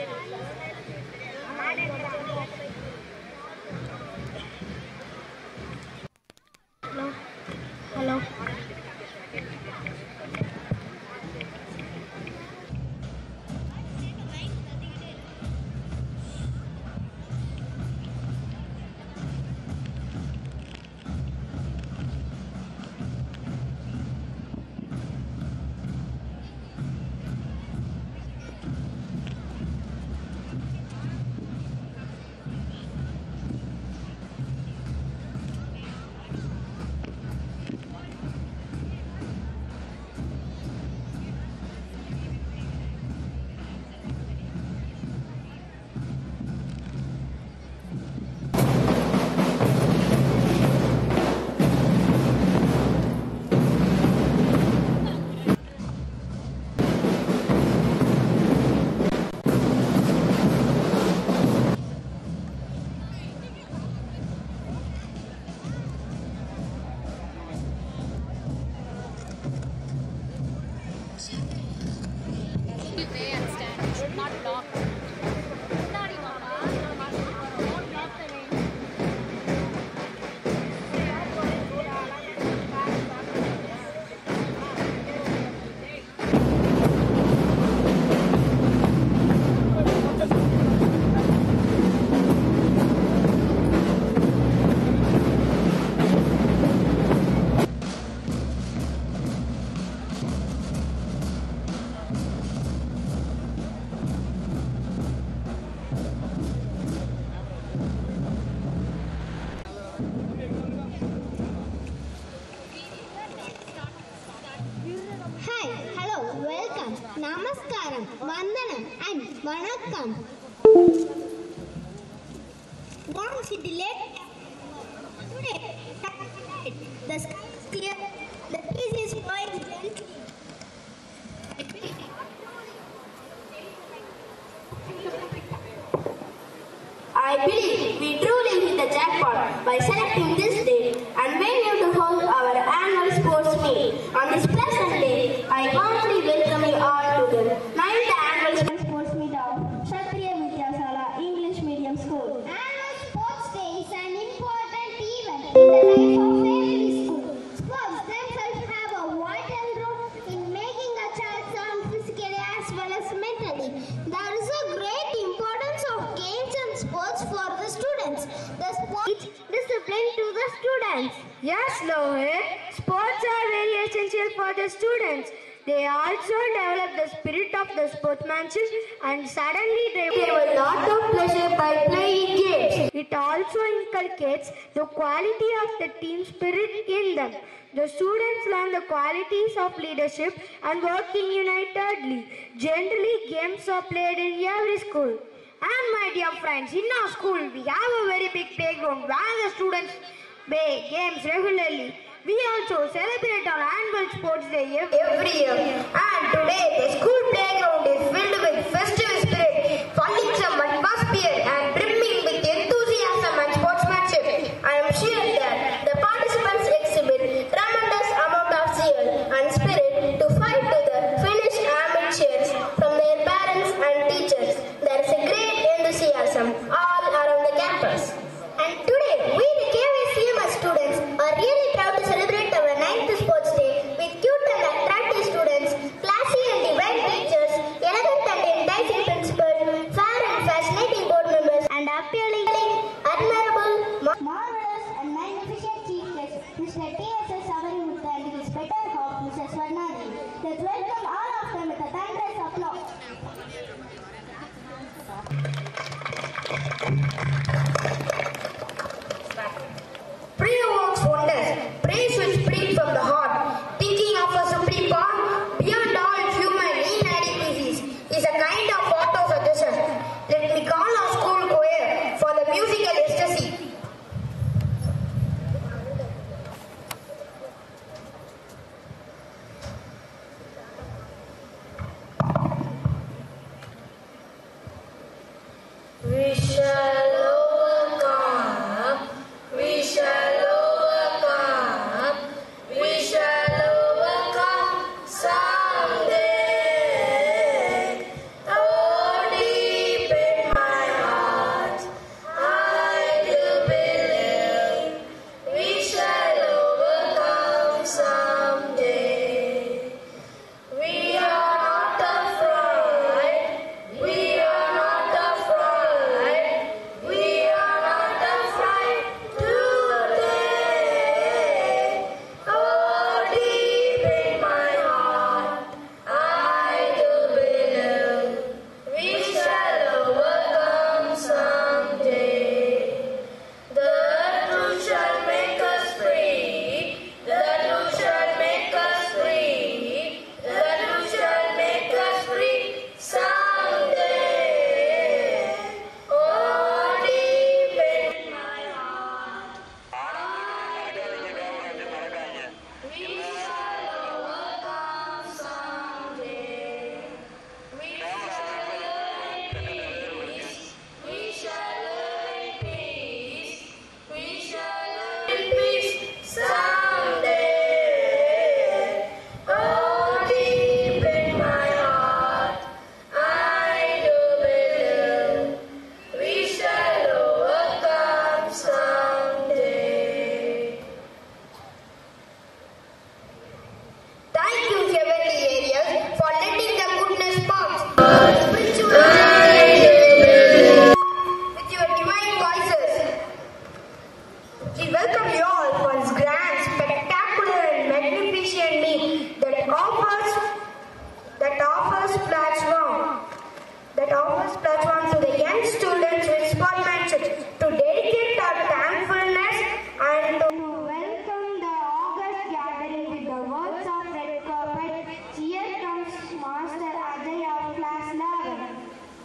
Hello. Hello. Hi, hello, welcome, namaskaram, vandanam and vanakkam. Don't be delayed. Today, the sky is clear, the breeze is blowing gently. I believe we truly hit the jackpot by selecting this day and being able to hold our annual sports meet. On this pleasant day, I warmly welcome you all to the 9th annual sports meet of Kshatriya Vidyasala English Medium School. Annual Sports Day is an important event in the life of every school. Sports themselves have a vital role in making a child sound physically as well as mentally. There is a great importance of games and sports for the students. The sports discipline to the students. Yes, Lohit. Sports are very essential for the students. They also develop the spirit of the sportsmanship and suddenly they Have a lot of pleasure by playing games. It also inculcates the quality of the team spirit in them. The students learn the qualities of leadership and working unitedly. Generally, games are played in every school. And my dear friends, in our school, we have a very big playground where the students play games regularly. We also celebrate our annual sports day Every year. And today, the school playground is filled with festive spirit, frolicsome atmosphere and brimming with enthusiasm and sportsmanship. I am sure that the participants exhibit tremendous amount of zeal and spirit to fight to the finish amid cheers from their parents and teachers. There is a great enthusiasm all around the campus. And today, we the KVCMS students are really proud to celebrate our 9th Sports Day with cute and attractive students, classy and divine teachers, elegant and enticing principals, fair and fascinating board members, and appealing, admirable, Marvelous and magnificent chief guest, Mr. T.S.S. Avarimuthu and his better half, Mr. Swarnadi. Let's welcome all of them with a thunderous applause. Prayer works wonders. Praise will spring from the heart. Thinking of a supreme power beyond all human inadequacies is a kind of auto-suggestion. Let me call our school choir for the musical ecstasy. We shall overcome. We shall overcome. We shall overcome someday. Oh, offers plus one to the young students with sportsmanship to dedicate our thankfulness and to welcome the August gathering with the words of red carpet. Here comes Master Ajay of class 11.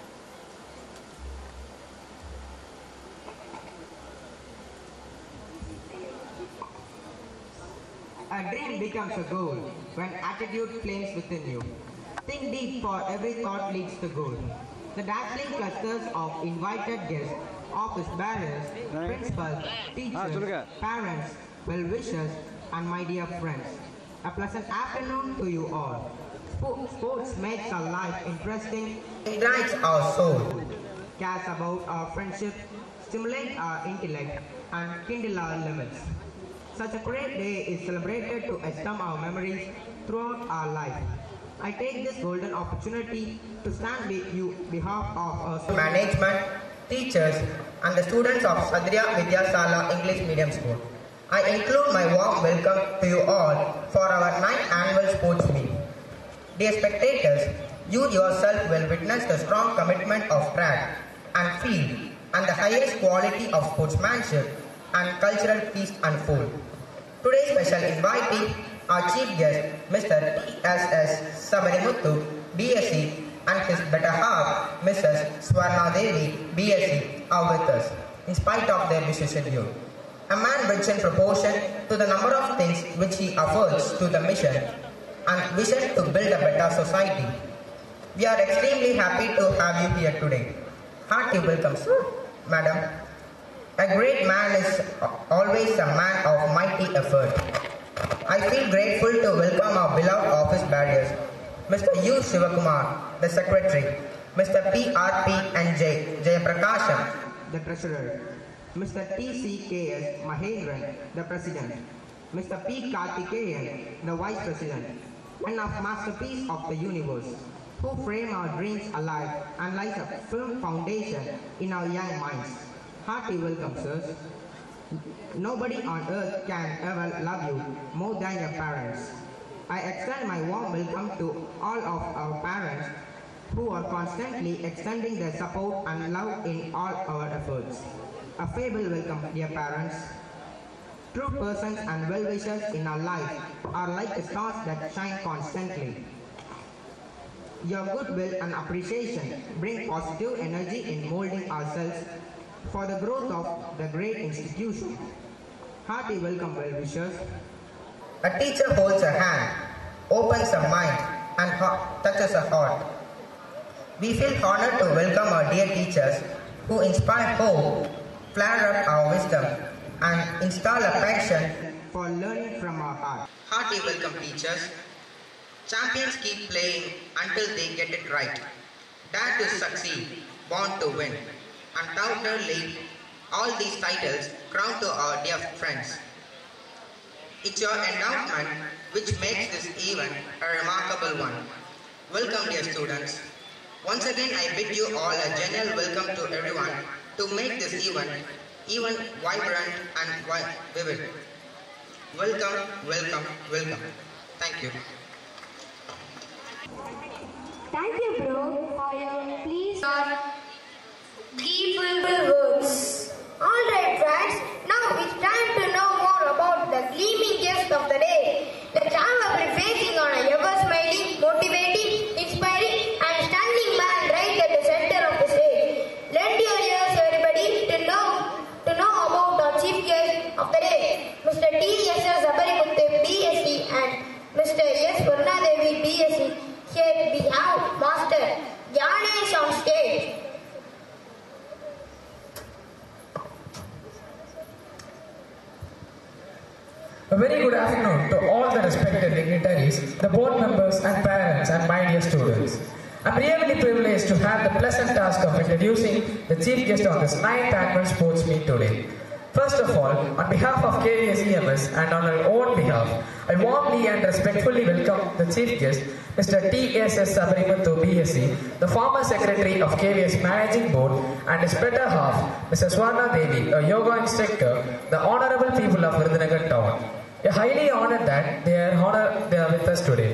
A dream becomes a goal when attitude flames within you. Think deep, for every thought leads to goal. The dazzling clusters of invited guests, office bearers, principals, teachers, parents, well-wishers, and my dear friends. A pleasant afternoon to you all. Sports makes our life interesting, ignites our soul, cares about our friendship, stimulates our intellect, and kindle our limits. Such a great day is celebrated to stem our memories throughout our life. I take this golden opportunity to stand with you on behalf of our management, teachers, and the students of Sadhya Vidyasala English Medium School. I include my warm welcome to you all for our 9th annual sports meet. Dear spectators, you yourself will witness the strong commitment of track and field and the highest quality of sportsmanship and cultural feast unfold. Today's special invitee, our chief guest, Mr. T.S.S. Sabarimuthu, BSc, and his better half, Mrs. Swarna Devi, BSc, are with us, in spite of their busy schedule. A man rich in proportion to the number of things which he affords to the mission and vision to build a better society. We are extremely happy to have you here today. Hearty welcome, sir, madam. A great man is always a man of mighty effort. I feel grateful to welcome our beloved office bearers, Mr. U. Shivakumar, the Secretary, Mr. P.R.P. and Jayaprakasham, the Treasurer, Mr. T.C.K.S. Mahendran, the President, Mr. P. Karthikeyan, the Vice President, and of masterpiece of the universe, who frame our dreams alive and lies a firm foundation in our young minds. Hearty welcome, sirs. Nobody on earth can ever love you more than your parents. I extend my warm welcome to all of our parents who are constantly extending their support and love in all our efforts. A favorable welcome, dear parents. True persons and well-wishers in our life are like the stars that shine constantly. Your goodwill and appreciation bring positive energy in molding ourselves for the growth of the great institution. Hearty welcome, well-wishers. A teacher holds a hand, opens a mind, and touches a heart. We feel honored to welcome our dear teachers who inspire hope, flare up our wisdom, and install a passion for learning from our heart. Hearty welcome, teachers. Champions keep playing until they get it right. Dare to succeed, born to win. Undoubtedly, all these titles crown to our dear friends. It's your endowment which makes this event a remarkable one. Welcome, dear students. Once again, I bid you all a genuine welcome to everyone to make this event even vibrant and vivid. Welcome, welcome, welcome. Thank you. Thank you, bro, for your please gleeful words. Alright, friends, now it's time to know more about the gleaming guest of the day. Let's have a briefing on a ever-smiling, motivating, inspiring, and stunning man right at the center of the stage. Lend your ears, everybody, to know about our chief guest of the day, Mr. T.S.S. Sabarimuthu, BSc, and Mr. S. Varnadevi, BSc. Here we have Master Ganesh on stage. A very good afternoon to all the respected dignitaries, the board members and parents and my dear students. I am really privileged to have the pleasant task of introducing the chief guest on this 9th annual sports meet today. First of all, on behalf of KVS EMS and on our own behalf, I warmly and respectfully welcome the chief guest, Mr. T.S.S. Sabarimuthu, BSc, the former secretary of KVS Managing Board, and his better half, Mrs. Swarna Devi, a yoga instructor, the honorable people of Virudhunagar town. We are highly honored that they are with us today.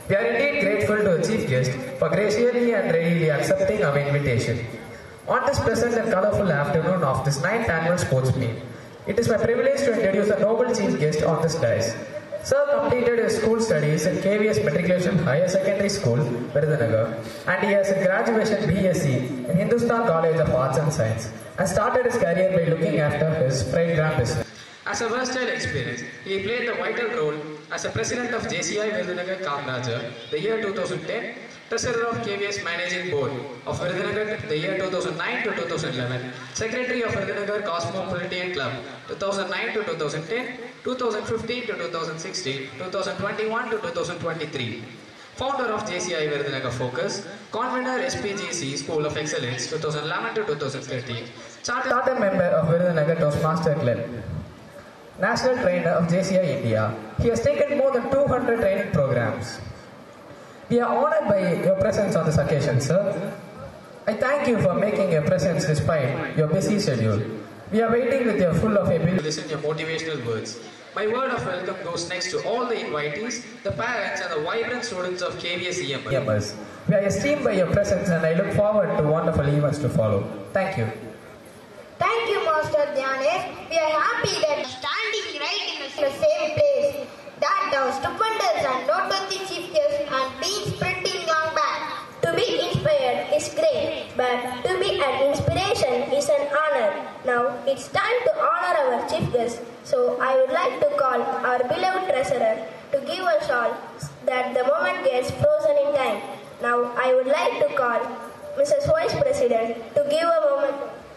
We are indeed grateful to the Chief Guest for graciously and readily accepting our invitation. On this pleasant and colorful afternoon of this 9th annual sports meet, it is my privilege to introduce the noble Chief Guest on this dais. Sir completed his school studies in KVS Matriculation Higher Secondary School, Virudhunagar, and he has a graduation BSc in Hindustan College of Arts and Science, and started his career by looking after his fragrant business. As a versatile experience, he played the vital role as a president of JCI Virudhunagar Kamrajar, the year 2010, treasurer of KVS Managing Board of Virudhunagar, the year 2009 to 2011, secretary of Virudhunagar Cosmopolitan Club, 2009 to 2010, 2015 to 2016, 2021 to 2023. Founder of JCI Virudhunagar Focus, convener SPGC School of Excellence 2011 to 2013, chartered member of Virudhunagar Toastmaster Club, national trainer of JCI India. He has taken more than 200 training programs. We are honored by your presence on this occasion, sir. I thank you for making your presence despite your busy schedule. We are waiting with your full of ability to listen to your motivational words. My word of welcome goes next to all the invitees, the parents and the vibrant students of KVS EMS. We are esteemed by your presence and I look forward to wonderful events to follow. Thank you. Thank you, Master Dhyanesh. We are happy that standing right in the same place. That our stupendous and noteworthy chief guest and being sprinting long back. To be inspired is great, but to be an inspiration is an honor. Now it's time to honor our chief guest. So I would like to call our beloved treasurer to give us all that the moment gets frozen in time. Now I would like to call Mrs. Vice President to give a moment.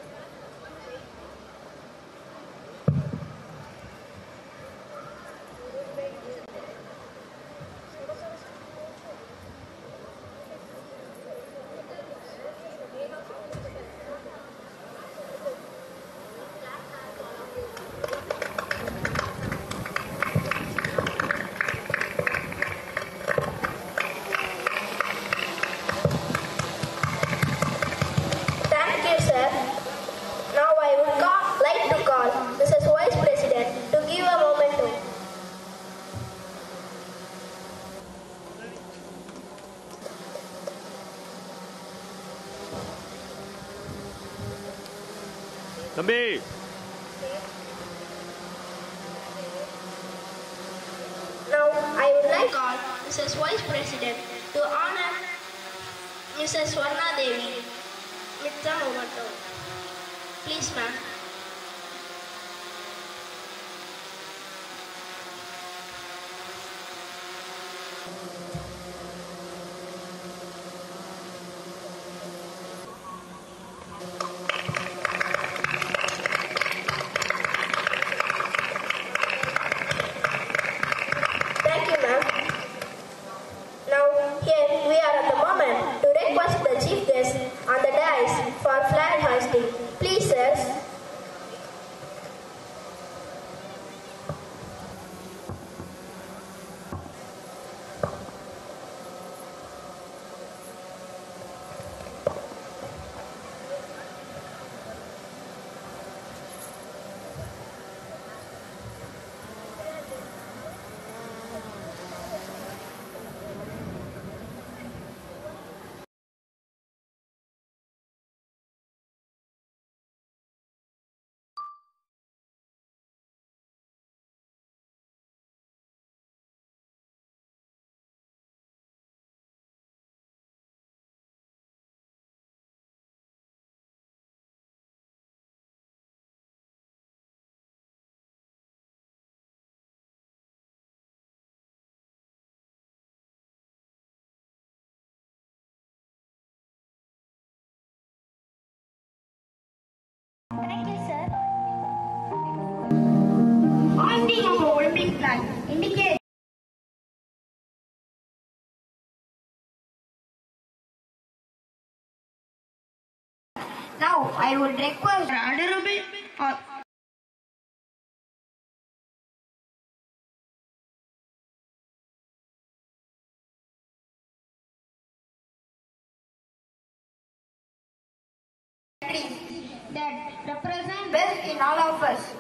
Tambi. Now I would like to call Mrs. Vice President to honor Mrs. Swarna Devi with the memento. Please, ma'am. Thank you, sir. Hoisting of the Olympic flag indicates now I would request Honorable That represent best in all of us.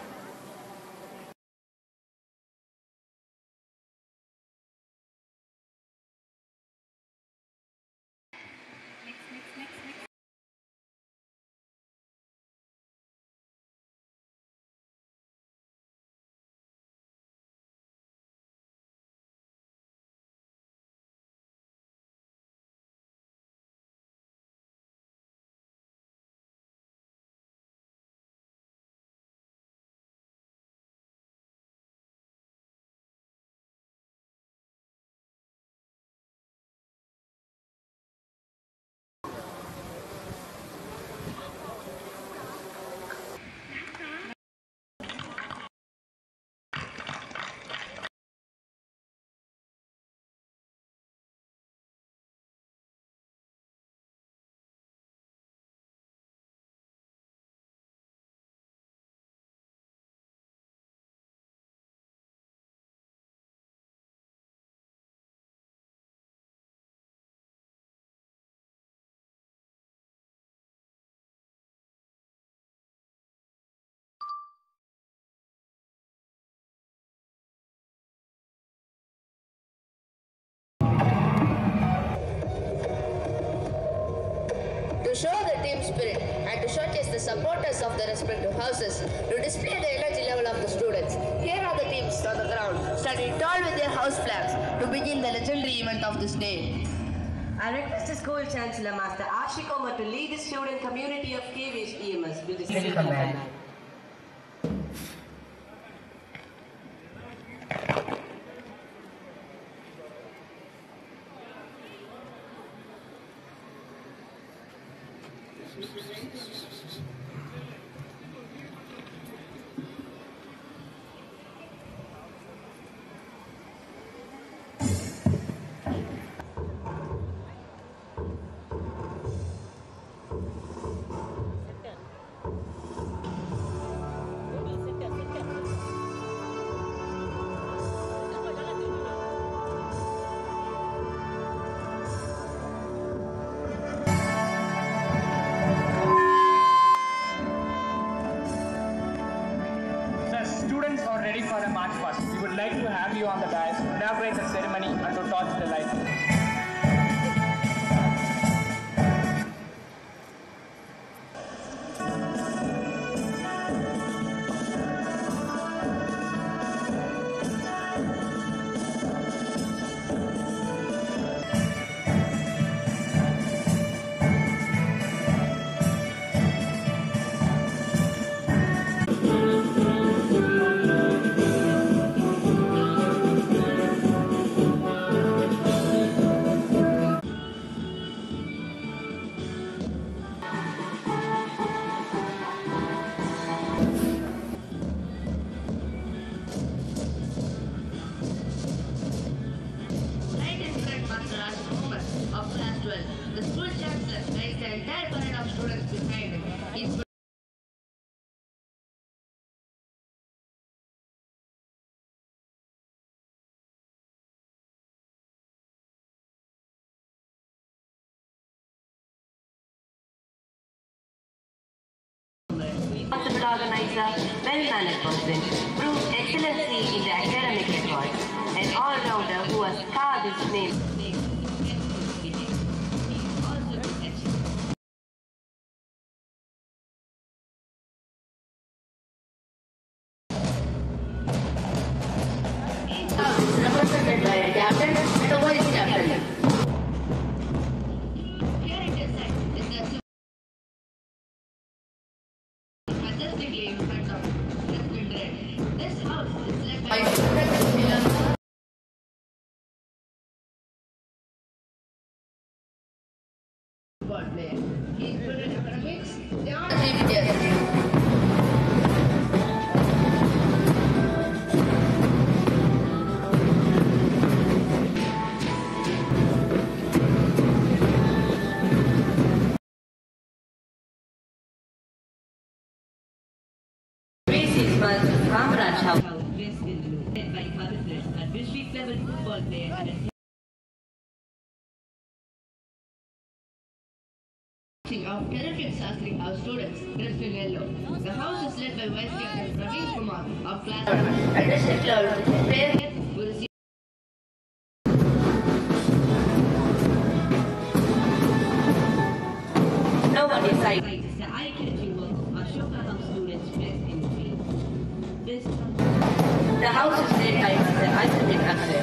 team spirit and to showcase the supporters of the respective houses to display the energy level of the students. Here are the teams on the ground standing tall with their house flags to begin the legendary event of this day. I request the school chancellor, Master Ashikoma, to lead the student community of KVH EMS with the command. Students are ready for the march past. We would like to have you on the dais to inaugurate the ceremony and to torch the light. Of class 12, the school chancellor raised the entire parade of students behind him. Responsible organizer, well-mannered person, proved excellency in the academic efforts, an all-rounder who has carved his name. Represented by a captain and a vice captain. Here it is the majestically in front of President Red. This house is led by football player. He is good at economics. They are GPS. Kamraj House. Led by Kavinder, a district level football player and a of talented Sastri House students dressed in yellow. The house is led by Vice Captain Praveen Kumar of class 7. At district level, players will receive No one decides. the eye-catching work of Ashoka House students dressed in green. The house is led by Mr. Isaac Akshay.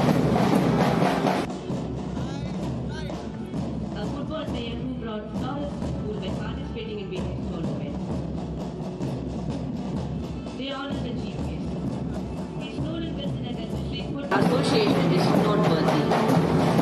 A football player who brought flowers to school by participating in various tournaments. They honor the chief guest. His role in president and district football Association is noteworthy.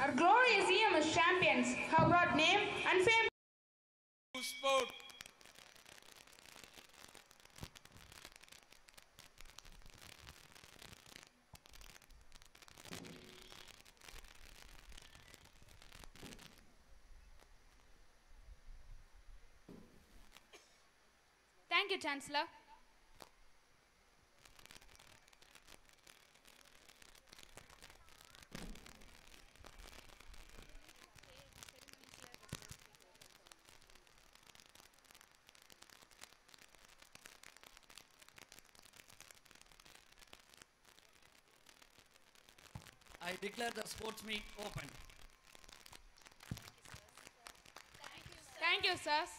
Our glorious EMS champions have brought name and fame to sport. Thank you, Chancellor. I declare the sports meet open. Thank you, sirs.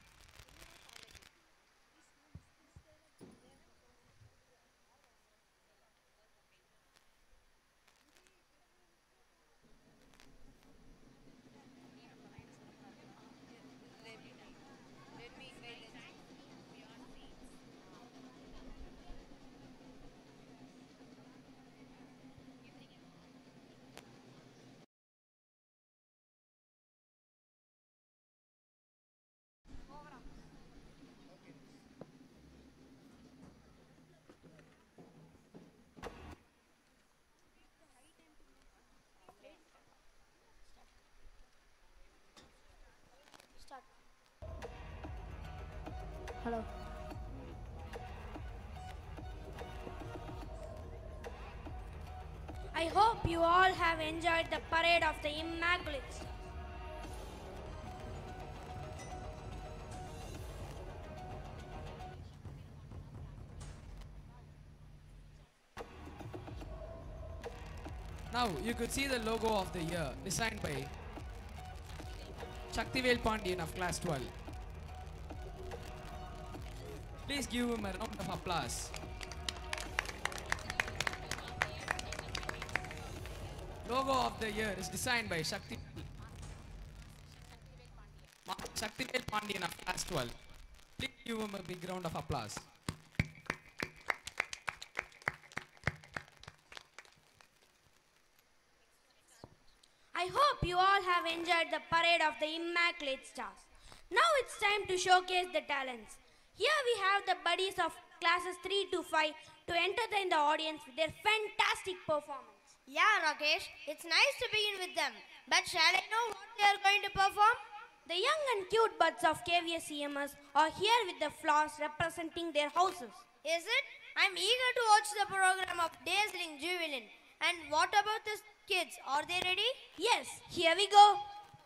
Hello. I hope you all have enjoyed the parade of the Immaculates. Now you could see the logo of the year designed by Shaktivel Pandian of class 12. Please give him a round of applause. Logo of the year is designed by Shaktivel Pandian of class 12. Please give him a big round of applause. I hope you all have enjoyed the parade of the Immaculate Stars. Now it's time to showcase the talents. Here we have the buddies of classes 3 to 5 to entertain the audience with their fantastic performance. Yeah, Rakesh, it's nice to begin with them. But shall I know what they are going to perform? The young and cute buds of KVS EMS are here with the flowers representing their houses. Is it? I'm eager to watch the program of Dazzling Jubilant. And what about the kids? Are they ready? Yes, here we go.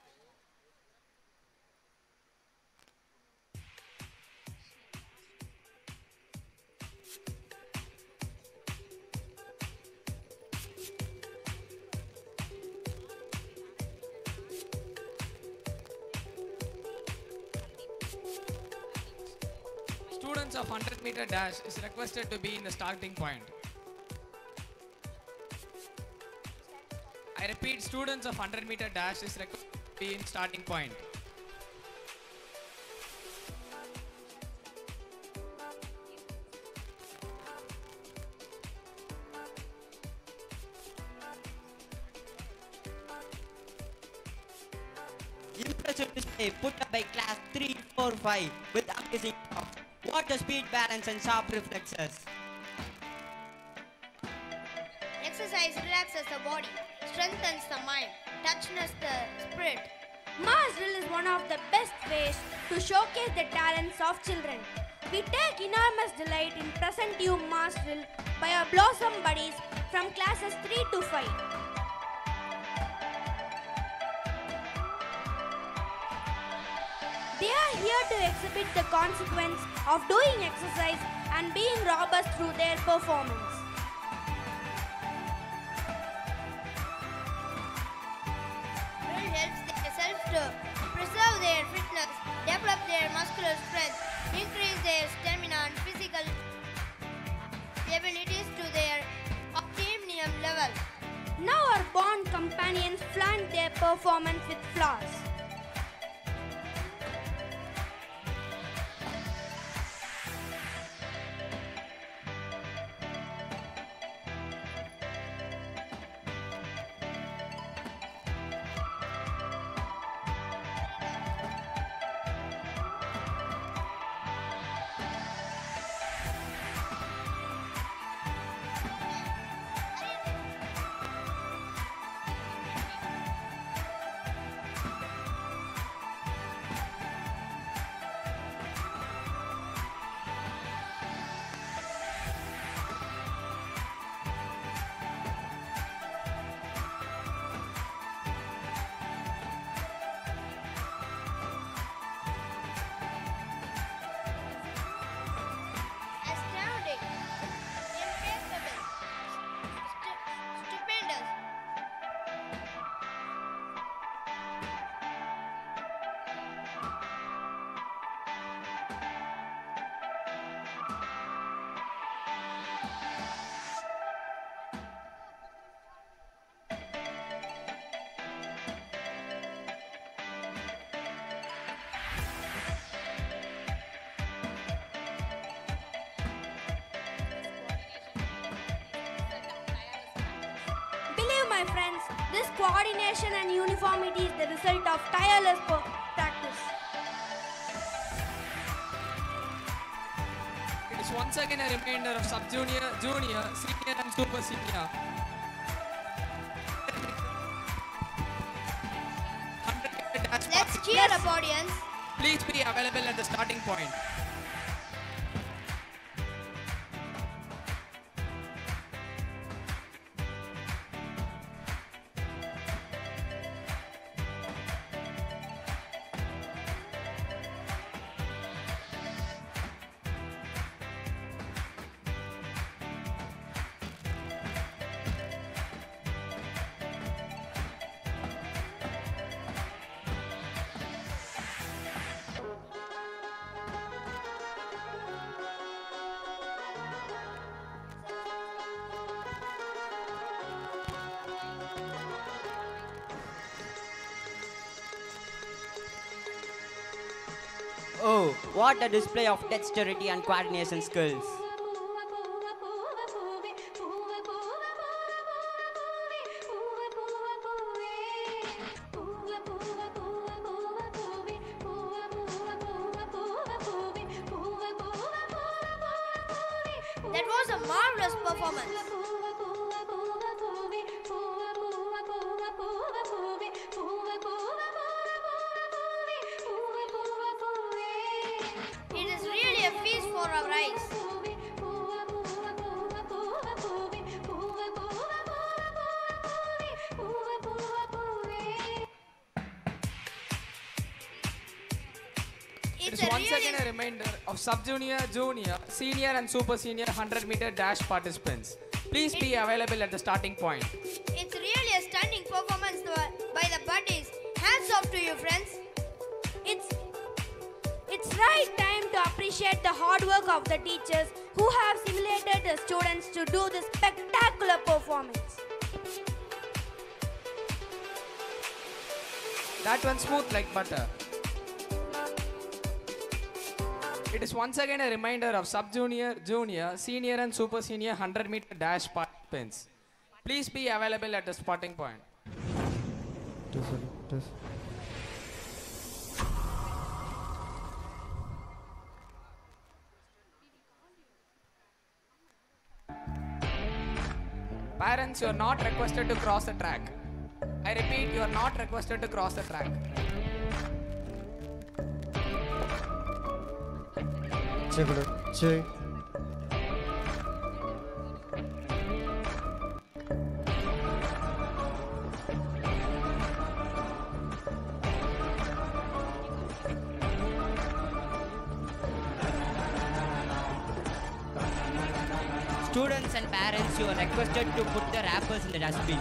Students of 100-meter dash is requested to be in the starting point. I repeat, students of 100-meter dash is requested to be in starting point. Impressive display put up by class 3, 4, 5 with amazing water speed balance and sharp reflexes. Exercise relaxes the body, strengthens the mind, touches the spirit. Mass drill is one of the best ways to showcase the talents of children. We take enormous delight in present you mass drill by our Blossom buddies from classes 3 to 5. They are here to exhibit the consequence of doing exercise and being robust through their performance. Drill helps themselves to preserve their fitness, develop their muscular strength, increase their stamina and physical abilities to their optimum level. Now our bond companions flaunt their performance with flowers. my friends, this coordination and uniformity is the result of tireless practice. It is once again a reminder of sub-junior, junior, senior and super senior. Let's cheer up, audience. Please be available at the starting point. Oh, what a display of dexterity and coordination skills. That was a marvelous performance. It is really a feast for our eyes. It is once again a reminder of sub-junior, junior, senior and super senior 100-meter dash participants. Please be available at the starting point. It's really a stunning performance by the buddies. Hands off to you, friends. It's right time to appreciate the hard work of the teachers who have simulated the students to do this spectacular performance. That went smooth like butter. It is once again a reminder of sub-junior, junior, senior and super senior 100-meter dash participants. Please be available at the starting point. Parents, you are not requested to cross the track. I repeat, you are not requested to cross the track. Check. Students and parents, you are requested to put the wrappers in the dustbin.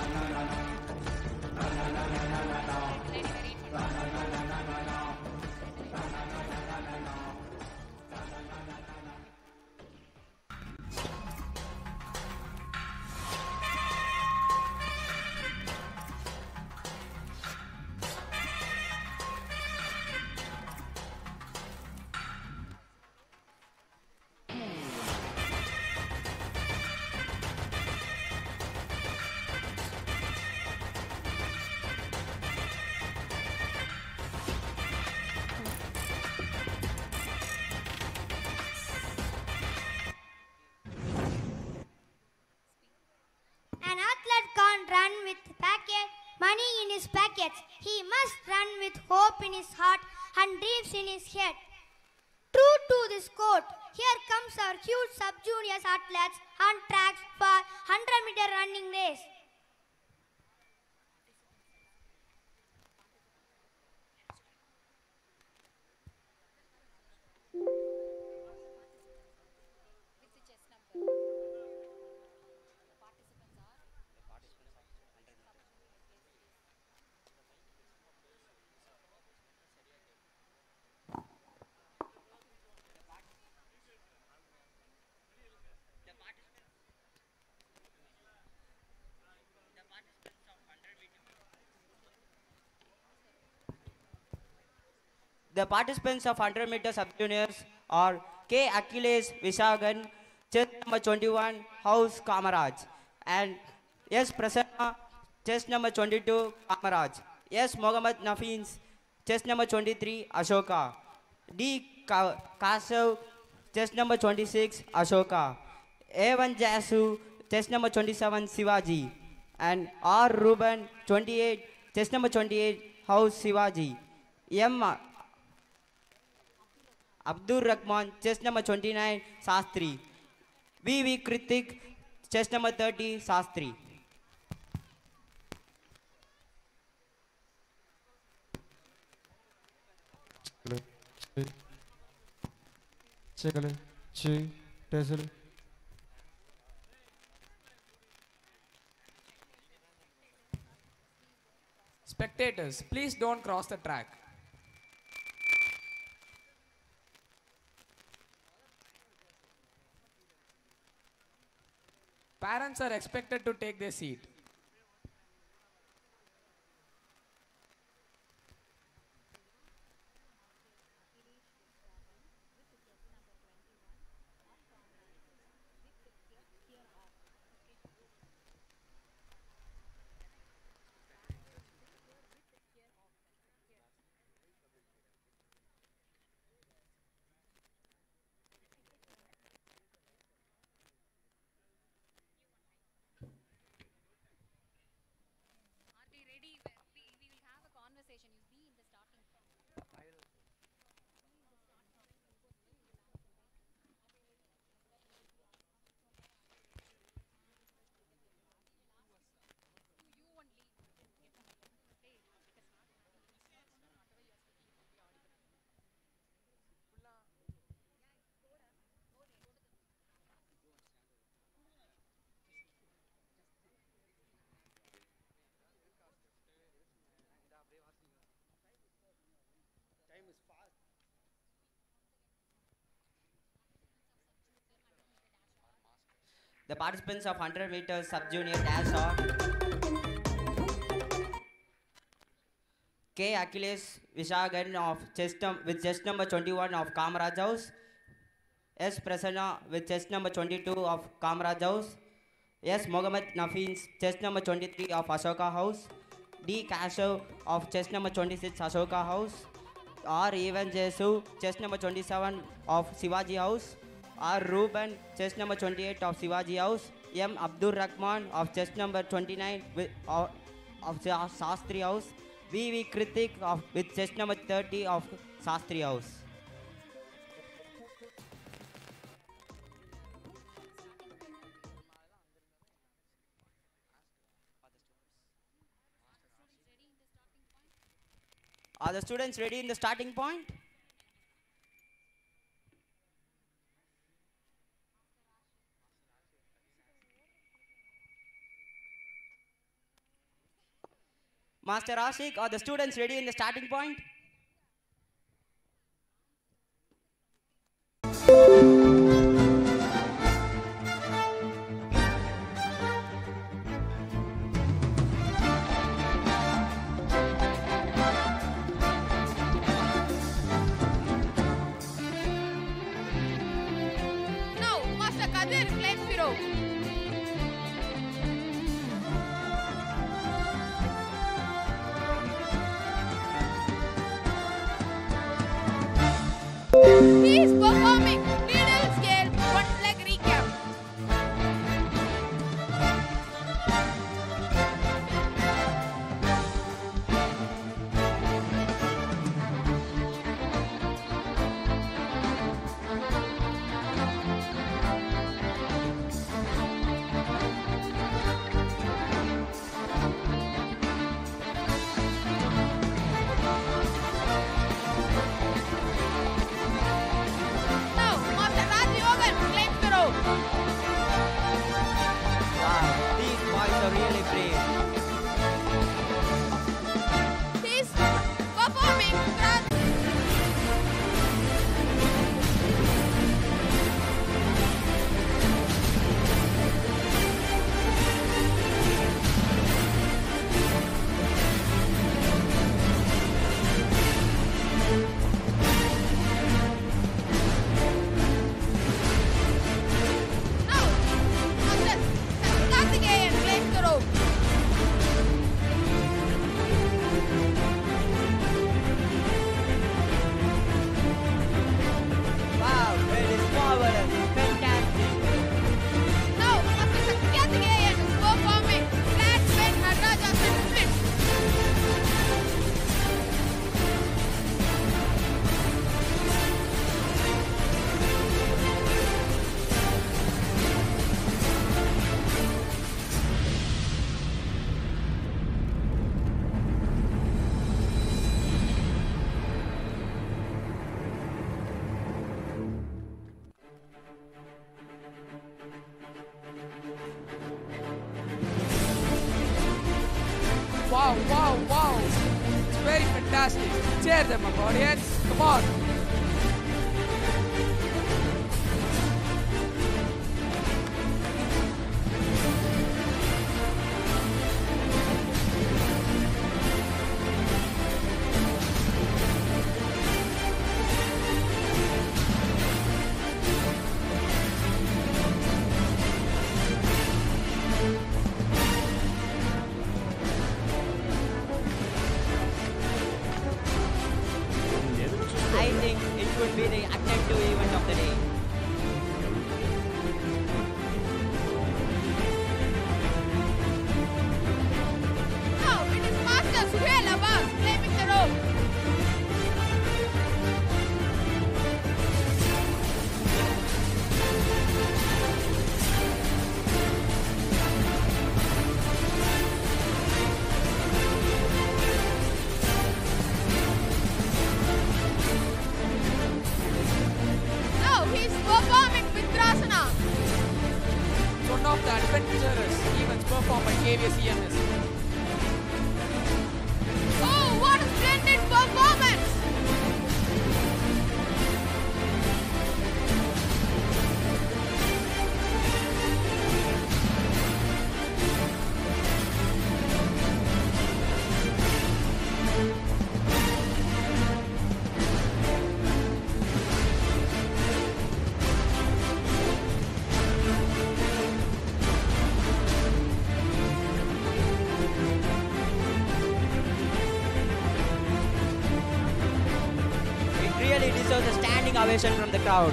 An athlete can't run with money in his pockets. He must run with hope in his heart and dreams in his head. True to this quote, here comes our huge sub-junior athletes on tracks for 100-meter running race. The participants of 100 meter sub-juniors are K. Achilles Vishagan, chest number 21, House Kamaraj, and S. Prasanna, chest number 22, Kamaraj. S. Mohammad Nafeens, chest number 23, Ashoka. D. Kasav, chest number 26, Ashoka. A1 Jasu, chest number 27, Sivaji. And R. Ruben, 28, chest number 28, House Sivaji. M. Abdur Rahman, chest number 29, Sastri. V. Kritik, chest number 30, Sastri. Spectators, please don't cross the track. Parents are expected to take their seat. The participants of 100 meters sub-junior dash are K. Achilles Vishagan of with chest number 21 of Kamaraj House. S. Prasanna with chest number 22 of Kamaraj House. S. Mohammad Nafeens, chest number 23 of Ashoka House. D. Kashav of chest number 26 Ashoka House. R. Evan Jesu, chest number 27 of Sivaji House. R. Ruben, chest number 28 of Sivaji House. M. Abdur Rahman of chest number 29 of Sastri House. V. Kritik with chest number 30 of Sastri House. Are the students ready in the starting point? Master Ashik, are the students ready in the starting point? Now, Master Kadir claims Firoz. Wow, wow, wow. It's very fantastic. Cheer them up, audience. Come on. I think it could be the attractive event of the day. Now it is Master Suhail Abbas claiming the rope. Now he is performing Vikrasana. It's one of the adventurous events performed by KVS EMS. Oh, what a splendid performance! It really deserves a standing ovation from the crowd.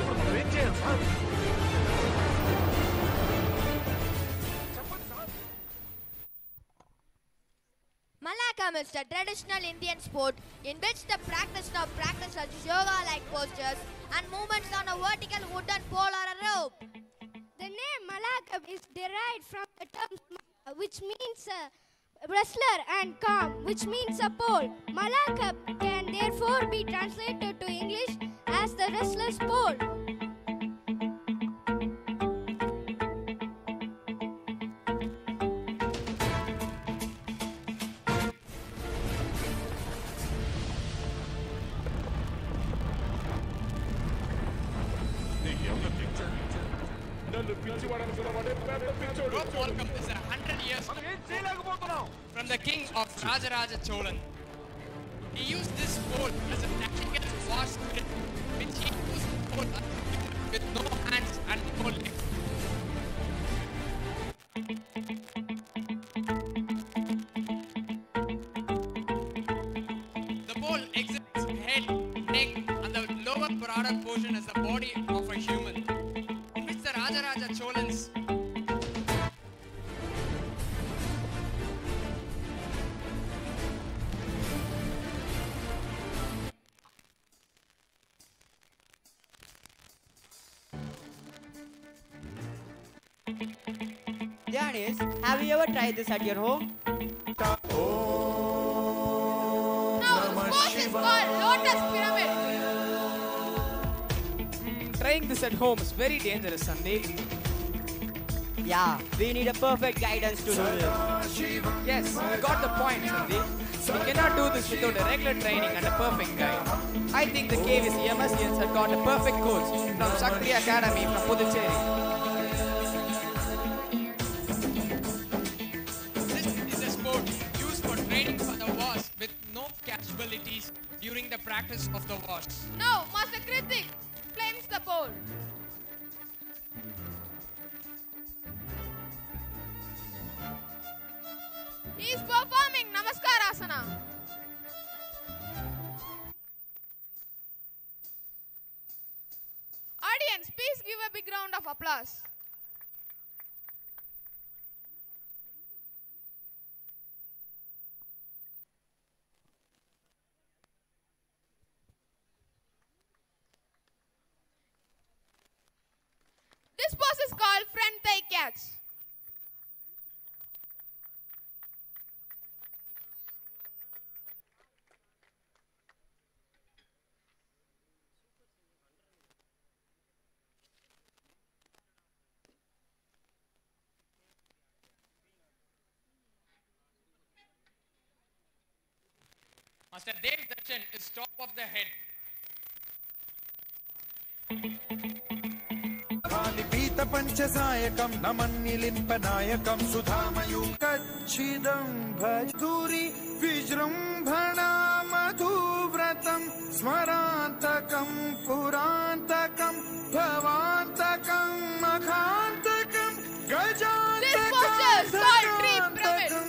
Malakam is the traditional Indian sport in which the practitioner practices yoga-like postures and movements on a vertical wooden pole or a rope. The name Malakam is derived from the term mala, which means a wrestler, and kam, which means a pole. Malakam can therefore be translated to English as the wrestler's pole. Rope welcome is 100 years from the king of Rajaraja Cholan. He used this pole as a tactical war spirit, which he used to hold with no hands and no legs. The pole exhibits head, neck, and the lower broader portion as the body of a human, in which the Rajaraja Cholans Janis, have you ever tried this at your home? Now the pose is called Lotus Pyramid. Trying this at home is very dangerous, Sandeep. Yeah, we need a perfect guidance to do this. Yes, you got the point, Sandeep. We cannot do this without a regular training and a perfect guide. I think the KVS EMSians have got a perfect coach from Shakti Academy from Puducherry. This is a sport used for training for the wars with no casualties during the practice of the wars. Now Master Kritik claims the pole. He is performing Namaskarasana. Audience, please give a big round of applause. This pose is called front thigh catch. Master Dev Darshan is top of the head. पीत पंचसायकं नमन्निलिम्पनायकं सुधामयुं कच्छिदं भजधुरि विजृम्भणा मधुव्रतं स्मरान्तकं पुरान्तकं भवान्तकं मखान्तकं गजान्तकं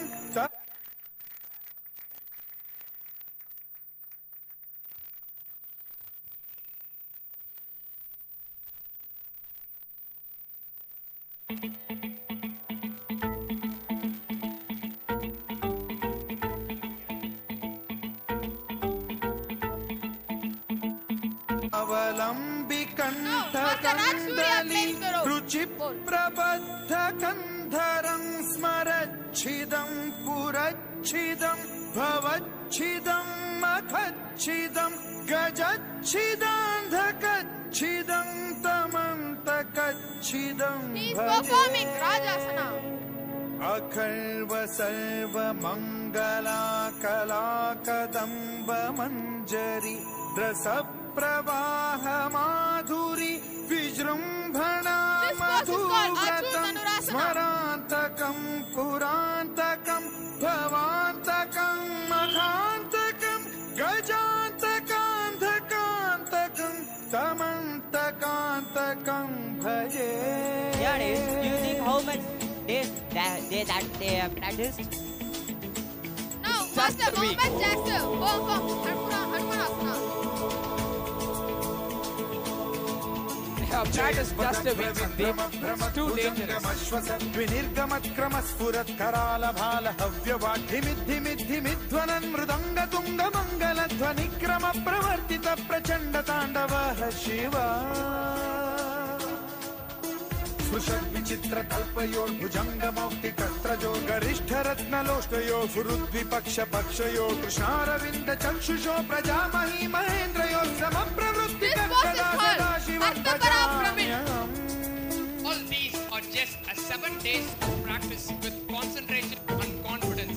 अवलम्बिकण्ठकन्दली रुचिप्रबद्धकन्धरं स्मरच्छिदं पुरच्छिदं भवच्छिदं मखच्छिदं गजच्छिदान्धकच्छिदं तमन्तकच्छिदं performing Rajasana. अखर्व सर्वमङ्गला कलाकदम्ब मञ्जरी रसप्रवाह माधुरी विजृम्भणा मधुव्रतं स्मरान्तकं पुरान्तकं भवान्तकं मखान्तकं गजान्तकान्धकान्तकं तमन्तकान्तकं भजे. Here is using how much they have practiced. Now, Master Mohammed Jackson perform Hanumanasana. They have practiced just a week and it's too dangerous. धिमिद्धिमिद्धिमिध्वनन् मृदङ्गतुङ्गमङ्गलध्वनिक्रम प्रवर्तित प्रचण्ड ताण्डवः शिवा विचित्र कल्पयो भुजङ्गमौक्तिकस्त्रजो गरिष्ठरत्नलोष्टयो सुहृद्विपक्ष पक्षयो कृष्णारविन्द चक्षुषो प्रजामही महेन्द्रयो समप्रवृत्ति All these are just 7 days of practice with concentration and confidence.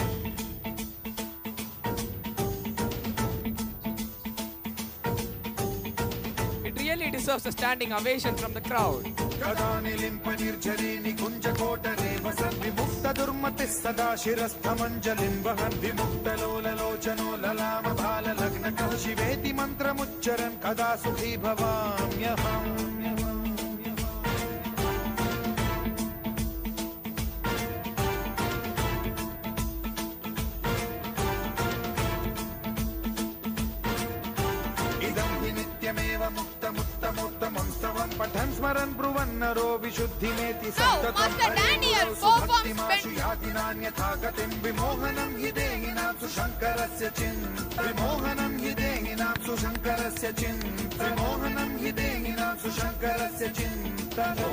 It really deserves a standing ovation from the crowd. कदानिलिम्पनिर्झरी कुञ्जकोटरे वसद्विमुक्त दुर्मतिः सदा शिरस्थमञ्जलिं वहन् विमुक्तलोललोचनो ललाम बाललग्नकः शिवेति मन्त्रमुच्चरन् कदा सुखी भवाम्यहम्. पठन् स्मरन् ब्रुवन्नरो विशुद्धिमेति नान्यथा गतिं विमोहनं हि देहिनां सुशङ्करस्य विमोहनं हि देहिनां सुशङ्करस्य विमोहनं हि देहिनां सुशङ्करस्य चिन्तनो.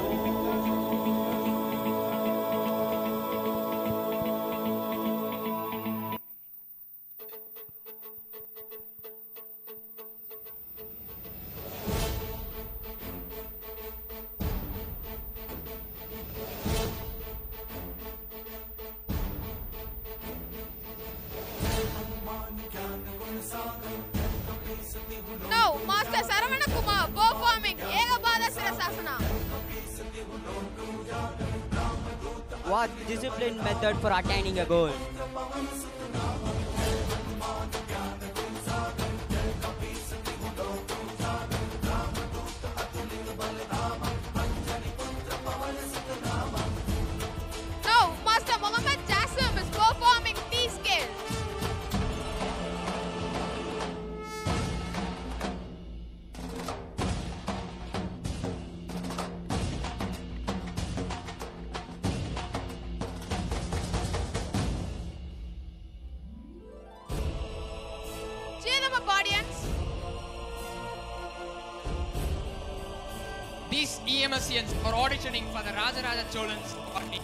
Now, Master Saravana Kumar performing Egabada Sirasasana. What disciplined method for attaining a goal. Now, Master Mohammed Jassim is performing T-scale. Cheer them up, audience. These EMSians are auditioning for the Rajaraja Cholan's party.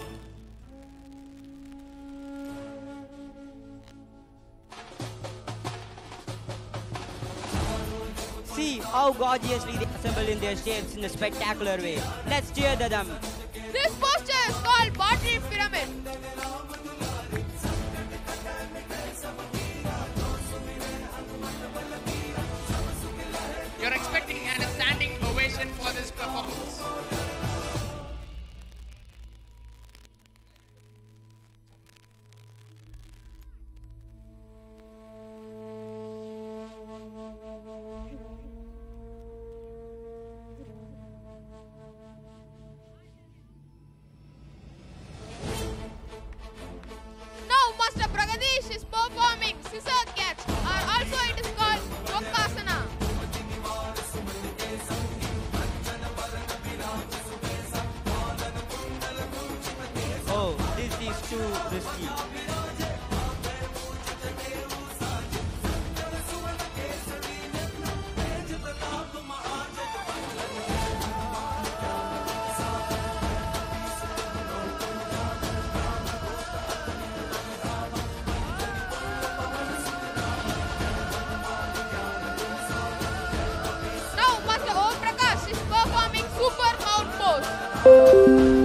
See how gorgeously they assemble in their shapes in a spectacular way. Let's cheer them. This posture is called Pottery Pyramid. is too risky. Now Master Om Prakash is performing super mount pose.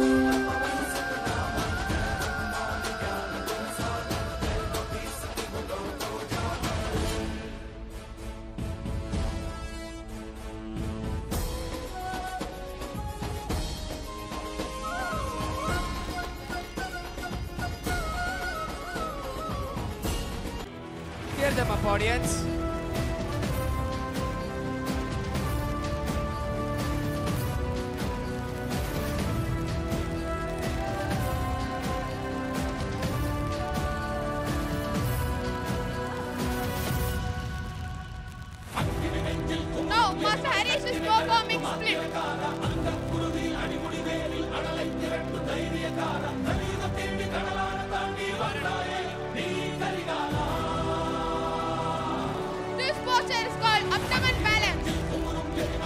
Cheer them up, audience. Now Master Harish is performing split. This posture is called abdomen balance.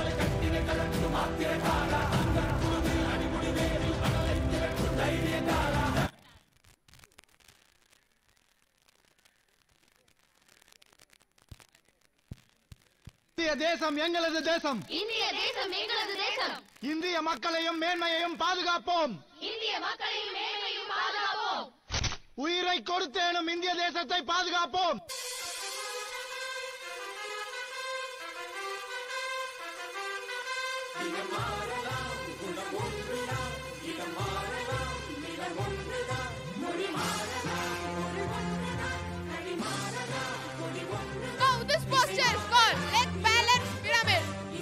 இந்திய தேசம் எங்களது தேசம். இந்திய தேசம் எங்களது தேசம். இந்திய மக்களையும் மேன்மையையும் பாதுகாப்போம். இந்திய மக்களையும் மேன்மையும் பாதுகாப்போம். உயிரை கொடுத்தேனும் இந்திய தேசத்தை பாதுகாப்போம். Now this posture is called leg balance pyramid.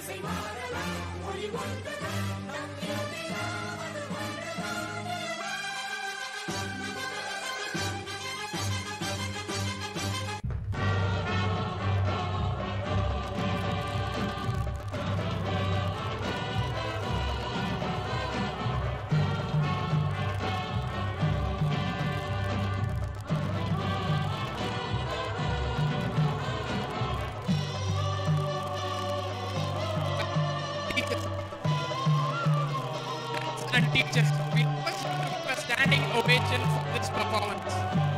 And teachers, we request you to give a standing ovation for this performance.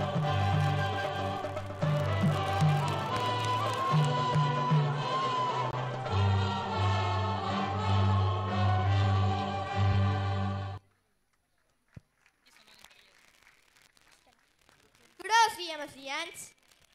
Kudos, CMSians.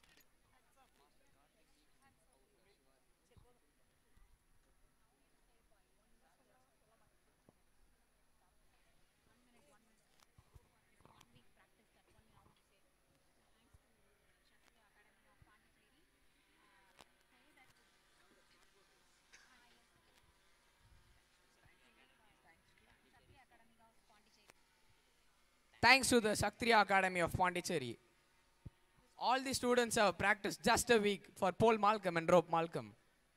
Thanks to the Kshatriya Academy of Pondicherry. All the students have practiced just a week for pole Malcolm and rope Malcolm.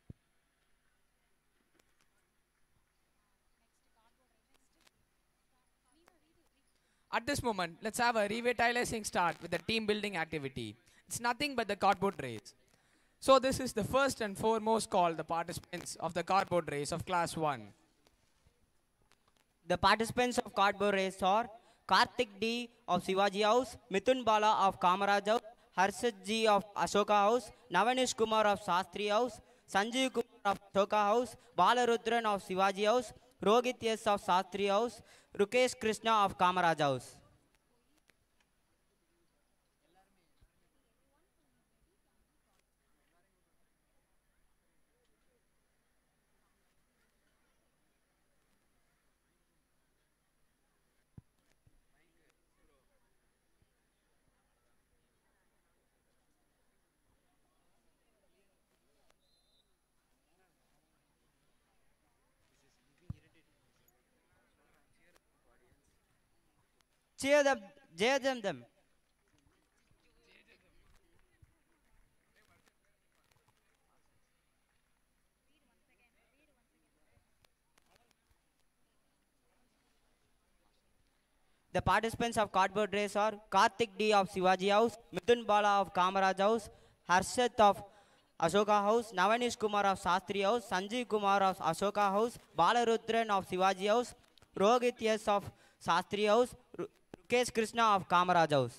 At this moment, let's have a revitalizing start with the team building activity. It's nothing but the cardboard race. So this is the first and foremost called the participants of the cardboard race of class 1. The participants of cardboard race are Karthik D of Shivaji House, Mithun Bala of Kamaraj House, Harshad G of Ashoka House, Navanish Kumar of Shastri House, Sanjeev Kumar of Ashoka House, Balarudran of Shivaji House, Rohit S of Shastri House, Rukesh Krishna of Kamaraj House. Cheer them. The participants of cardboard race are Karthik D of Shivaji House, Mithun Bala of Kamaraj House, Harshat of Ashoka House, Navanish Kumar of Sastri House, Sanjeev Kumar of Ashoka House, Balarudran of Shivaji House, Rohit S of Sastri House, Rukesh Krishna of Kamaraj House.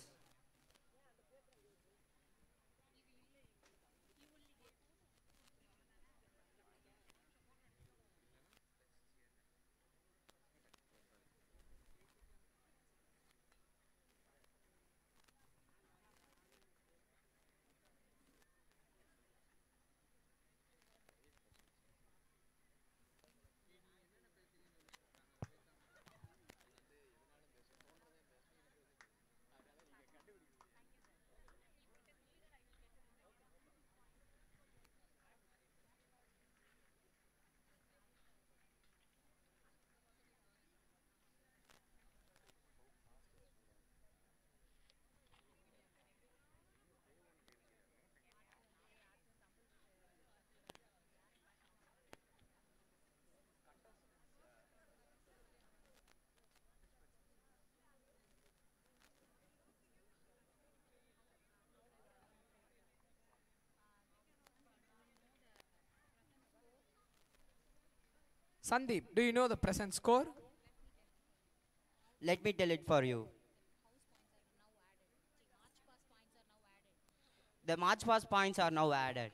Sandeep, do you know the present score? Let me tell it for you. The March Pass points are now added.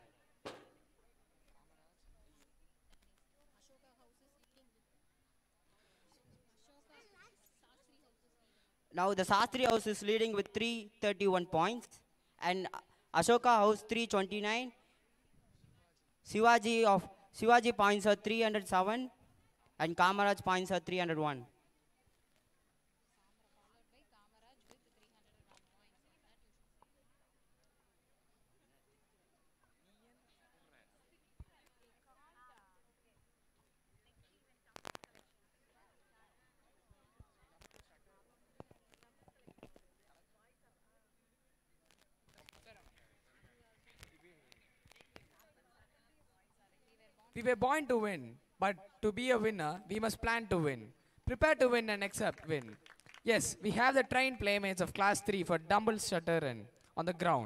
Now the Sastri House is leading with 331 points and Ashoka House 329. Shivaji points are 307 and Kamaraj points are 301. We were born to win, but to be a winner, we must plan to win. Prepare to win and accept win. Yes, we have the trained playmates of Class 3 for dumbbell shutter run on the ground.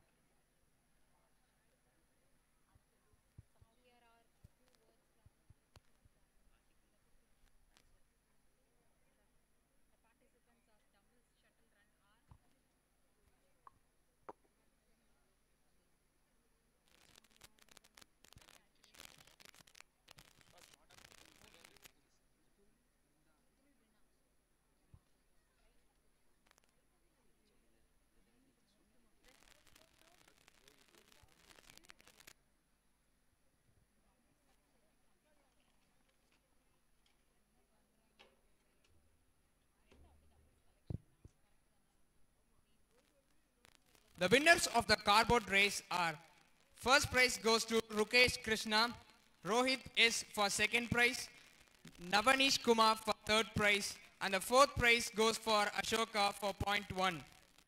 The winners of the cardboard race are: first prize goes to Rukesh Krishna, Rohit S for second prize, Navanish Kumar for third prize, and the fourth prize goes for Ashoka for point 1.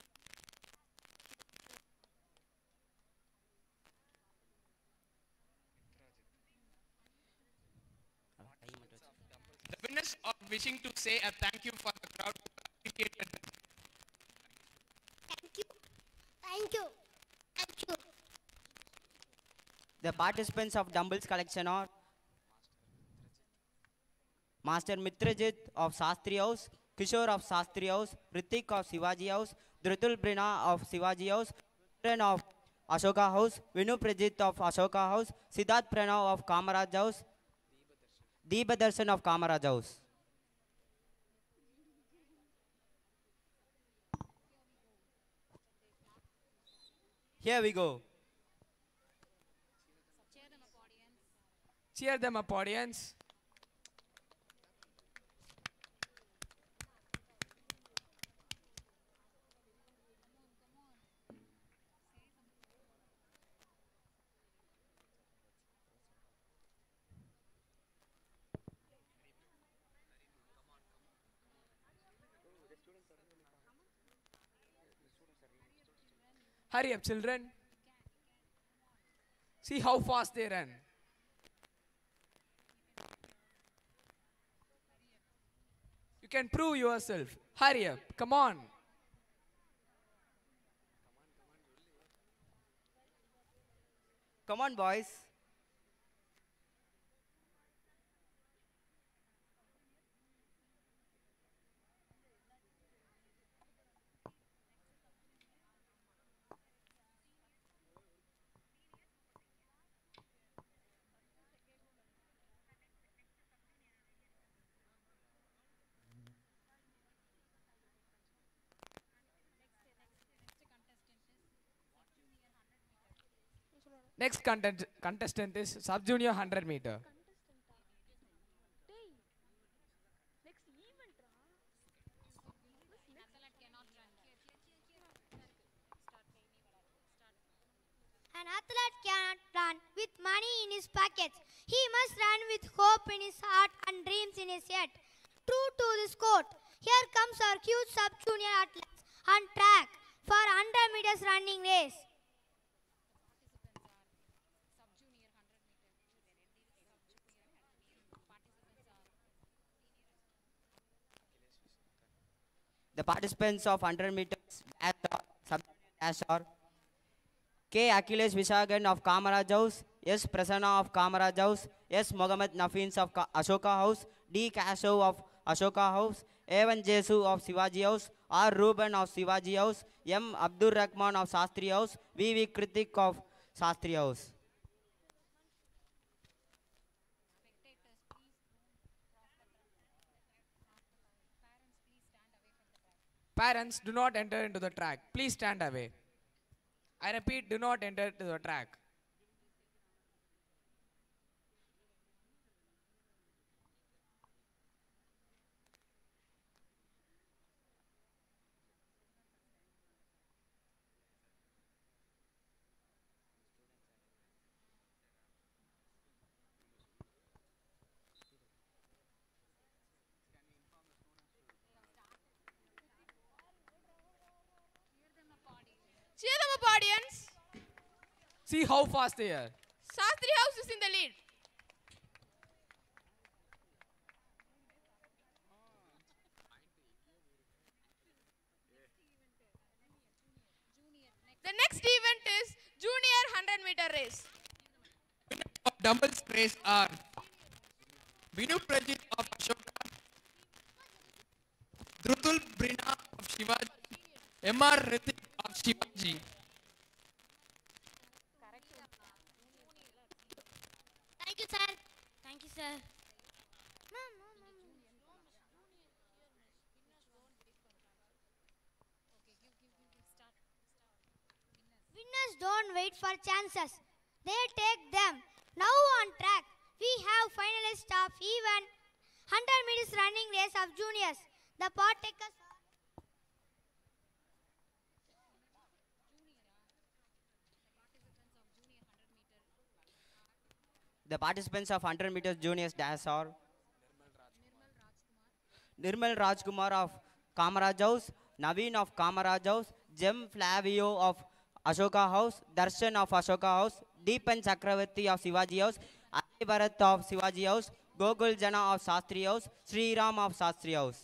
The winners are wishing to say a thank you for the crowd who appreciated them. Thank you. Thank you. The participants of dumbbells collection are Master Mitrajit of Sastri House, Kishore of Sastri House, Ritik of Shivaji House, Dhrutul Brina of Shivaji House, Ren of Ashoka House, Vinu Prajit of Ashoka House, Siddharth Pranav of Kamaraj House, Deepa Darshan of Kamaraj House. Here we go. Cheer them up, audience. Hurry up, children. See how fast they run. You You can prove yourself. Hurry up. Come on. Come on, boys. Next contestant is sub-junior 100 meter. An athlete cannot run with money in his pockets. He must run with hope in his heart and dreams in his head. True to this quote, here comes our huge sub-junior athletes on track for 100 meters running race. The participants of 100 meters dash are K. Achilles Vishagan of Kamaraj House, S. Prasanna of Kamaraj House, S. Mohammed Nafeens of Ashoka House, D. Kashav of Ashoka House, A1 Jesu of Shivaji House, R. Ruben of Shivaji House, M. Abdur Rahman of Shastri House, V. Kritik of Shastri House. Parents, do not enter into the track. Please stand away. I repeat, do not enter into the track. Cheer them up, audience. See how fast they are. Shastri House is in the lead. The next event is Junior 100 meter race. Of doubles race are Vinu Prajit of Ashoka, Drutul Brina of Shivaji, M.R. Ritik of Shivaji. Thank you, sir. Thank you, sir. Winners don't wait for chances. They take them. Now on track, we have finalists of even 100 meters running race of juniors. The partakers are The participants of 100 meters juniors dash are Nirmal Rajkumar of Kamaraj House, Naveen of Kamaraj House, Jem Flavio of Ashoka House, Darshan of Ashoka House, Deepan Chakravarti of Shivaji House, Adi Bharat of Shivaji House, Gokul Jana of Shastri House, Sri Ram of Shastri House.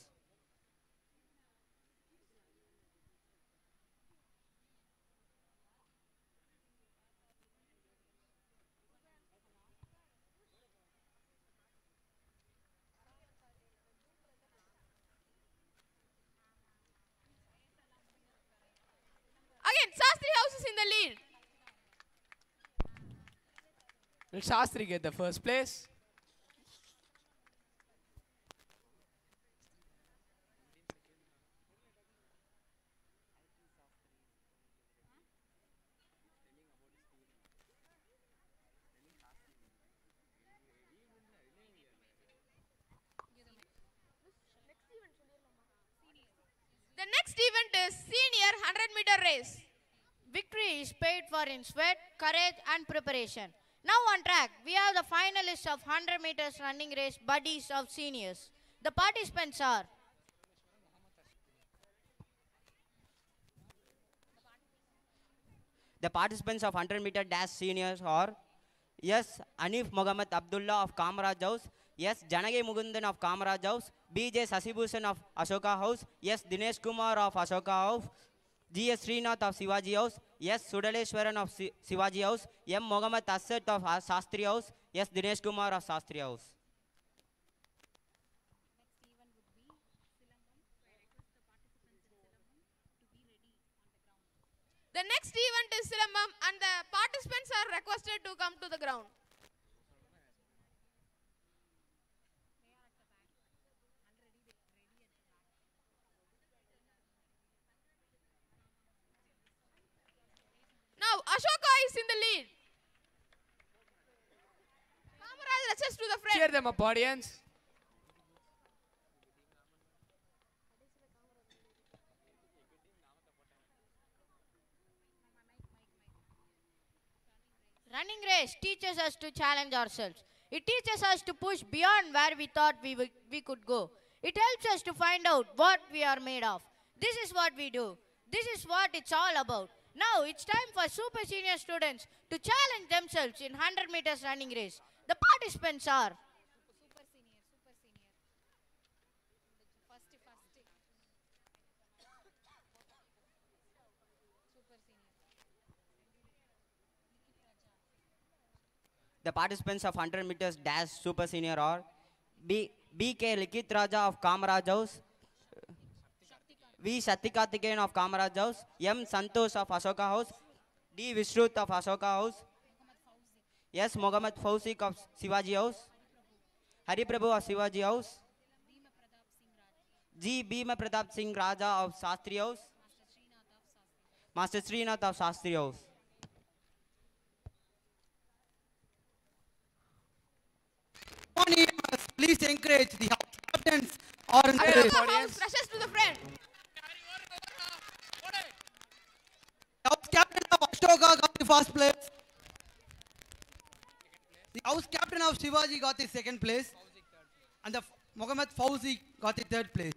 Again, Shastri House is in the lead. Will Shastri get the first place? The next event is Senior 100 meter race. Victory is paid for in sweat, courage and preparation. Now on track, we have the finalists of 100 meters running race buddies of seniors. The participants are The participants of 100 meter dash seniors are S. Anif Mohammed Abdullah of Kamaraj House, S. Janage Mugundan of Kamaraj House, B.J. Sasibhushan of Ashoka House. S. Dinesh Kumar of Ashoka House. G.S. Srinath of Shivaji House. S. Sudaleshwaran of Shivaji House. M. Mohammad Asad of Shastri House. S. Dinesh Kumar of Shastri House. The next event is Silambam and the participants are requested to come to the ground. Now Ashoka is in the lead. Kamaraj rushes to the front. Cheer them up, audience. Running race teaches us to challenge ourselves. It teaches us to push beyond where we thought we could go. It helps us to find out what we are made of. This is what we do. This is what it's all about. Now it's time for super senior students to challenge themselves in 100 meters running race. The participants are The participants of 100 meters dash super senior are B.K. Likith Raja of Kamaraj House, V. Sathikarthikeyan of Kamaraj House, M. Santosh of Ashoka House, D. Vishrut of Ashoka House, S. Mohammad Fauzik of Shivaji House, Hari Prabhu of Shivaji House, G. Bhima Pratap Singh Raja of Shastri House, Master Srinath of Shastri House. Please encourage the captains or in the race. House rushes to the front. The house captain of Ashoka got the first place. The house captain of Shivaji got the second place. And the Mohammad Fauzi got the third place.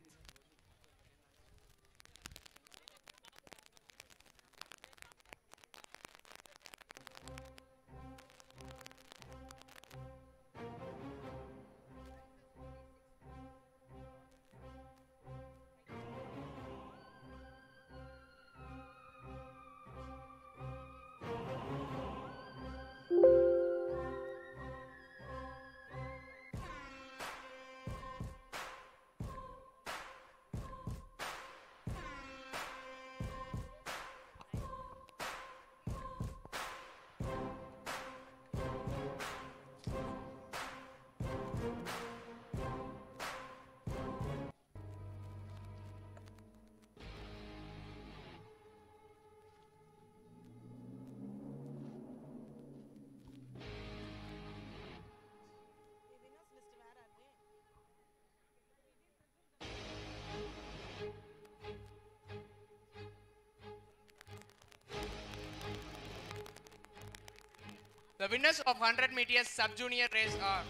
The winners of 100 meters sub-junior race are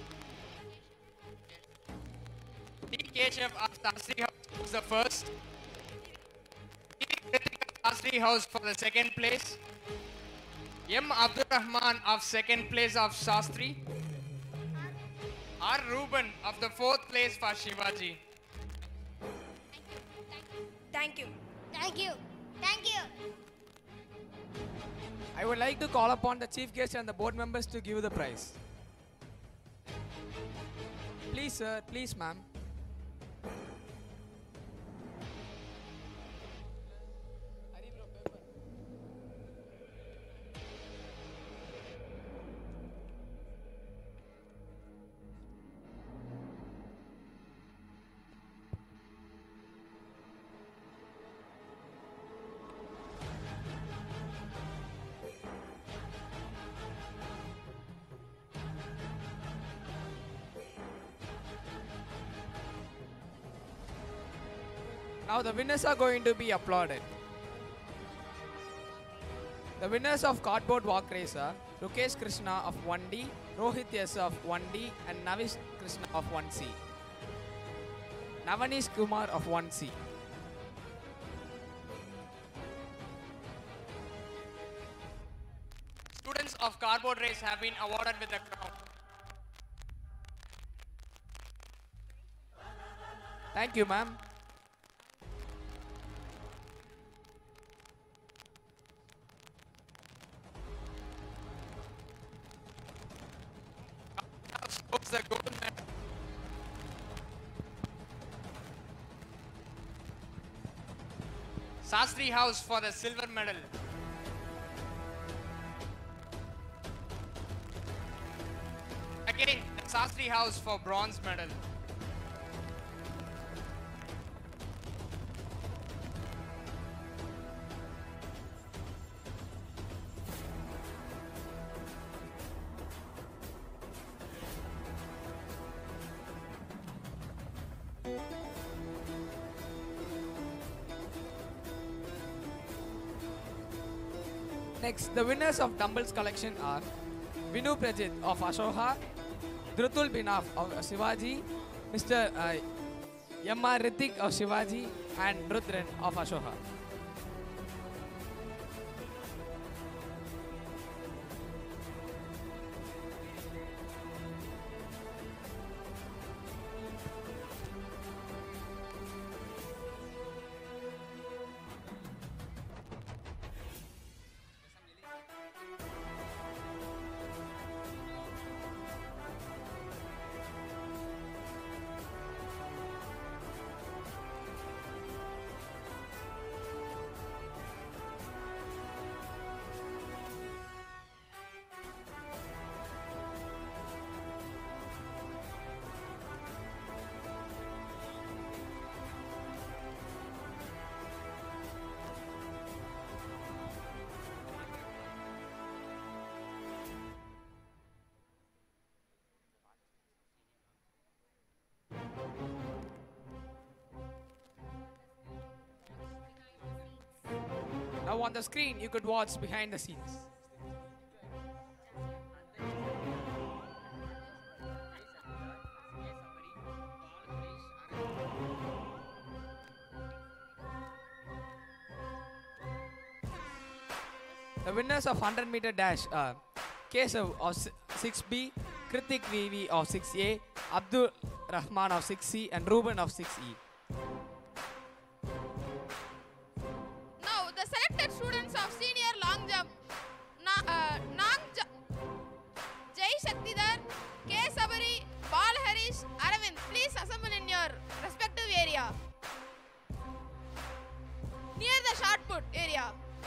D. Keshav of Shastri House was the first, D. Kritika Shastri House for the second place, M. Abdul Rahman of second place of Shastri, R. Ruben of the fourth place for Shivaji. Thank you. Thank you. Thank you. I would like to call upon the chief guest and the board members to give the prize. Please, sir. Please, ma'am. Now the winners are going to be applauded. The winners of cardboard walk race are Rukesh Krishna of 1D, Rohit S of 1D and Navish Krishna of 1C. Navanish Kumar of 1C. Students of cardboard race have been awarded with a crown. Thank you, ma'am. Oops, the gold medal. Sastri House for the silver medal. Again, the Sastri House for bronze medal. Next, the winners of dumbbells collection are Vinu Prajit of Ashoka, Dhrutul Binaf of Shivaji, Mr. Yamma Ritik of Shivaji, and Rudran of Ashoka. Now on the screen, you could watch behind the scenes. The winners of 100-meter dash are Kesav of 6B, Kritik VV of 6A, Abdul Rahman of 6C, and Ruben of 6E. Now, the selected students of senior long jump, Jai Shaktidhar, K. Sabari, Bal Harish, Aravind, please assemble in your respective area. Near the shot put area.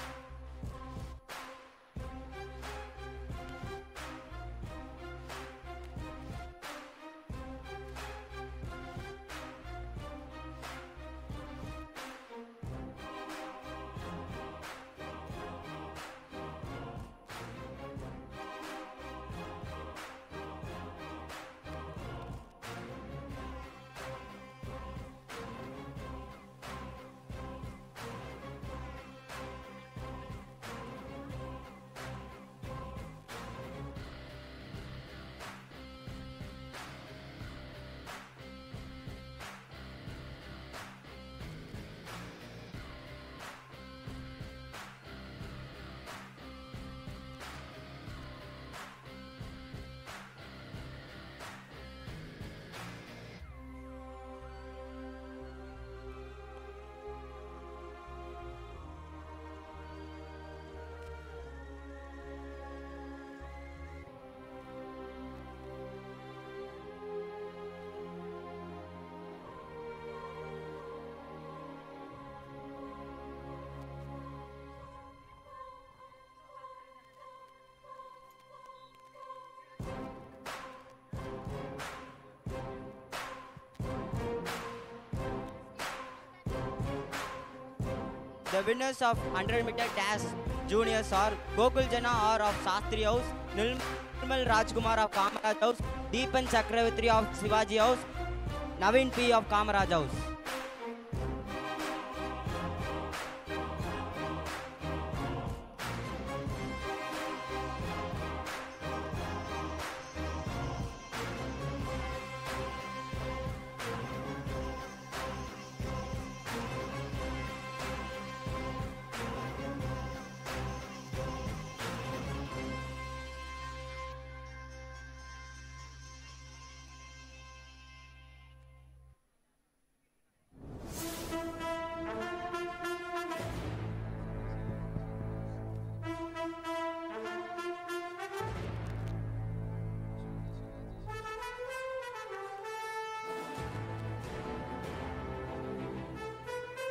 The winners of 100-meter dash juniors are Gokul Jana R of Sastri House, Nirmal Rajkumar of Kamaraj House, Deepan Chakravarti of Shivaji House, Naveen P of Kamaraj House.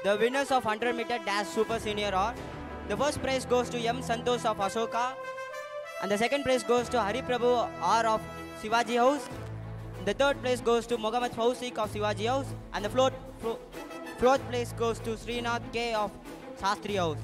The winners of 100-meter dash super senior are: the first prize goes to M. Santosh of Ashoka, and the second prize goes to Hari Prabhu R of Shivaji House. The third place goes to Mohammad Fauzik of Shivaji House, and the fourth place goes to Srinath K of Shastri House.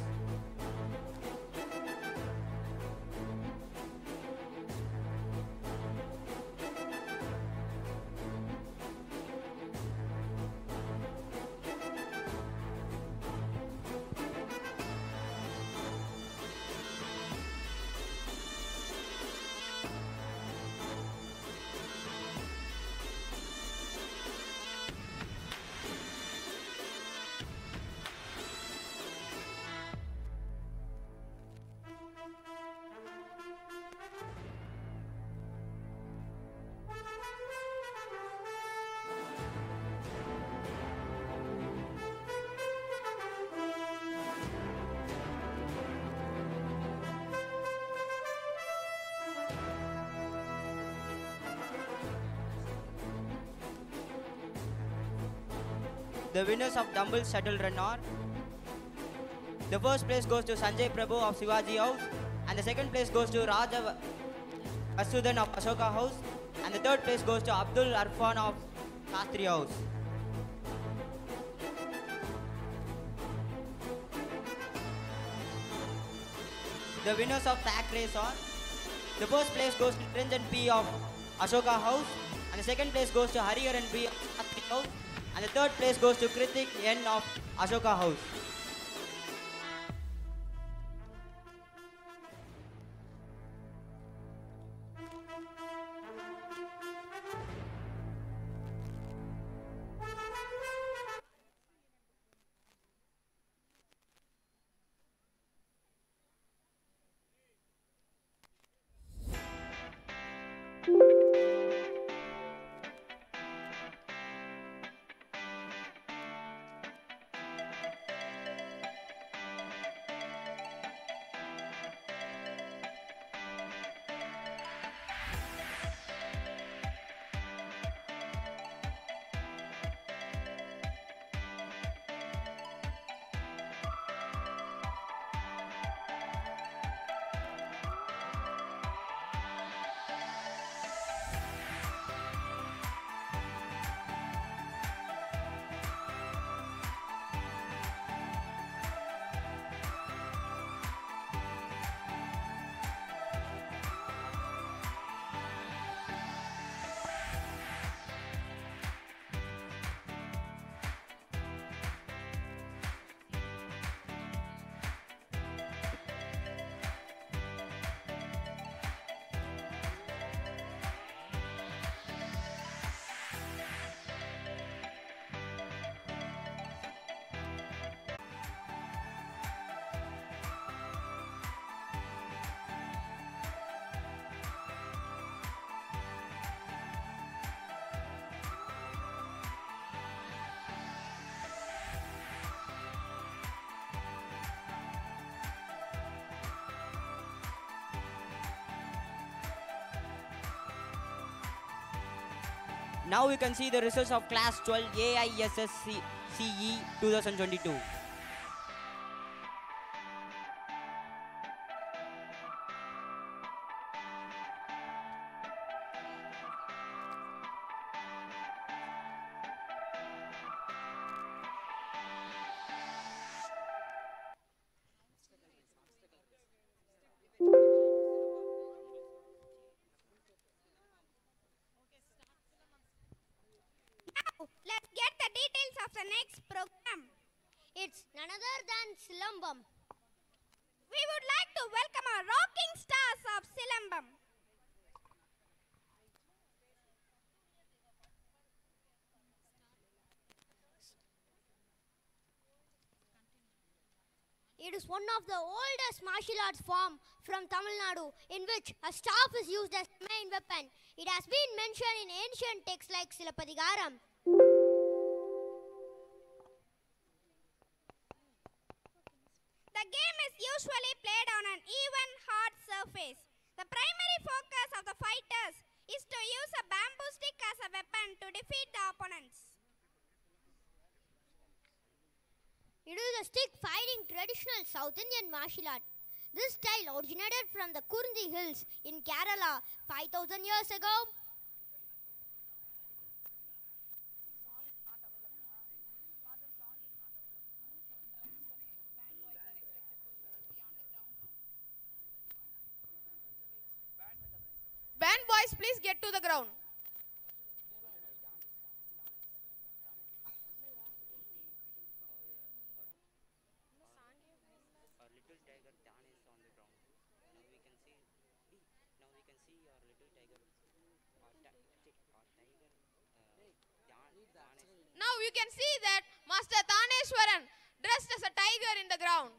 The winners of dumbbell shuttle run are: the first place goes to Sanjay Prabhu of Shivaji House, and the second place goes to Raja Asudan of Ashoka House, and the third place goes to Abdul Arfan of Shastri House. The winners of tag race are: the first place goes to Ranjan P of Ashoka House, and the second place goes to Hariharan B of Shastri House, and the third place goes to Kritik N of Ashoka House. Now we can see the results of Class 12 AISSCE 2022. Let's get the details of the next program. It's none other than Silambam. We would like to welcome our rocking stars of Silambam. It is one of the oldest martial arts form from Tamil Nadu, in which a staff is used as the main weapon. It has been mentioned in ancient texts like Silapadigaram. The game is usually played on an even, hard surface. The primary focus of the fighters is to use a bamboo stick as a weapon to defeat the opponents. It is a stick fighting traditional South Indian martial art. This style originated from the Kurndi hills in Kerala 5000 years ago. Band boys, please get to the ground. Now you can see that Master Taneshwaran dressed as a tiger in the ground.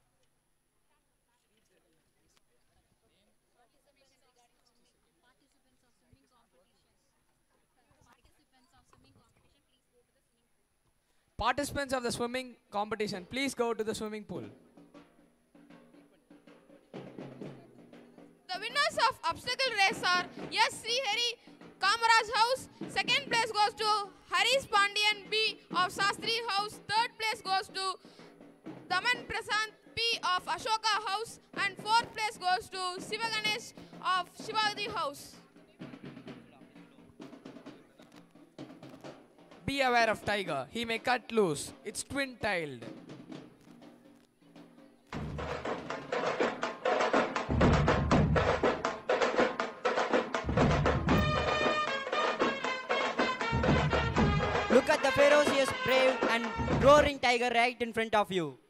Participants of the swimming competition, please go to the swimming pool. The winners of obstacle race are S. Srihari, Kamaraj House. Second place goes to Harish Pandian B of Sastri House. Third place goes to Daman Prasant P of Ashoka House. And fourth place goes to Sivaganesh of Shivaji House. Be aware of tiger. He may cut loose. It's twin-tailed. Look at the ferocious, brave and roaring tiger right in front of you.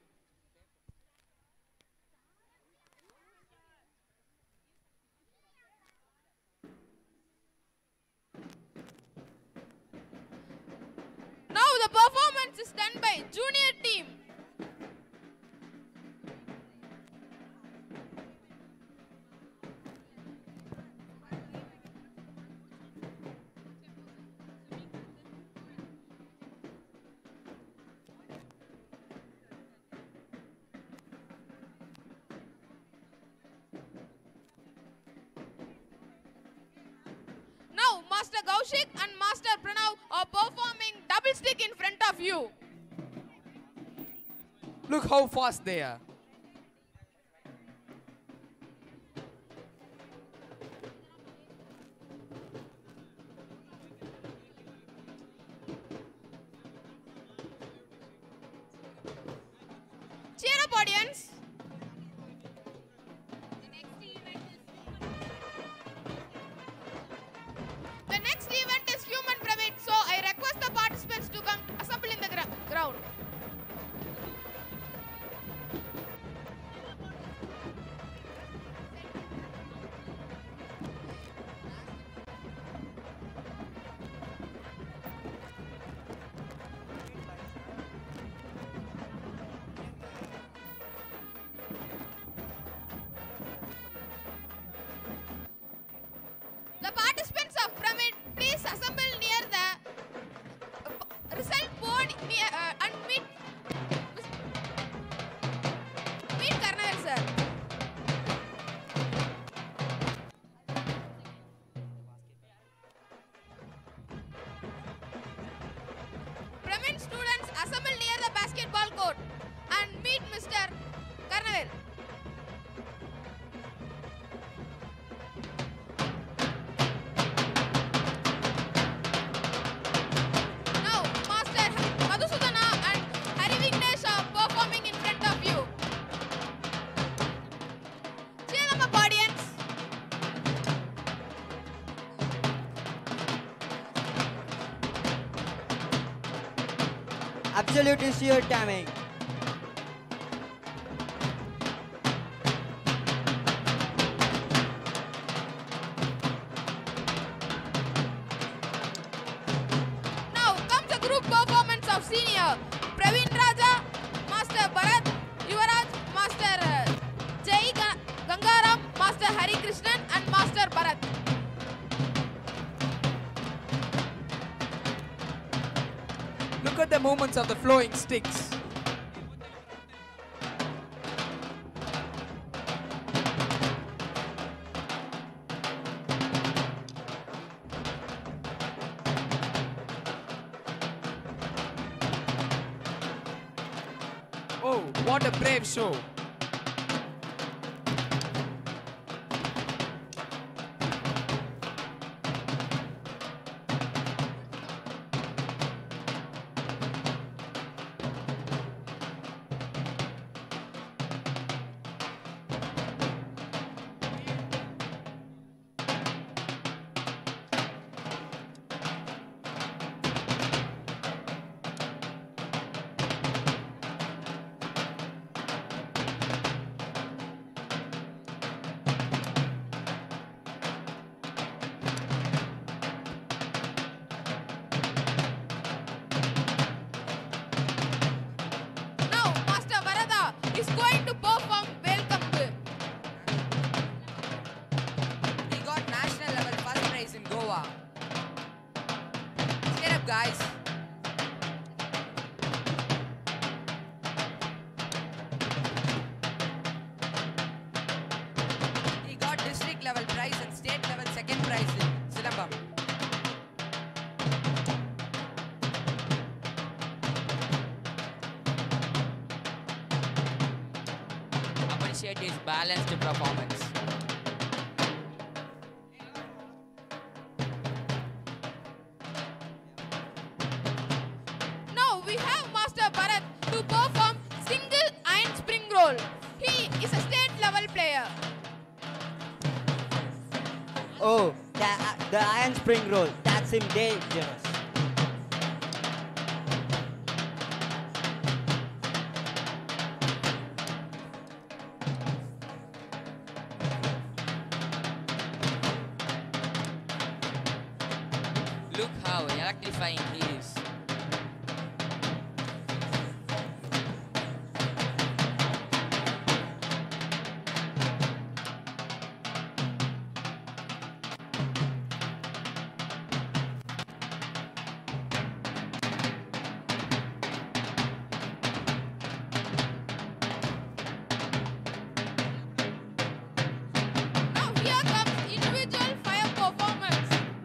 Now the performance is done by junior team. Now Master Kaushik and Master Pranav are performing double stick in front of you. Look how fast they are. Cheer up, audience. The next event is human pyramid, so I request the participants to come assemble in the ground. The participants of pyramid, please assemble near the result board and meet Karnavel sir. Pyramid students assemble near the basketball court and meet Mr. Karnavel. Now, Master Madhusudana and Hari Vignesh are performing in front of you. Cheer them up, audience. Absolutely sure timing. Now comes the group performance of senior Praveen Raja, Master Bharat Yuvaraj, Master Jai Gangaram, Master Hari Krishnan and Master Bharat. Look at the movements of the flowing sticks. What a brave show. Is going to perform welcome to. He got national level first prize in Goa. Cheer up, guys. He got district level prize and state level second prize in Silambam. Appreciate his balanced performance. Now we have Master Bharat to perform single iron spring roll. He is a state level player. Oh, the iron spring roll. That's him dangerous. Look how electrifying he is. Now here comes individual fire performance.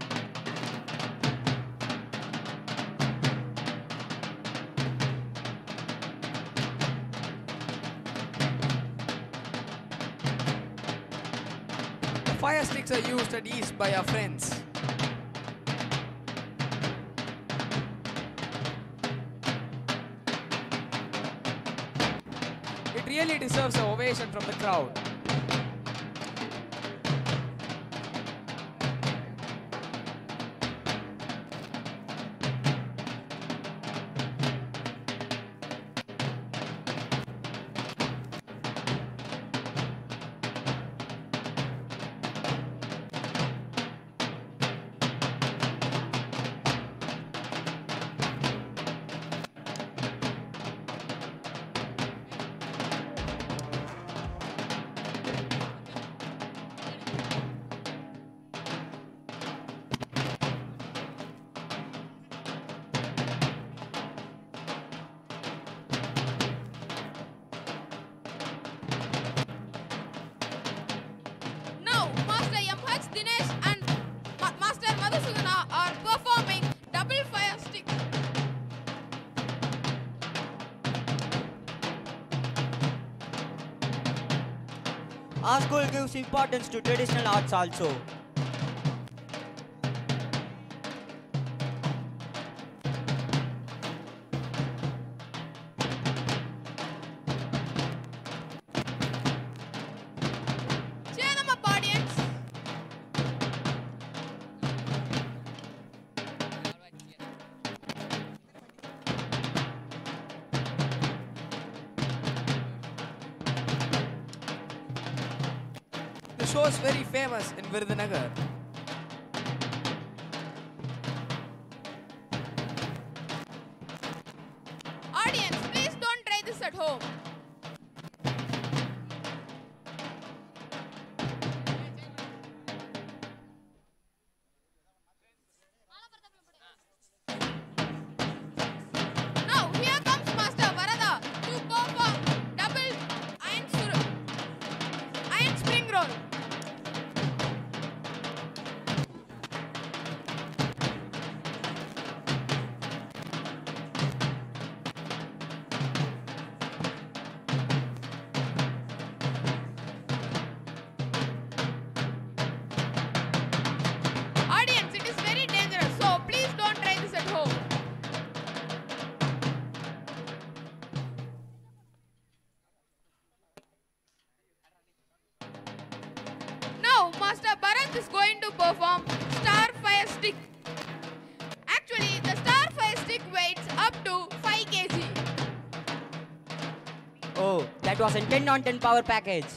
The fire sticks are used at ease by our friends. It really deserves an ovation from the crowd. Now Master MH Dinesh and Master Madhusudana are performing double fire stick. Our school gives importance to traditional arts also. Cheer them up, audience. The show is very famous in Virudhunagar. Audience, please don't try this at home. Now here comes Master Varada to perform double iron spring roll. Master Bharat is going to perform Star Fire Stick. Actually, the Star Fire Stick weighs up to 5 kg. Oh, that was a 10 on 10 power package.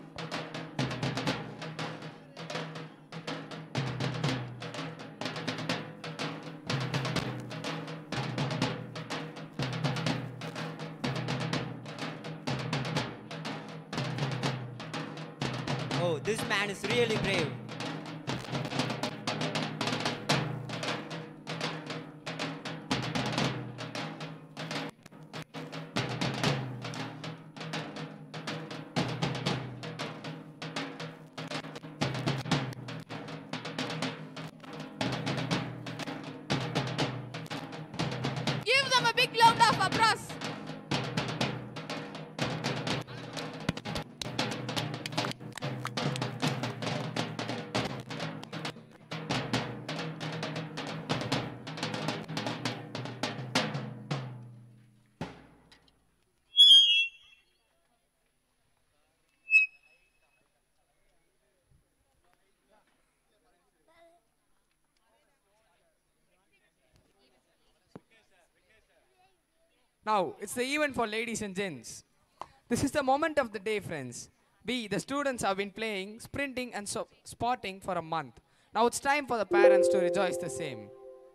Oh, this man is really brave. Give them a big round of applause. Now, it's the event for ladies and gents. This is the moment of the day, friends. The students have been playing, sprinting and spotting for a month. Now it's time for the parents to rejoice the same.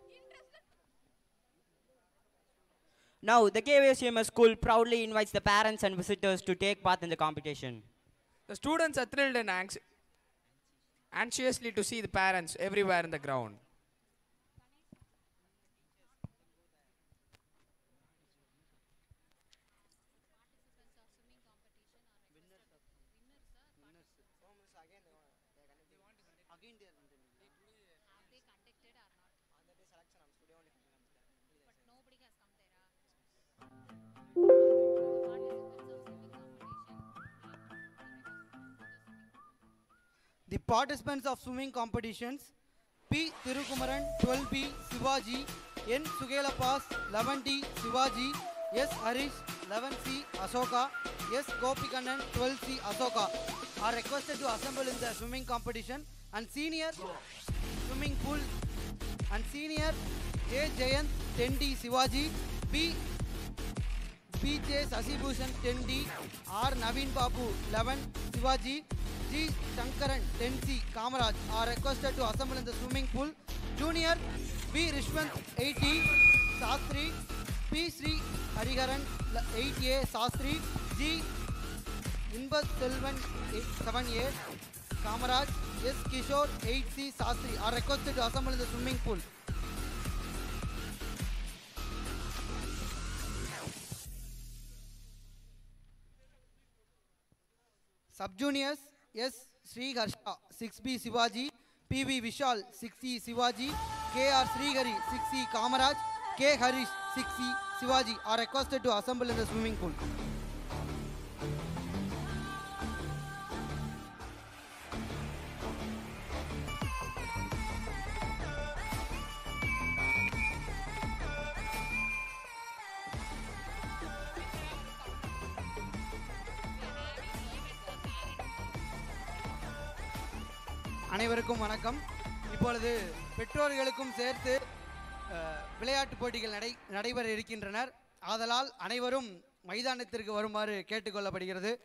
Now, the KVSCMS school proudly invites the parents and visitors to take part in the competition. The students are thrilled and anxiously to see the parents everywhere in the ground. The participants of swimming competitions: P. Thirukumaran 12B Sivaji, N. Sugelapas 11D Sivaji, S. Harish 11C Asoka, S. Gopikannan 12C Asoka are requested to assemble in the swimming competition and senior swimming pool and senior J. Jayant 10D Sivaji, B. J. Sasibhushan 10D, R. Naveen Babu 11 Sivaji, G. Shankaran 10C Kamaraj are requested to assemble in the swimming pool. Junior B. Rishwant 8D Sastri, P. Sri Hariharan 8A Sastri, G. Inbas Selvan 7A Kamaraj, S. Kishore 8C Sastri are requested to assemble in the swimming pool. Sub-juniors: S. Sri Harsha 6B Sivaji, P.V. Vishal 6C Sivaji, K.R. Srihari 6C Kamaraj, K. Harish 6C Sivaji are requested to assemble in the swimming pool. அனைவருக்கும் வணக்கம். இப்பொழுது பெற்றோர்களுக்கும் சேர்த்து விளையாட்டு போட்டிகள் நடைபெற இருக்கின்றனர். ஆதலால் அனைவரும் மைதானத்திற்கு வருமாறு கேட்டுக்கொள்ளப்படுகிறார்கள்.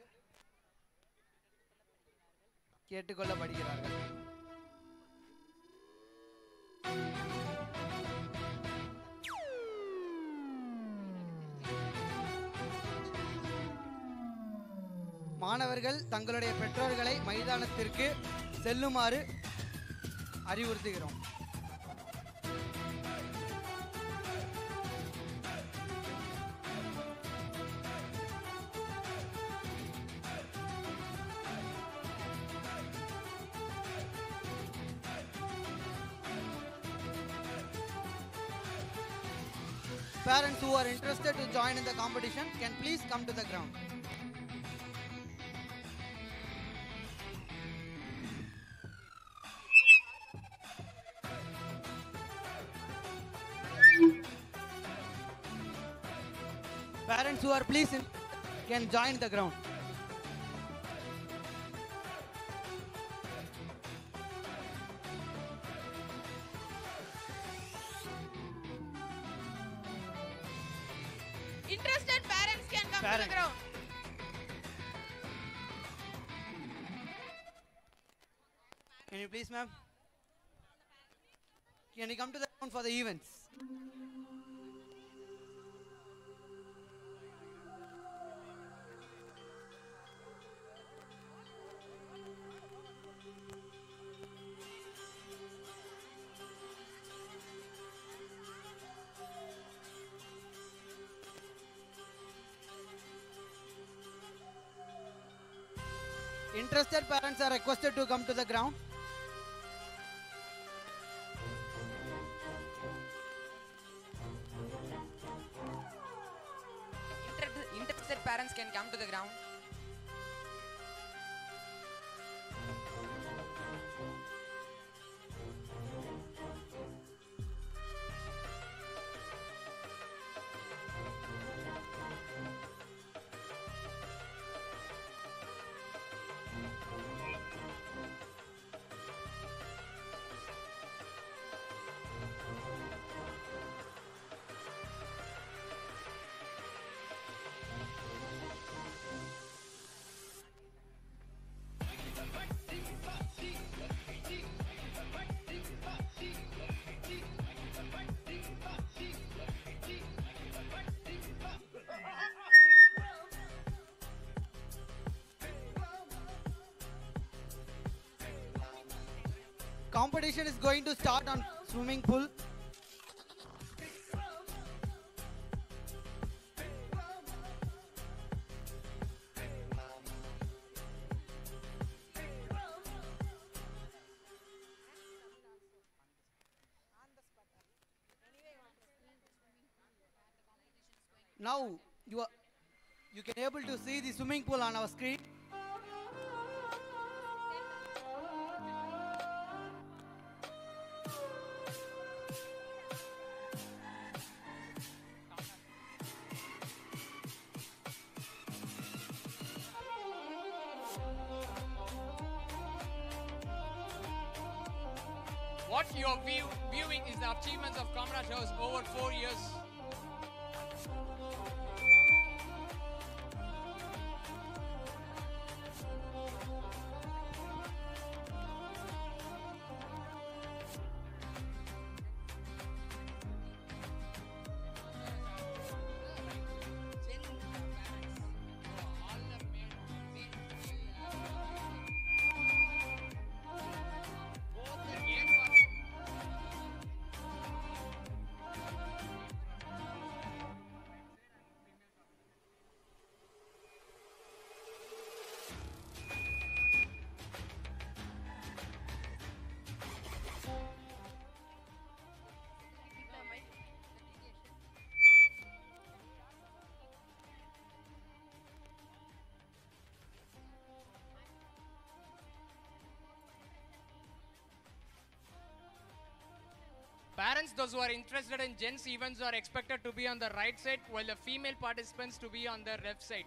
மாணவர்கள் தங்களுடைய பெற்றோர்களை மைதானத்திற்கு செல்லுமாறு அறிவுறுத்துகிறோம். Parents who are interested to join in the competition can please come to the ground. Parents who are please can join the ground. you please, ma'am? Can you come to the ground for the events? Interested parents are requested to come to the ground. Interested parents can come to the ground. Competition is going to start on swimming pool. Now you can able to see the swimming pool on our screen. What you are viewing is the achievements of Kamraj House over 4 years. Parents, those who are interested in gents events are expected to be on the right side, while the female participants to be on the left side.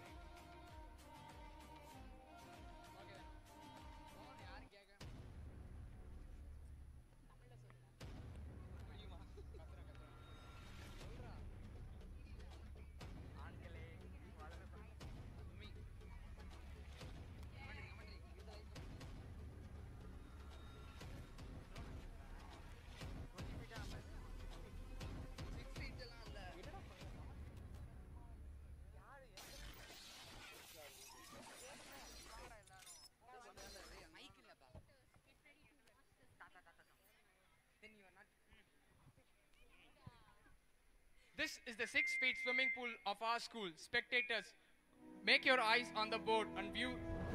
This is the 6-feet swimming pool of our school. Spectators, make your eyes on the board and view.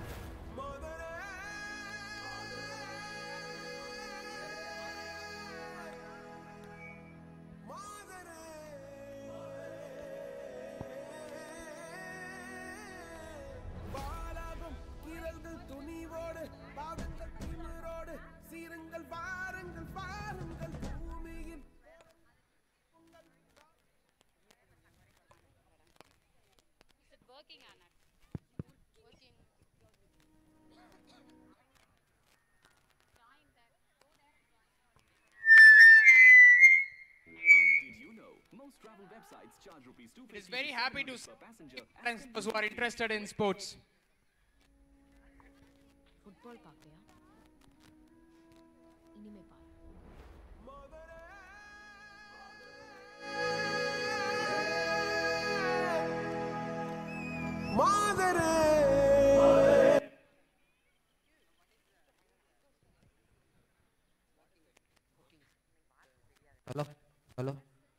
Working, Anna. Working. Did you know most travel websites charge rupees 250 It is very happy to see per passenger parents those who are interested in sports. Football பார்க்கலையா? Hello? Hello?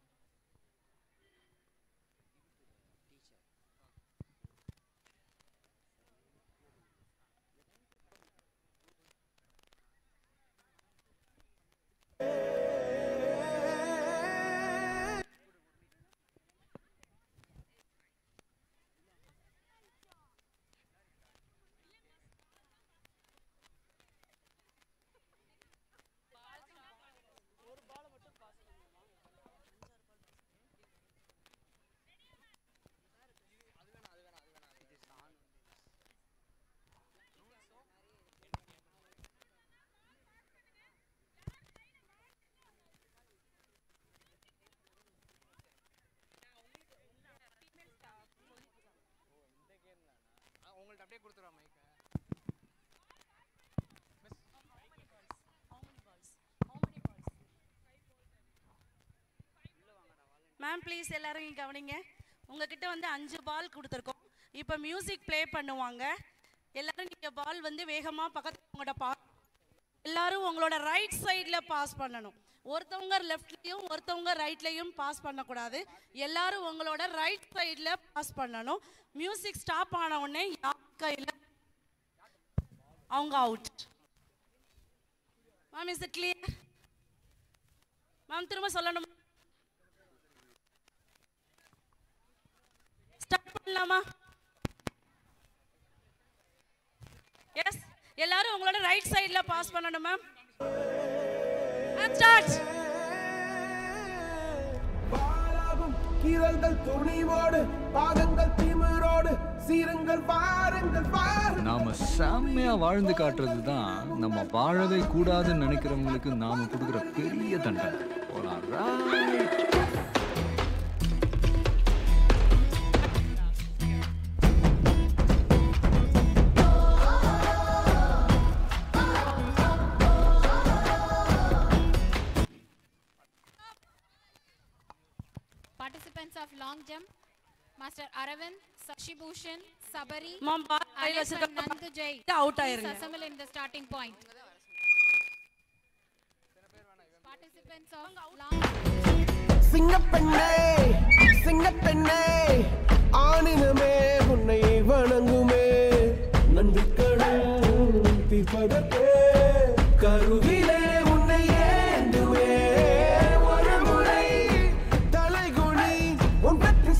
உங்கள்ட்ட அப்படியே கொடுத்துறோம் மைக்க. Ma'am please எல்லாரும் இங்கே கவனிங்க. உங்ககிட்ட வந்து 5 பால் கொடுத்துருக்கோம். இப்போ மியூசிக் ப்ளே பண்ணுவாங்க. எல்லாரும் நீங்கள் பால் வந்து வேகமாக பக்கத்தில் உங்கள்கிட்ட எல்லாரும் உங்களோட ரைட் சைடில் பாஸ் பண்ணணும். ஒருத்தவங்க லெஃப்ட்லேயும் ஒருத்தவங்க ரைட்லேயும் பாஸ் பண்ணக்கூடாது. எல்லாரும் உங்களோட ரைட் சைடில் பாஸ் பண்ணணும். மியூசிக் ஸ்டாப் ஆன உடனே யார் கையில் அவங்க out. Ma'am is it clear? Ma'am திரும்ப சொல்லணும். ஸ்டார்ட் பண்ணலாமா? எஸ், எல்லாரும் உங்களோட ரைட் சைடுல பாஸ் பண்ணணும் மேம். And start. பாலாகும் கீரல்கள் துணிவோடு பாதங்கள் திமிரோடு சீரங்கள் பாருங்கள் பாருங்கள். நாம செம்மையா வாழ்ந்து காட்டுறது தான் நம்ம வாழவே கூடாதுன்னு நினைக்கிறவங்களுக்கு நாம கொடுக்குற பெரிய தண்டனை. Participants of long jump, Master Aravind, Sashi Bhushan, Sabari, Mom, Alex and Nandu Jai. Please assemble in the starting point. Participants of long சிங்கப்பெண்ணே சிங்கப்பெண்ணே ஆனினமே உன்னை வணங்குமே நந்திக்கடல் தீபதற்கே கருவிலே உன்னை ஏந்துவே ஒரு முறை தலைகுனி உன் பற்றி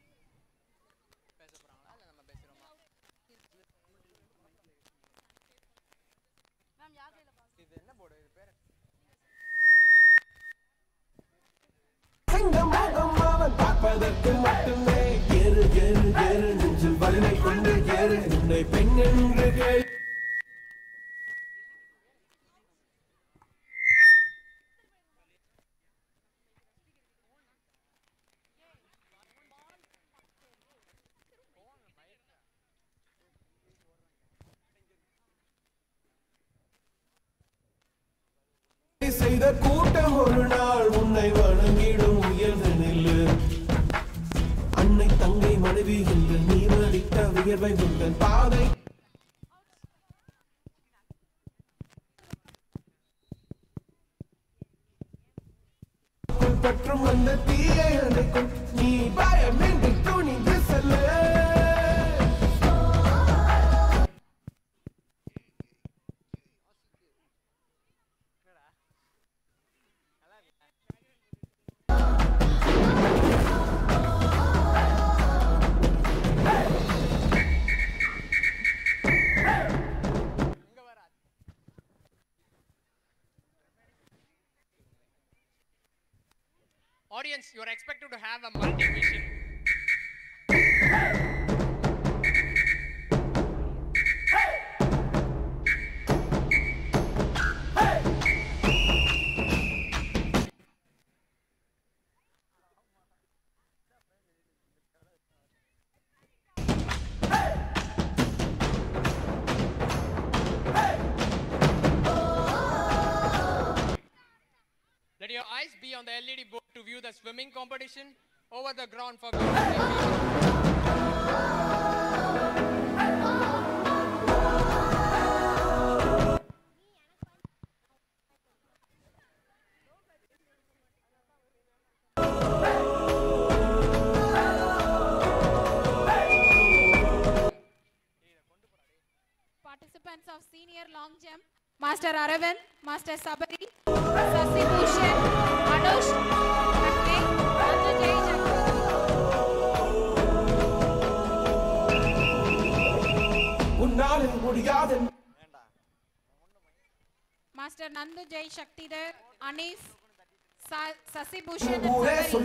சிங்கமுகம் அவன் பார்ப்பதற்கு மட்டுமே ஏறு ஏறு ஏறு நெஞ்சில் வலிமை கொண்டு ஏறு உன்னை பெண் என்று கேள். செய்த கூட்டம் ஒரு நாள் உன்னை வணங்கிடும் உயர்ந்த நில்லு அன்னை தங்கை மனைவி என்று நீ மதித்த உயர்வை உங்கள் பாதை பற்றும் அந்த தீயை அணைக்கும் நீ பயமின்றி துணிந்து செல்ல. Audience, you are expected to have a multi-vision. Let your eyes be on the LED board to view the swimming competition over the ground for participants of senior long jump, Master Aravind, Master Sabari, Sasi Bhushan, Anush, Rakne, Nandu Jai Master Nandu Jai Shaktidhar, Anis, Sasi Bhushan and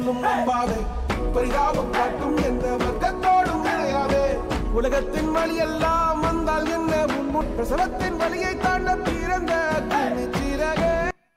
Sabari. உலகத்தின் வழி எல்லாம் வந்தால் என்ன பிரசவத்தின் வழியை தாண்ட பிறந்த சிறகே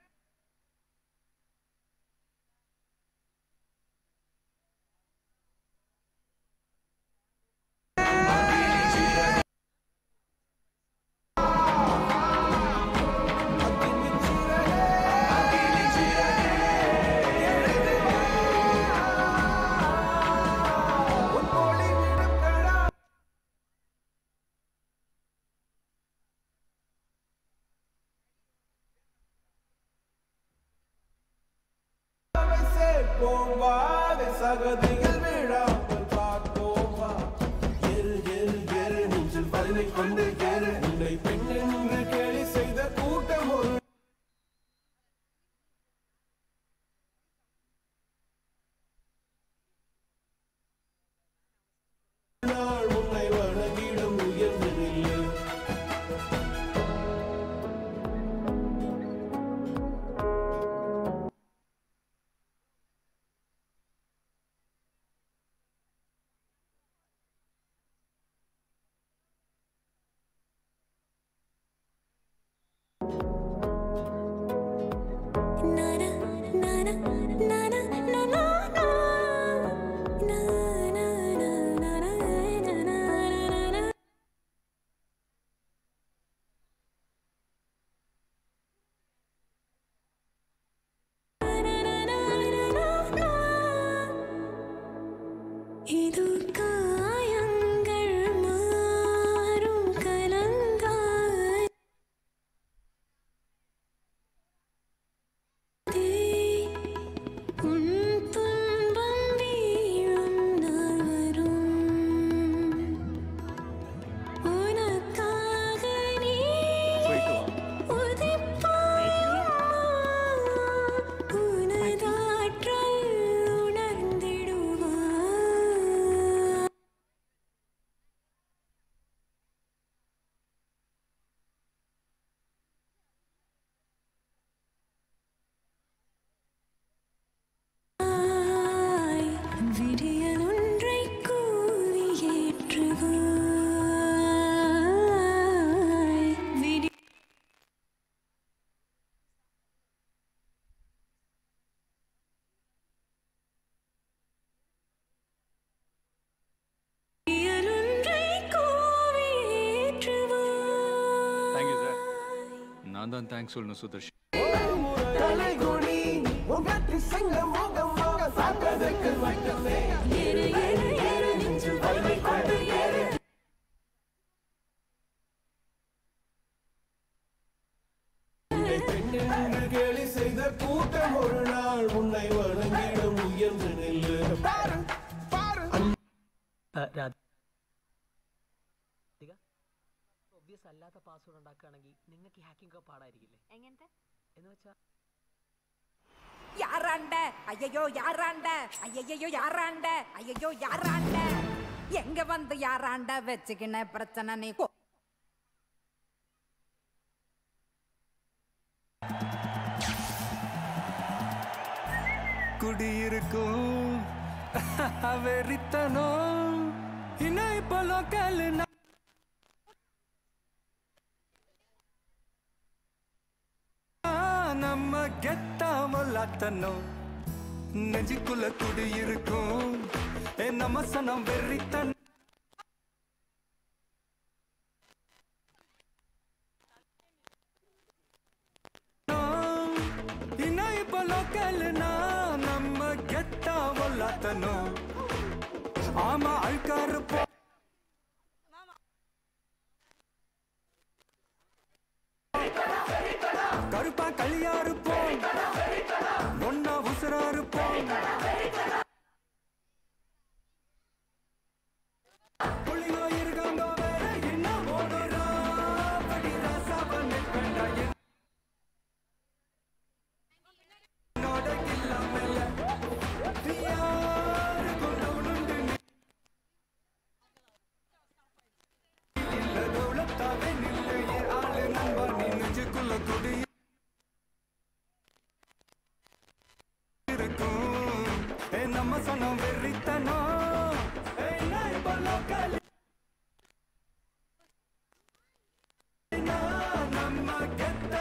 சகதிகள் விழாமல் பார்த்தோமா எரு எரு எரு நெஞ்சில் பலனை கொண்டு எரு உன்னை பெண் என்று கேலி செய்த கூட்டம் ஒரு நாள் உன்னை வணங்கிடும் உயர்ந்து நில்லு நான் தேங்க்ஸ் சொல்லணும் சுதர்ஷன். செய்த கூட்டம் ஒரு நாள் உன்னை வணங்கிடும் உயர்ந்து நில்லு. ഒബ്വിയസ് അല്ലാത്ത പാസ്വേഡ് ഉണ്ടാക്കുകയാണെങ്കിൽ നിങ്ങൾക്ക് ഹാക്കിംഗ് ഒക്കെ പാടായിരിക്കില്ലേ? എങ്ങനത്തെ എന്ന് വെച്ചാ யாராண்ட ஐயோ யாராண்ட ஐயோ யாராண்ட ஐயோ யாராண்ட எங்க வந்து யாராண்ட வச்சுக்கின பிரச்சனை நீ குடியிருக்கும் வெறித்தனம் இன்னும் இப்போ லோக்கல் நம்ம கெட்டாமல்லாத்தனும் நெஞ்சுக்குள்ள குடியிருக்கும் நம்ம சனம் வெறித்தனம் இன்னும் இப்போ லோக்கல்னா நம்ம கெட்டாமல்லாத்தனும் ஆமா அழுக்காரு போ கருப்பா களியா இருப்போம் ஒன்னா உசுரா இருப்போம் புள்ளிங்க இருக்காங்க வேற என்ன ஓடுறா சொல்ல குடி இருக்கும் நம்ம சொன்ன வெறித்தனம் லோக்கல் நம்ம கெத்தா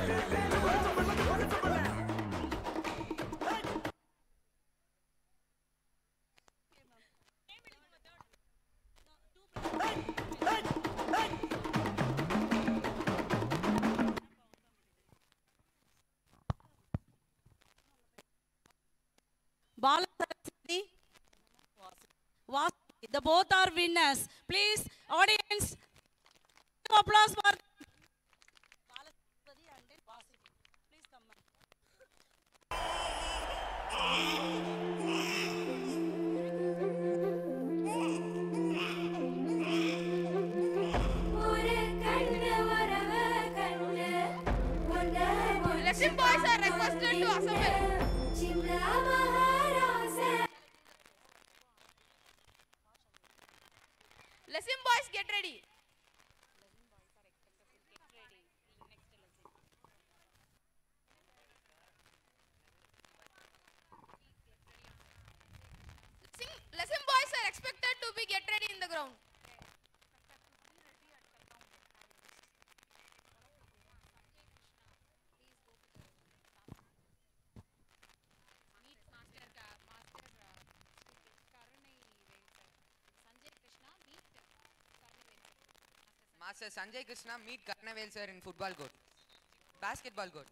Bala Saraswati, Vasuki. The both are winners. Please, audience, applause for Bala Saraswati and then Vasuki. Please come back. Lesson boys are requested to assemble. Lesson boys, get ready. Lesson boys are expected to be get ready in the ground. Master Sanjay Krishna meet Karnavel sir in football court. Basketball court.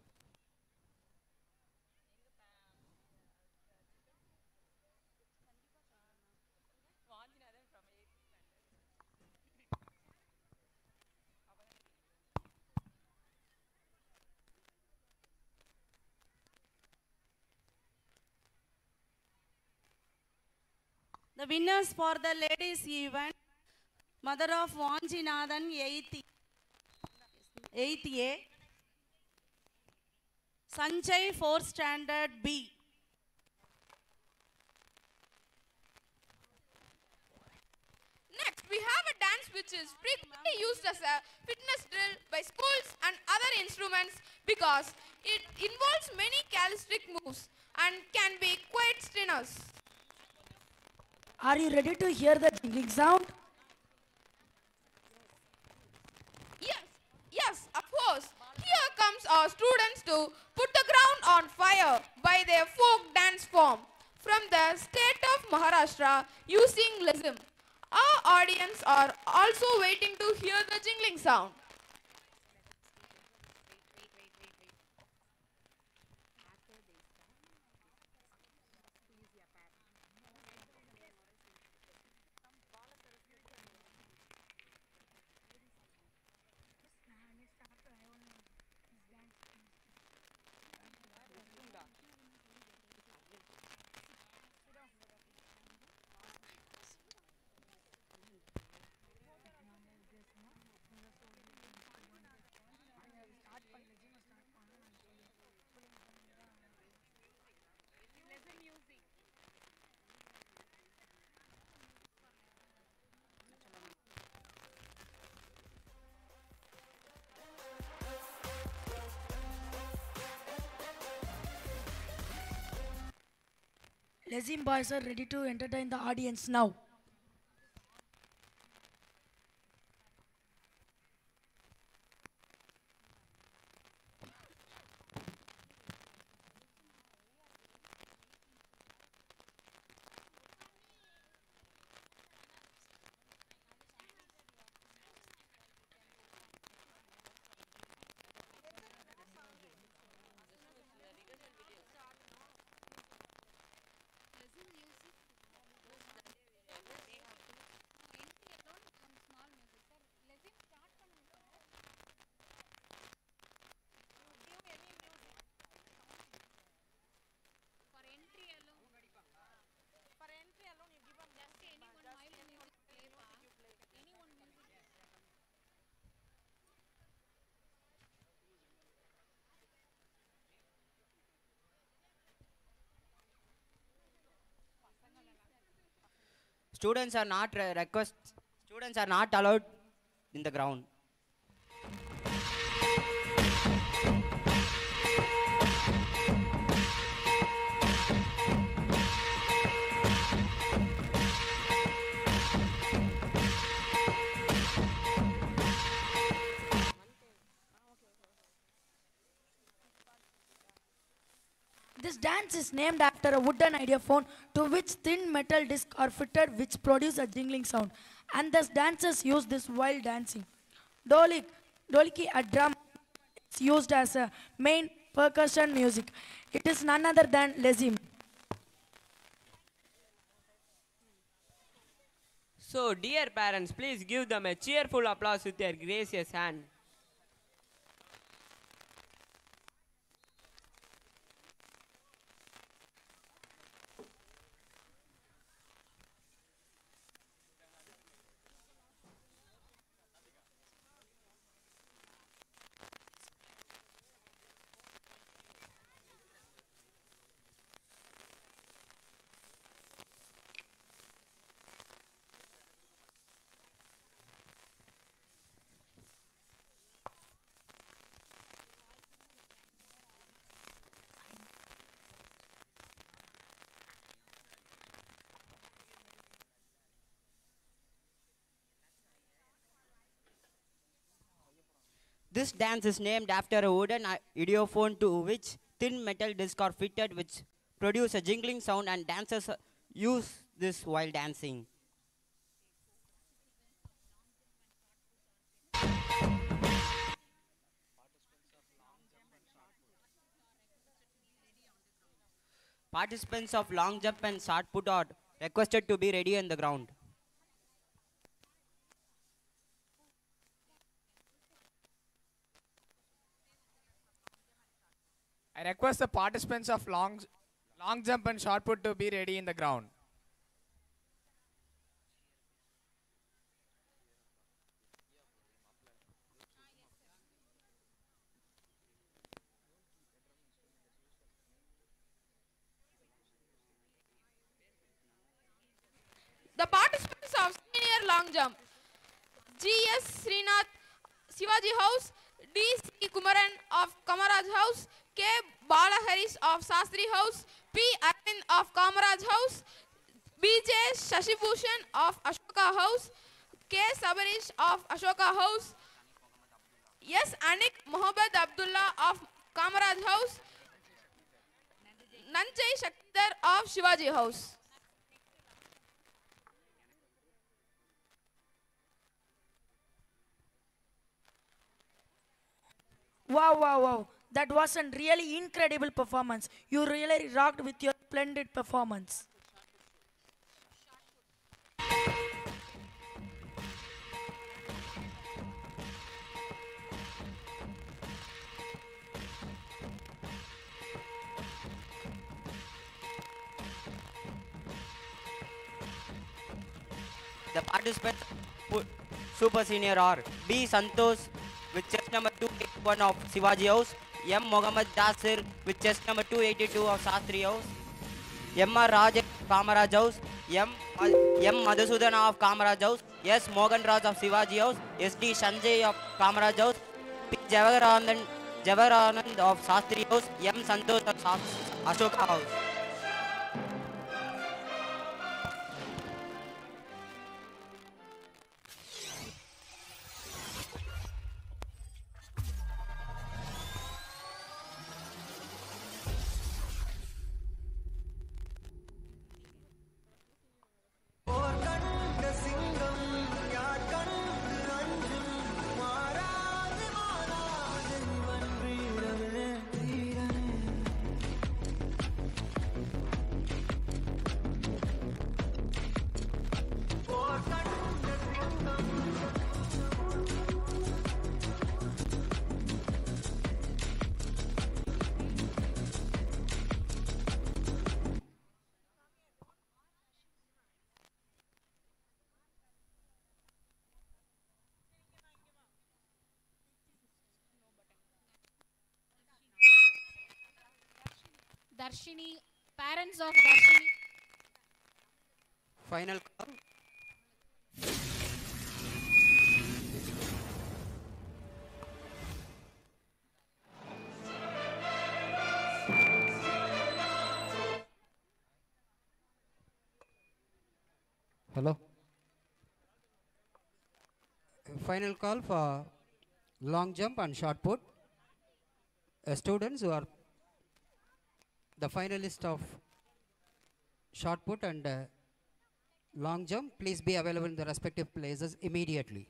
The winners for the ladies event, mother of Vanjinathan, 8th A, Sanjay, 4th standard B. Next, we have a dance which is frequently used as a fitness drill by schools and other instruments because it involves many calisthenic moves and can be quite strenuous. Are you ready to hear the jingling sound? Yes, of course. Here comes our students to put the ground on fire by their folk dance form from the state of Maharashtra using Lism. Our audience are also waiting to hear the jingling sound. Lesim boys are ready to entertain the audience now. Students are not Students are not allowed in the ground. This dance is named after a wooden idiophone to which thin metal discs are fitted which produce a jingling sound. And thus dancers use this while dancing. Doliki, a drum, is used as a main percussion music. It is none other than lezim. So, dear parents, please give them a cheerful applause with your gracious hand. This dance is named after a wooden idiophone to which thin metal discs are fitted which produce a jingling sound, and dancers use this while dancing. Participants of long jump and shot put are requested to be ready on the ground. I request the participants of long jump and shot put to be ready in the ground. The participants of senior long jump: G.S. Srinath, Shivaji House; D.C. Kumaran of Kamaraj House; K. Balaharis of Sastri House; P. Arvind of Kamaraj House; B.J. Shashibhushan of Ashoka House; K. Sabarish of Ashoka House; S. Anik Mohammad Abdullah of Kamaraj House; Nanchai Shakidhar of Shivaji House. Wow, wow, wow. That was a really incredible performance. You really rocked with your splendid performance. The participants super senior are B. Santosh with chest number 281 of Shivaji House; M. Mohammad Dasir with chest number 282 of Sastri House; M. R. Raj of Kamaraj House; M. Madhusudana of Kamaraj House; S. Mogan Raj of Shivaji House; S. D. Sanjay of Kamaraj House; P. Javaharanand of Sastri House; M. Santosh of Ashoka House. Darshini, parents of Darshini. Final call. Hello. Final call for long jump and shot put. Students who are the finalist of shot put and long jump, please be available in the respective places immediately.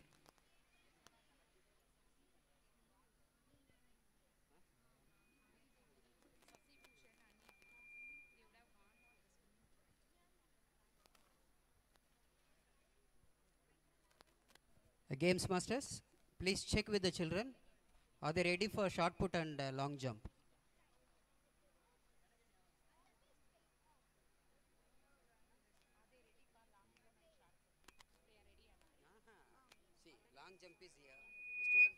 Games masters, please check with the children. Are they ready for shot put and long jump? See, long jump is here. The student.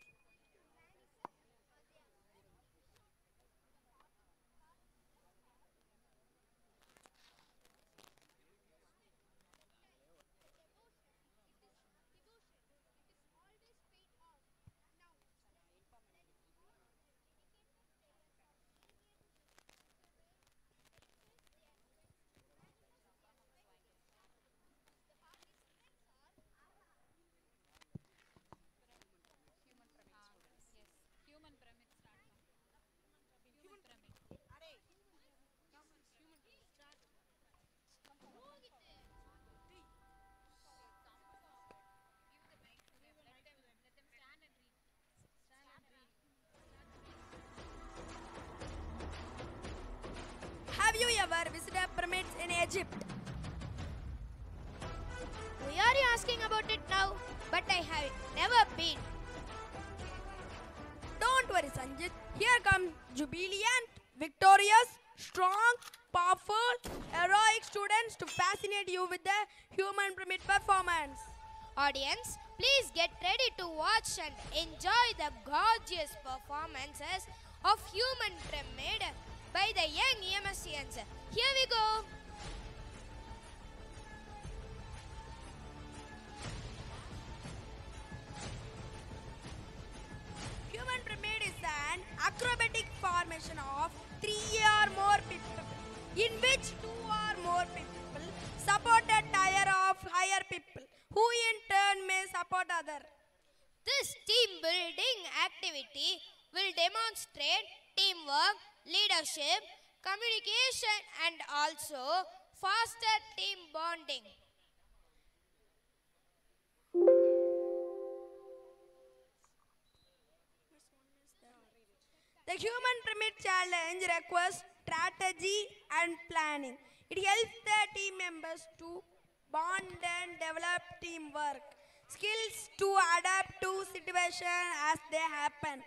Have you ever visited pyramids in Egypt? Why are you asking about it now? But I have never been. Don't worry, Sanjit. Here comes jubilant, victorious, strong, powerful, heroic students to fascinate you with the human pyramid performance. Audience, please get ready to watch and enjoy the gorgeous performances of human pyramid by the young EMSians. Here we go. Human pyramid is an acrobatic formation of 3 or more people, in which 2 or more people support a tier of higher people, who in turn may support other. This team building activity will demonstrate teamwork, leadership, communication, and also foster team bonding. The Human Pyramid Challenge requires strategy and planning. It helps the team members to bond and develop teamwork, skills to adapt to situations as they happen.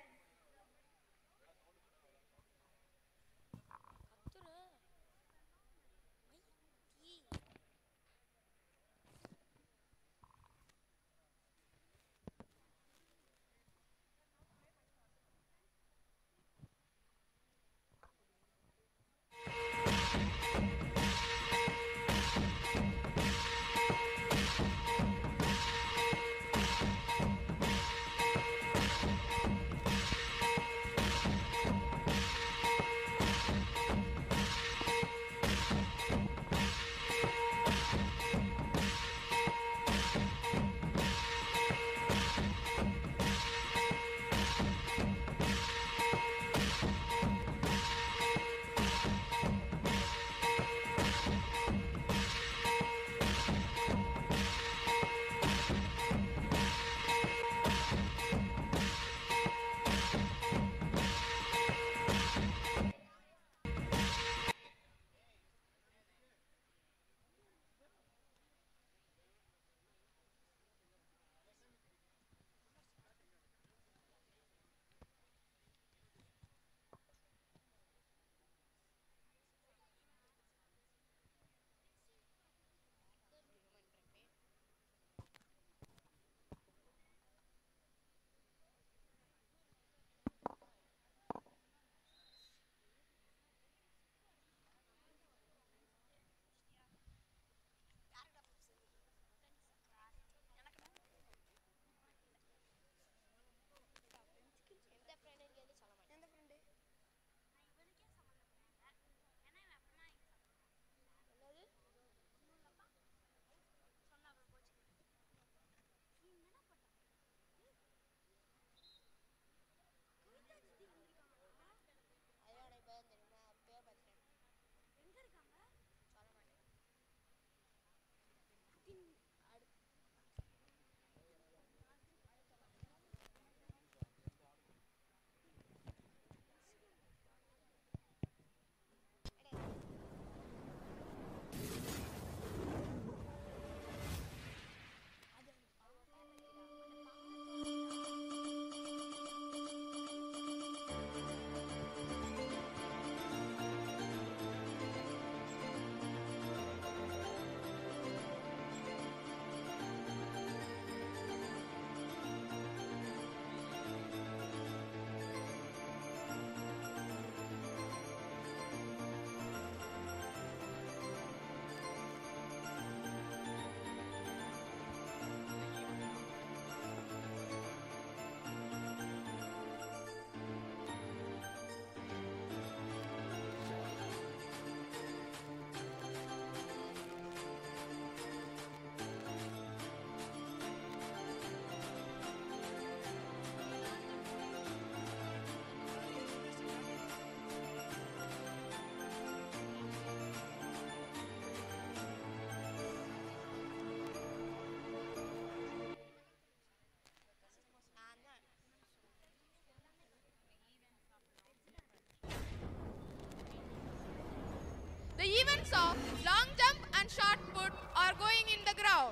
The events of long jump and shot put are going in the ground.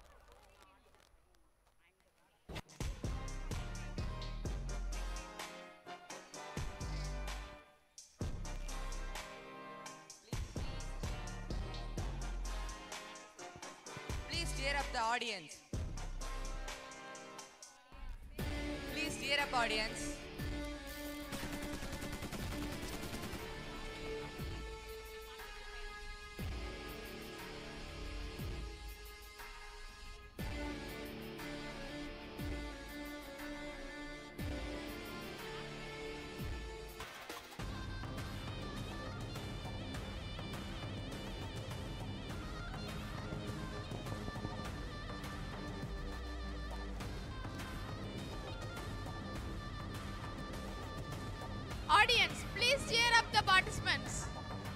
Please cheer up the audience. Please cheer up audience. Audience, please cheer up the participants.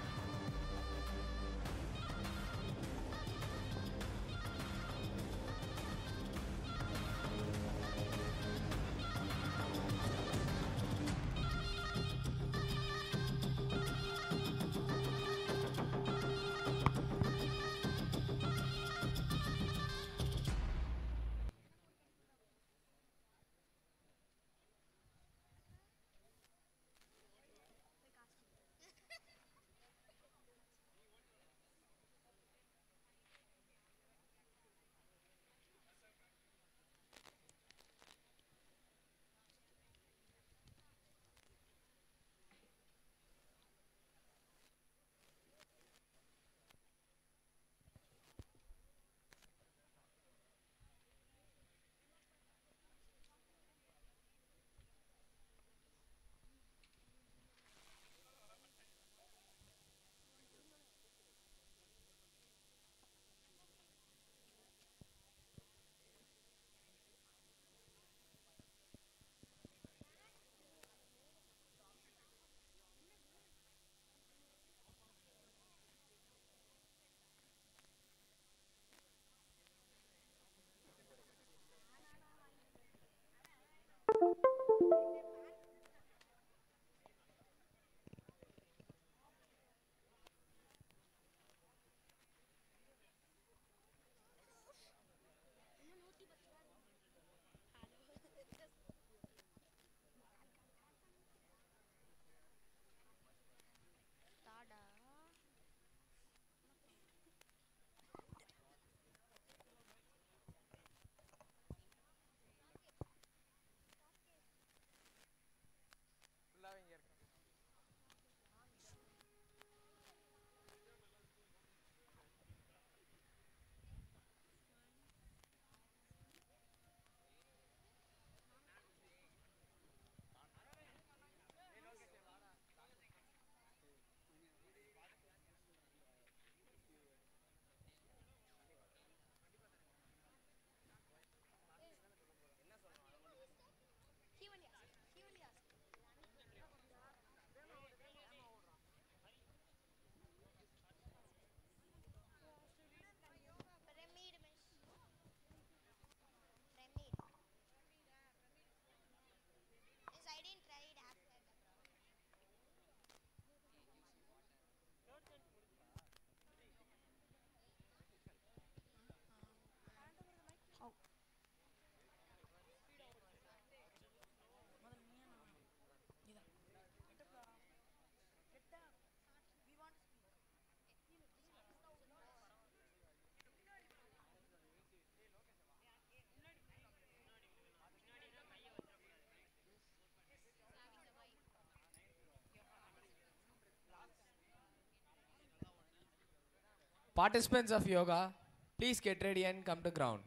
Participants of yoga, please get ready and come to ground.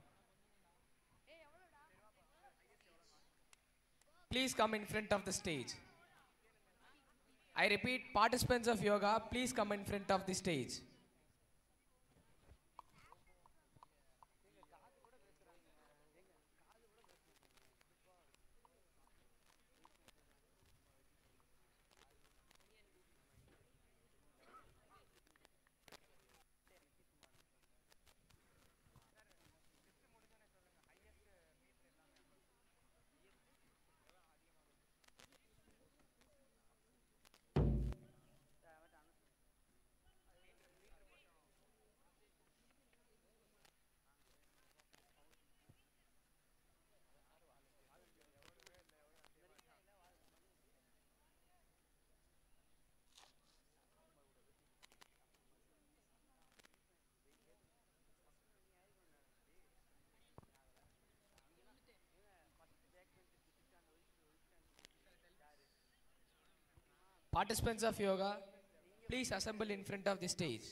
Please come in front of the stage. I repeat, participants of yoga, please come in front of the stage. Participants of yoga, please assemble in front of the stage.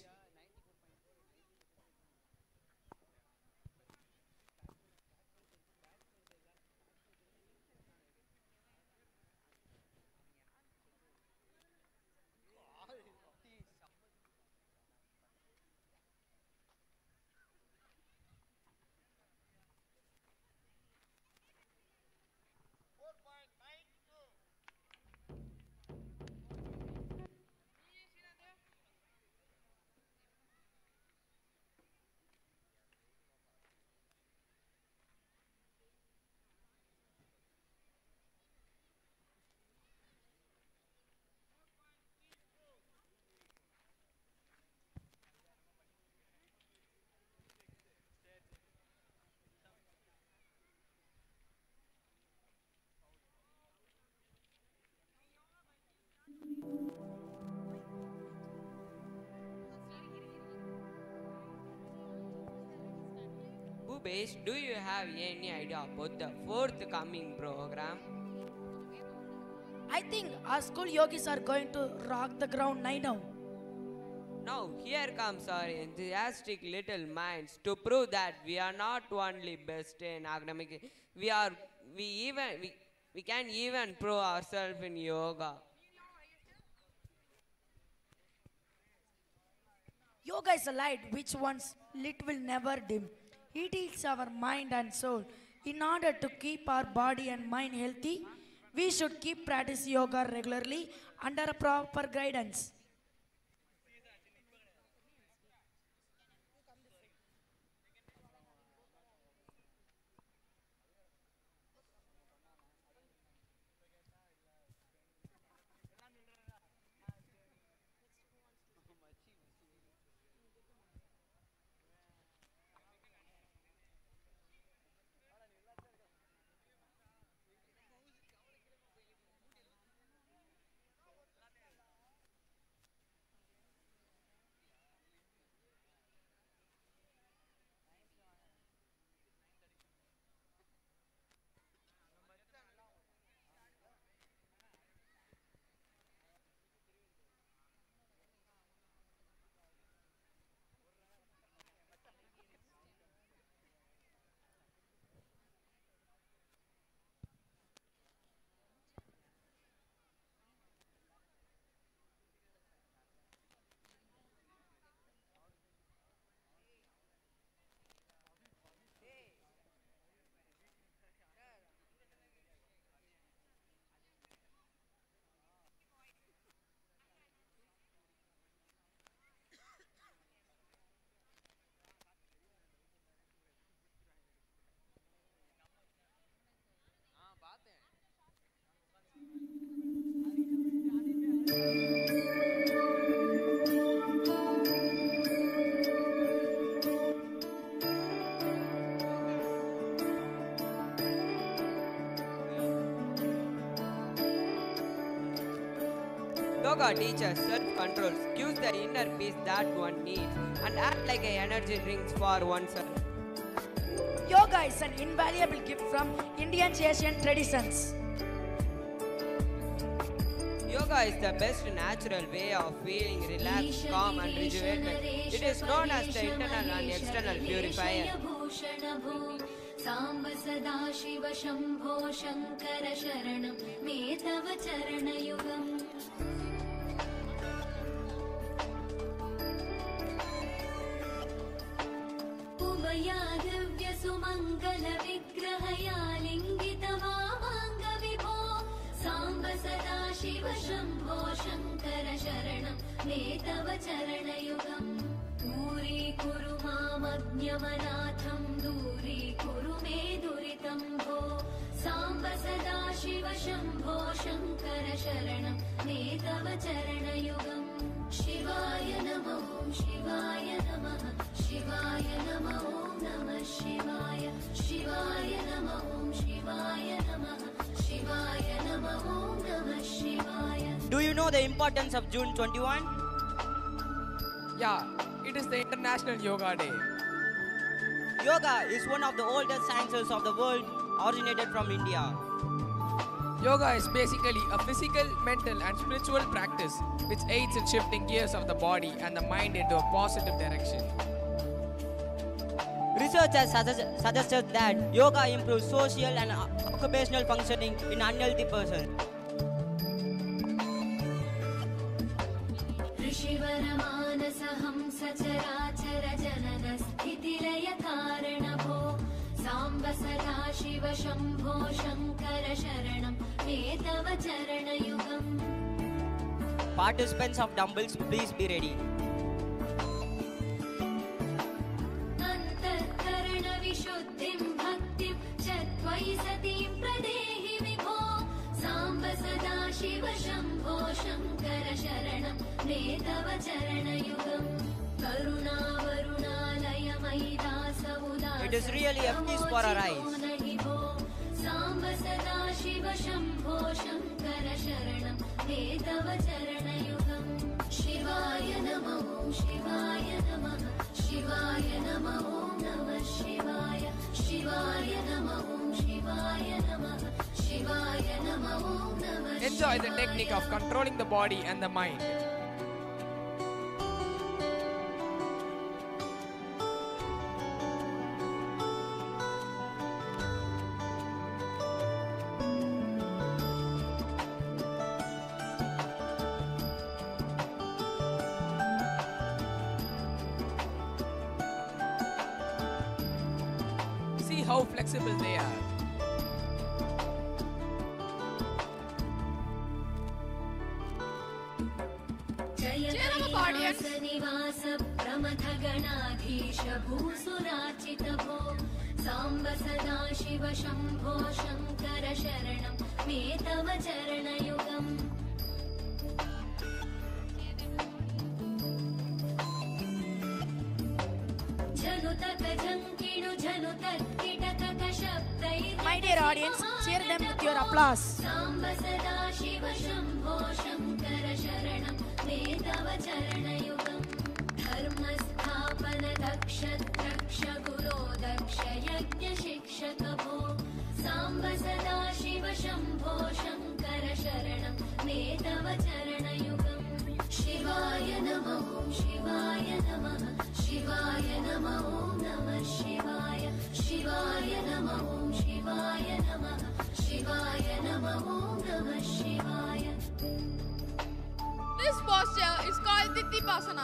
Bhupesh, do you have any idea about the forthcoming program? I think our school yogis are going to rock the ground now. Now here comes our enthusiastic little minds to prove that we are not only best in academic, we can even prove ourselves in yoga. Yoga is a light which once lit will never dim. It heals our mind and soul. In order to keep our body and mind healthy, we should keep practicing yoga regularly under a proper guidance. Yoga teaches self-control, gives the inner peace that one needs, and act like an energy drinks for oneself. Yoga is an invaluable gift from Indian Asian traditions. Yoga is the best natural way of feeling relaxed, calm and rejuvenated. It is known as the internal and external purifier. Samba सदा शिव शंभो शंकर शरणं मे तव चरणयुगम् उमया दिव्य सुमंगल विग्रहया लिंगित वामांग विभो सांब सदा शिव शंभो शंकर शरणं मे तव चरणयुगम् दूरी कुरु मामज्ञमनाथं दूरी कुरु मे दुरितं भो सांब सदा शिव शंभो शंकर शरणं मे तव चरणयुगम् शिवाय नमः शिवाय नमः शिवाय नमः नमः शिवाय शिवाय नमः शिवाय नमः शिवाय नमः नमः शिवाय. Do you know the importance of June 21? Yeah, it is the International Yoga Day. Yoga is one of the oldest sciences of the world, originated from India. Yoga is basically a physical, mental, and spiritual practice which aids in shifting gears of the body and the mind into a positive direction. Research has suggested that yoga improves social and occupational functioning in unhealthy persons. ऋषिवरमानसहं सचराचर जननस्थितिलय कारणभो Samba सदा शिव शम्भो शङ्कर शरणं मे तव चरणयुगम्. Participants of dumbbells, please be ready. अन्तःकरणविशुद्धिं भक्तिं च त्वयि सतीं प्रदेहि विभो साम्ब सदा शिव शम्भो शङ्कर शरणं मे तव चरणयुगम्. करुणावरुणालयमयि दास उदास It is really a feast for our eyes. Samba सदा शिव शम्भो शङ्कर शरणं मे तव चरणयुगम्. शिवाय नमः शिवाय नमः शिवाय नमः नमः शिवाय शिवाय नमः शिवाय नमः शिवाय नमः नमः. Enjoy the technique of controlling the body and the mind. See how flexible they are. निवास प्रमथ गणाधीश भूसुराचित भो साम्ब सदा शिव शम्भो शङ्कर शरणं मे तव चरणयुगम्. झनुतक झङ्किणु झनुतक किटकक शब्दैर्. My dear audience, cheer them with your applause. Samba सदा शिव शम्भो शङ्कर शरणं मे तव चरणयुगम्. धर्मस्थापन दक्ष द्रक्ष गुरो दक्ष यज्ञ शिक्षक भो साम्ब सदा शिव शम्भो शङ्कर शरणं मे तव चरणयुगम्. शिवाय नमः शिवाय नमः शिवाय नमः नमः शिवाय शिवाय नमः शिवाय नमः शिवाय नमः नमः शिवाय. This posture is called Ditthipasana.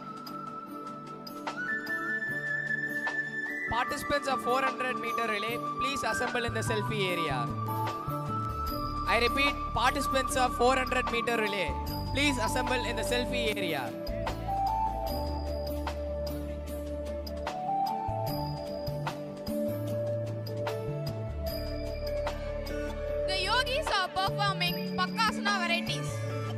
Participants of 400-meter relay, please assemble in the selfie area. I repeat, participants of 400-meter relay, please assemble in the selfie area. The yogis are performing Pakkasana varieties.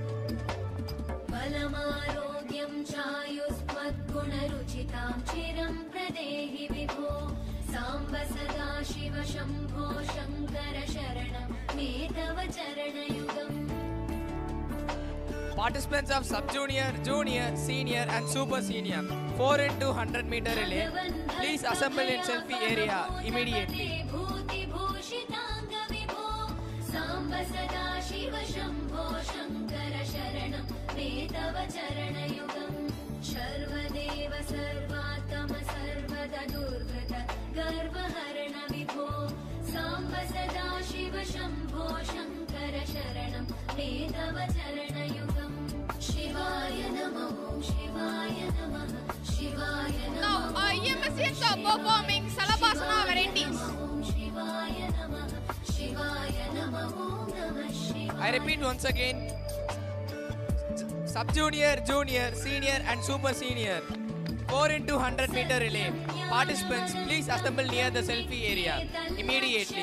बलमारोग्यं चायुस्मद्गुणरुचितां चिरं प्रदेहि विभो साम्ब सदा शिव शम्भो शङ्कर शरणं मे तव चरणयुगम्. Participants of sub-junior, junior, senior and super senior 4 into 100-meter relay, please assemble in selfie area immediately. भूतिभूषिताङ्ग विभो साम्ब सदा शिव शम्भो शङ्कर शरणं मे तव चरणयुगम्. सर्वदेव सर्वात्म सर्वदा दुर्वृत गर्वहरण विभो साम्ब सदा शिव शम्भो शङ्कर शरणं मे तव चरणयुगम्. शिवाय नमः शिवाय नमः शिवाय नमः. Now our EMSians are performing Salabhasana varieties. शिवाय नमः शिवाय नमः नमः शिवाय. I repeat once again, sub-junior, junior, senior and super senior 4 into 100-meter relay. Participants, please assemble near the selfie area immediately.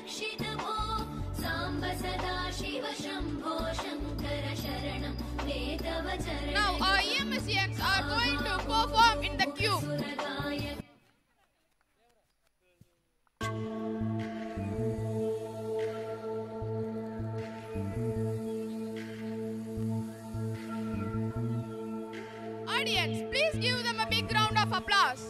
Now our EMSians are going to perform in the queue. Audience, please give them a big round of applause.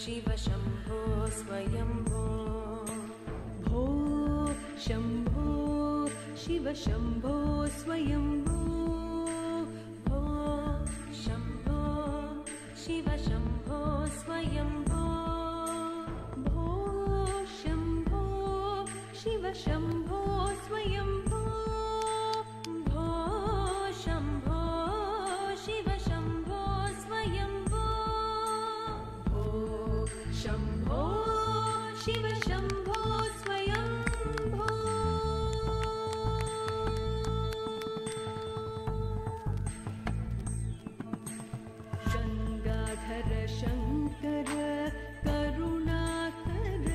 Shiv शम्भो स्वयम्भो भो शम्भो शिव शम्भो स्वयम्भो भो शम्भो शिव शम्भो स्वयम्भो भो शम्भो शिव शम्भो स्वयम्भो भो शम्भो शिव शम्भो स्वयम्भो भो शम्भो शिव शम्भो स्वयम्भो गङ्गाधर शङ्कर करुणाकर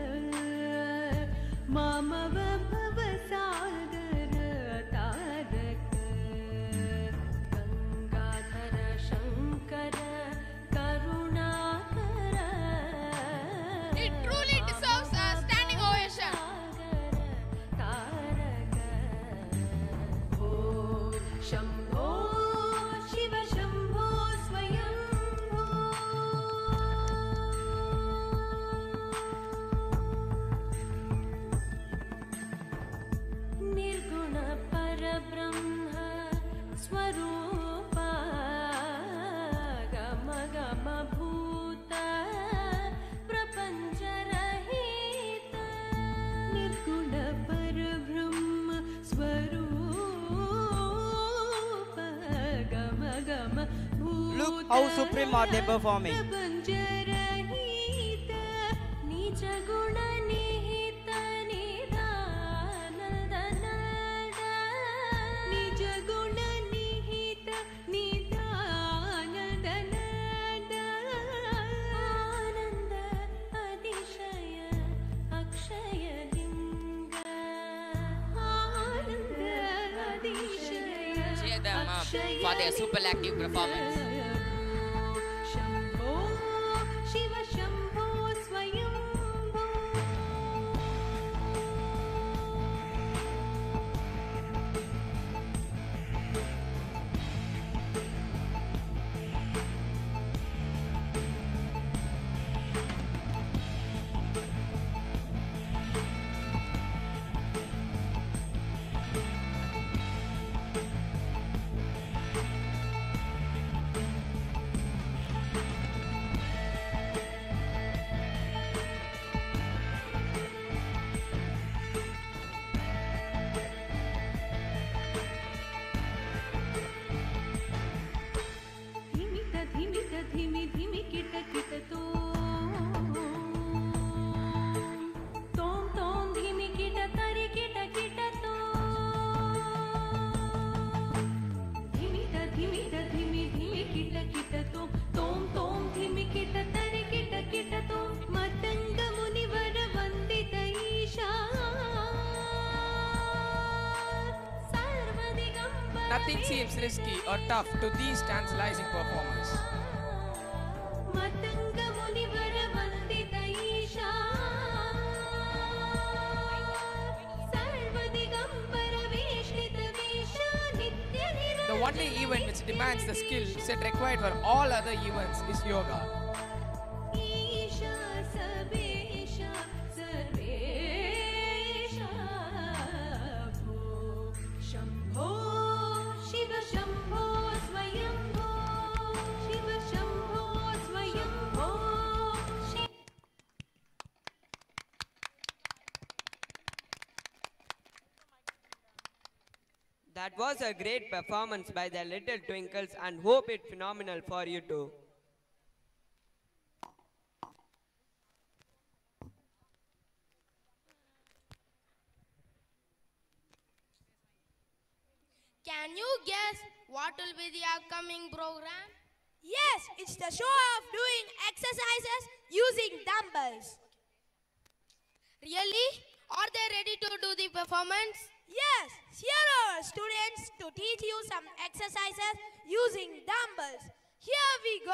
मामव भवसागर Tarak Gangadhar Shankar Karunakar It truly deserves a standing ovation. भो शम्भो शिव शम्भो स्वयम्भो निर्गुण परब्रह्म स्वरूप गम गम भूत प्रपञ्च रहित निर्गुण परब्रह्म स्वरूप गम गम Look how supreme are they performing. प्रपञ्च रहित निज गुण निहित निदानन्द निज गुण निहित निदानन्द आनन्द अतिशय अक्षय लिङ्ग आनन्द अतिशय Cheer them up for their superlative performance. शम्भो शिव शम्भो स्वयम्भो धिमित धिमित धिमि धिमि किट किट तोम तोम धिमि किट तरि किट किट धिमित धिमित धिमि धिमि किट किट तोम तोम धिमि किट तरि किट किट मतंग मुनिवर वंदित Isha सर्वदिगंबर Nothing seems risky or tough to these tantalizing performers. Matang मुनिवर वंदित ईशा सर्वदिगंबर वेष्टित वेशा नित्य The only event which demands the skill set required for all other events is yoga. Isha सबेशा सर्वेशा भो शम्भो शिव शम्भो स्वयम्भो शिव शम्भो स्वयम्भो That was a great performance by the Little Twinkles and hope it phenomenal for you too. Can you guess what will be the upcoming program? Yes, it's the show of doing exercises using dumbbells. Really? Are they ready to do the performance? Yes, here are our students to teach you some exercises using dumbbells. Here we go.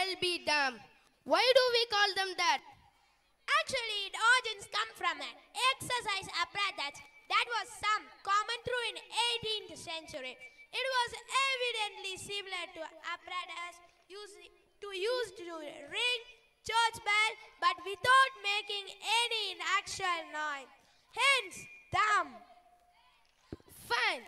LB Dam. Why do we call them that? Actually, its origins come from an exercise apparatus that was some common through in 18th century. It was evidently similar to apparatus used to ring church bell, but without making any actual noise. Hence, dam. Fine.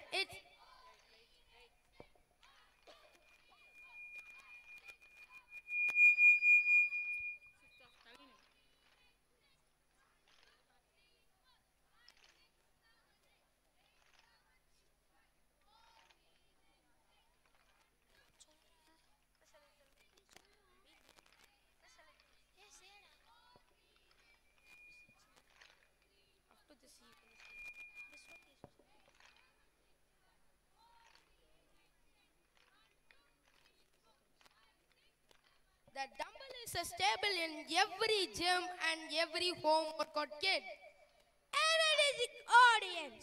The dumbbell is a staple in every gym and every home workout kit. Energetic audience.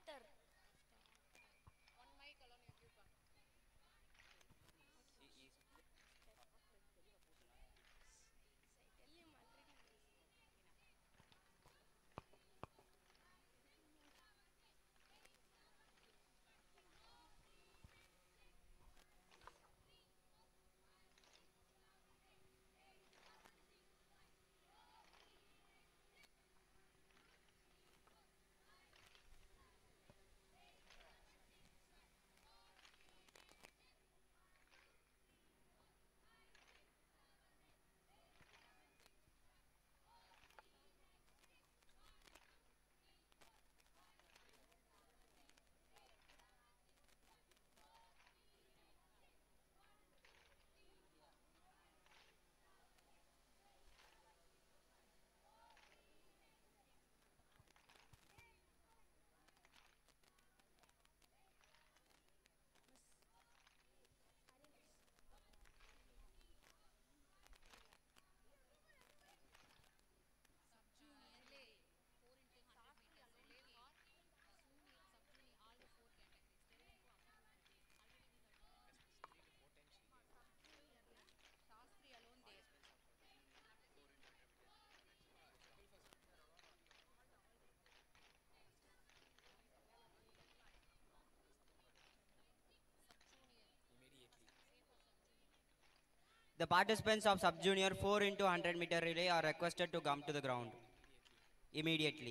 The participants of sub-junior 4 into 100 meter relay are requested to come to the ground immediately.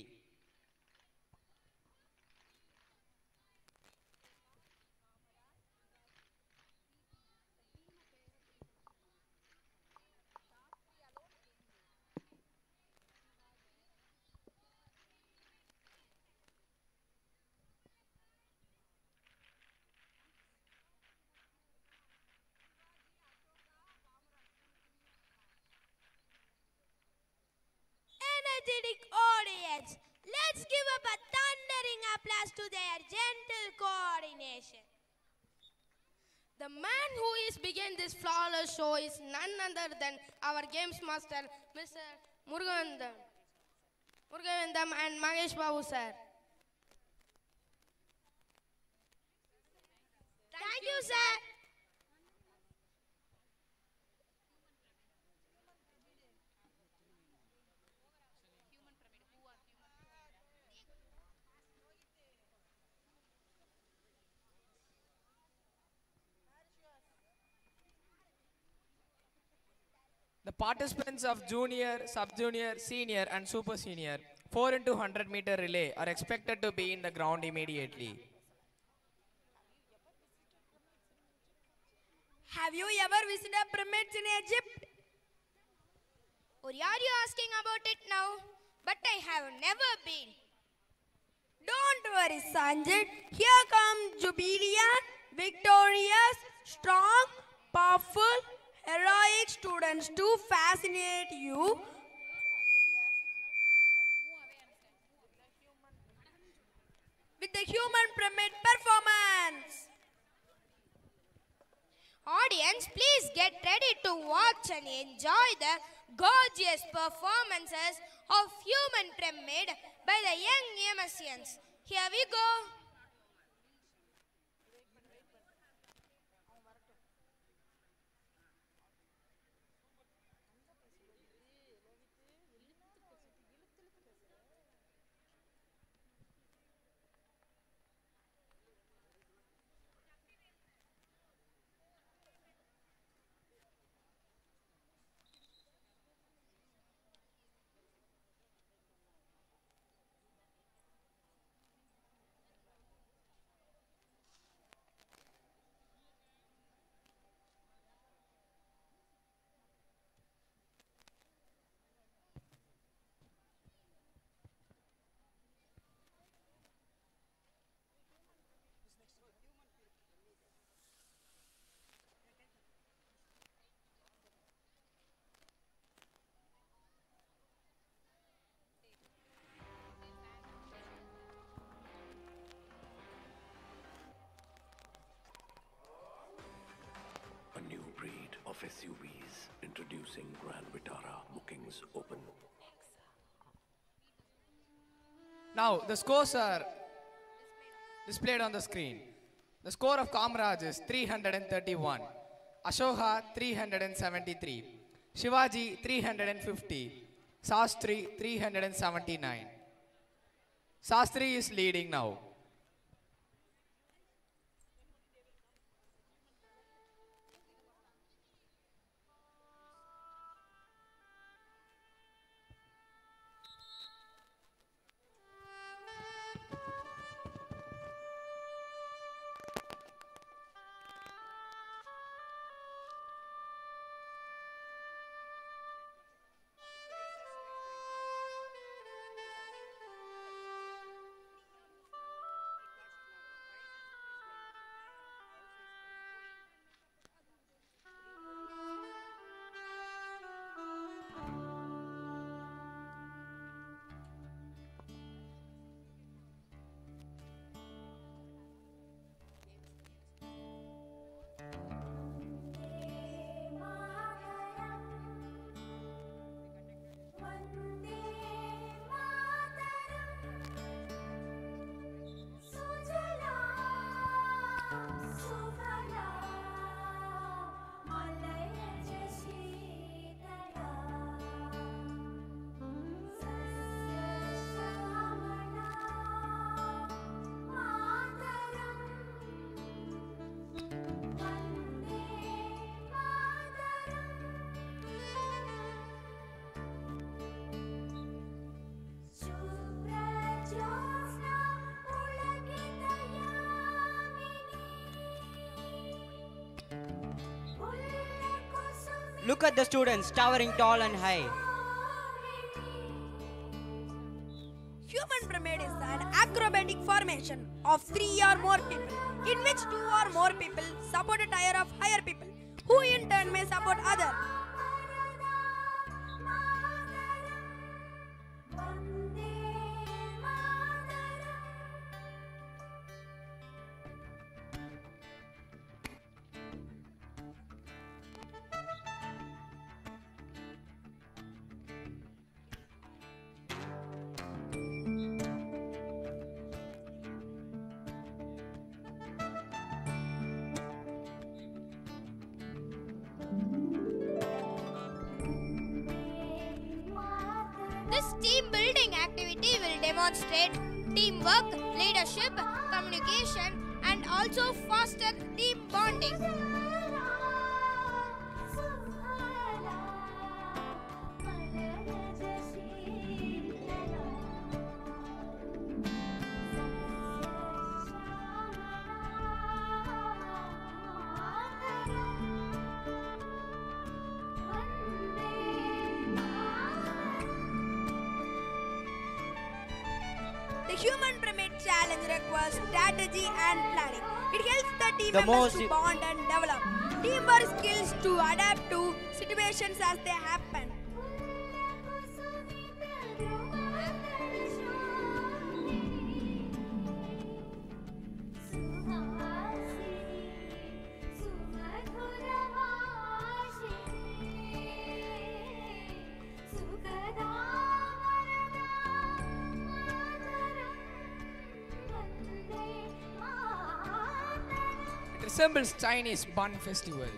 Energetic audience. Let's give up a thundering applause to their gentle coordination. The man who is began this flawless show is none other than our games master, Mr. Muruganandam and Mahesh Babu sir. Thank you, sir. The participants of junior, sub-junior, senior and super senior 4 into 100 meter relay are expected to be in the ground immediately. Have you ever visited pyramids in Egypt? Or are you asking about it now? But I have never been. Don't worry, Sanjit. Here come Jubilean, victorious, strong, powerful, heroic students to fascinate you. With the human pyramid performance. Audience, please get ready to watch and enjoy the gorgeous performances of Human Pyramid by the young MScians. Here we go. of SUVs. Introducing Grand Vitara. Bookings open. Now, the scores are displayed on the screen. The score of Kamraj is 331, Ashoka 373, Shivaji 350, Sastri 379. Sastri is leading now. Look at the students towering tall and high. Human pyramid is an acrobatic formation of 3 or more people, in which 2 or more people support a tier of higher people, who in turn may support other. This team building activity will demonstrate teamwork, leadership, communication, and also foster team bonding. The Human Pyramid Challenge requires strategy and planning. It helps the team The members most to bond and develop teamwork skills to adapt to situations as they happen. It resembles Chinese Bun Festival.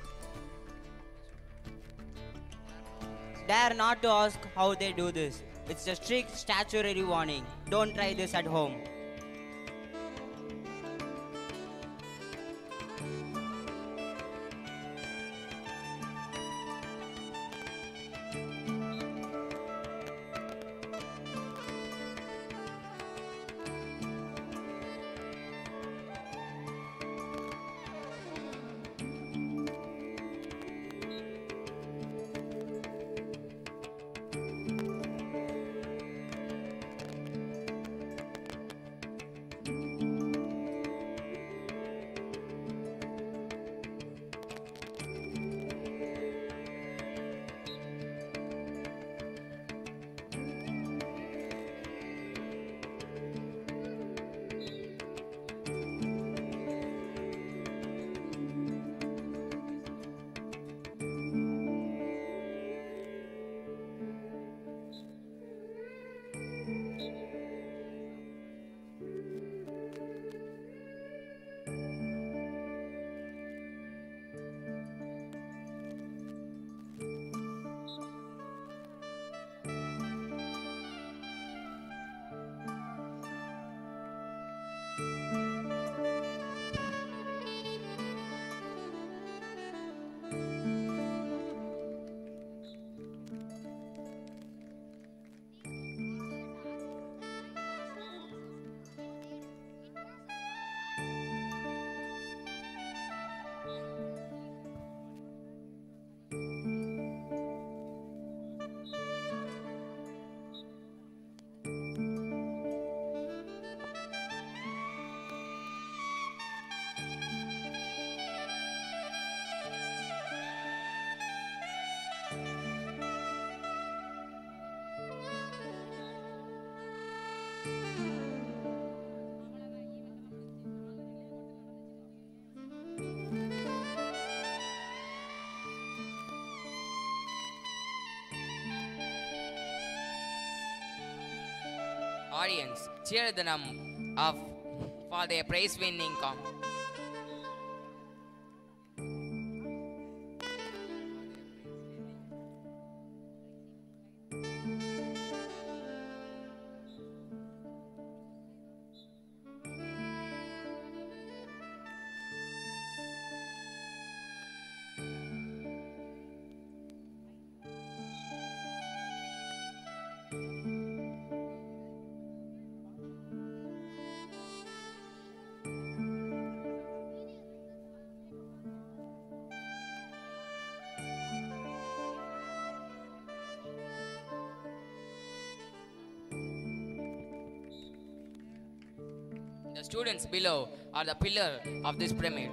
Dare not to ask how they do this. It's a strict statutory warning. Don't try this at home. audience cheered them up for their praise-winning The students below are the pillar of this pyramid.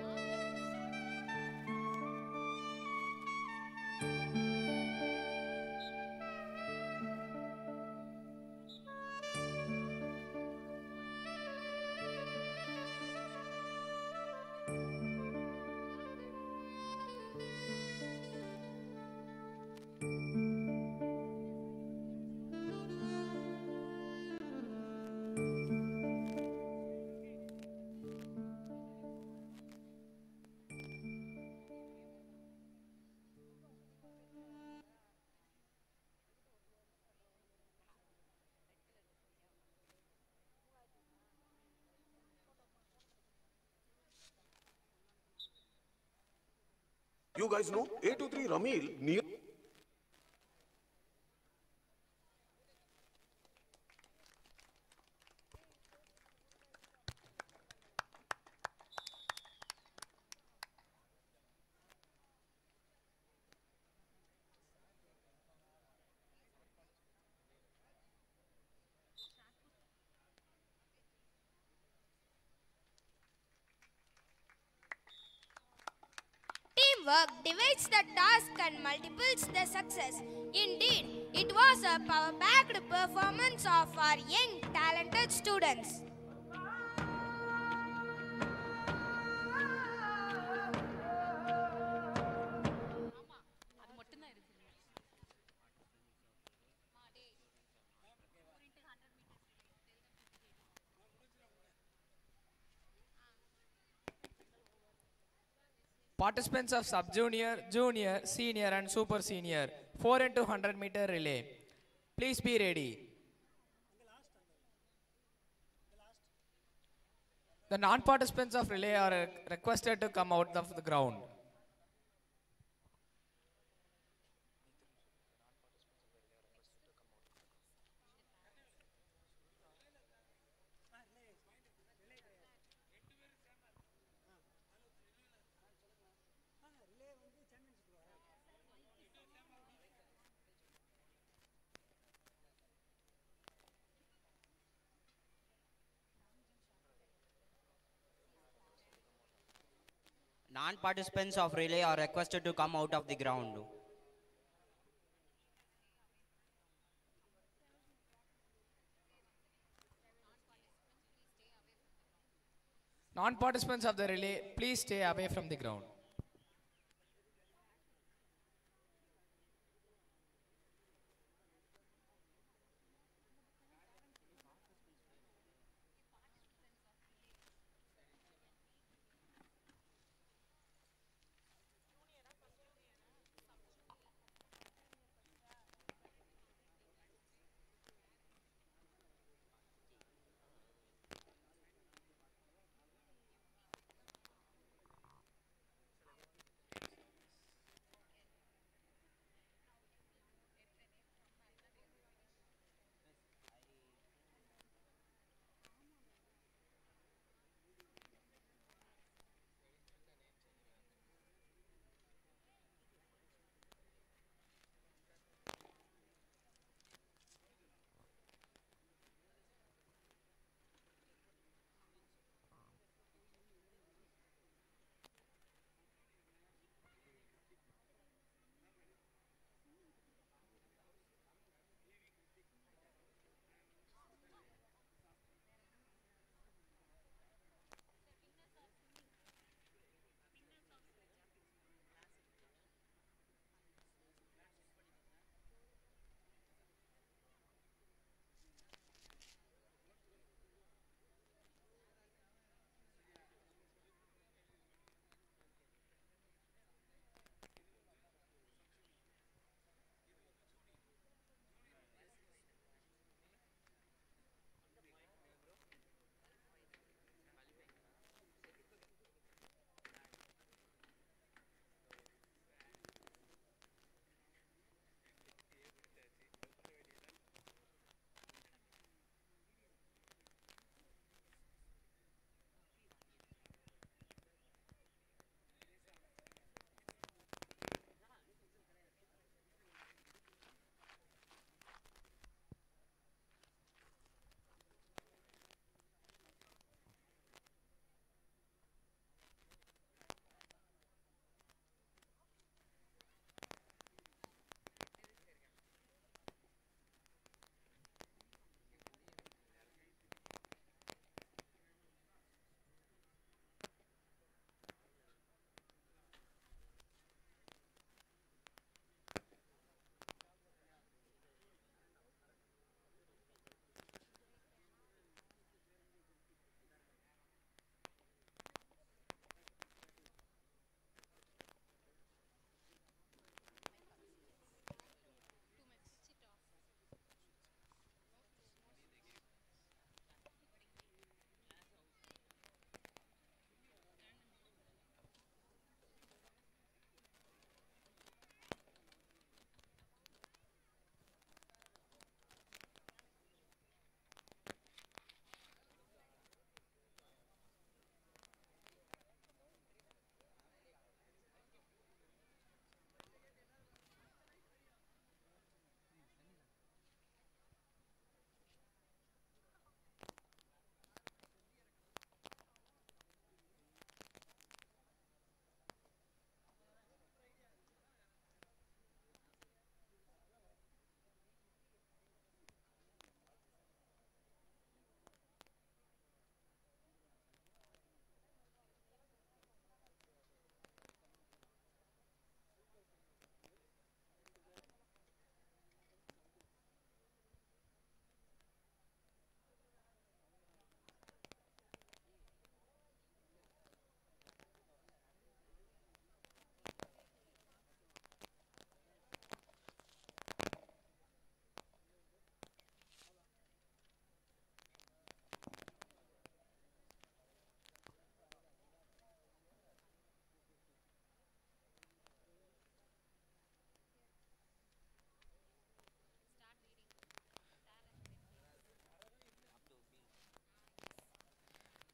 You guys know 823 Ramil near. Teamwork divides the task and multiples the success. Indeed, it was a power-packed performance of our young, talented students. Participants of sub-junior, junior, senior and super senior 4 into 100 meter relay. Please be ready. The non-participants of relay are requested to come out of the ground. Non-participants of relay are requested to come out of the ground. Non-participants of the relay, please stay away from the ground.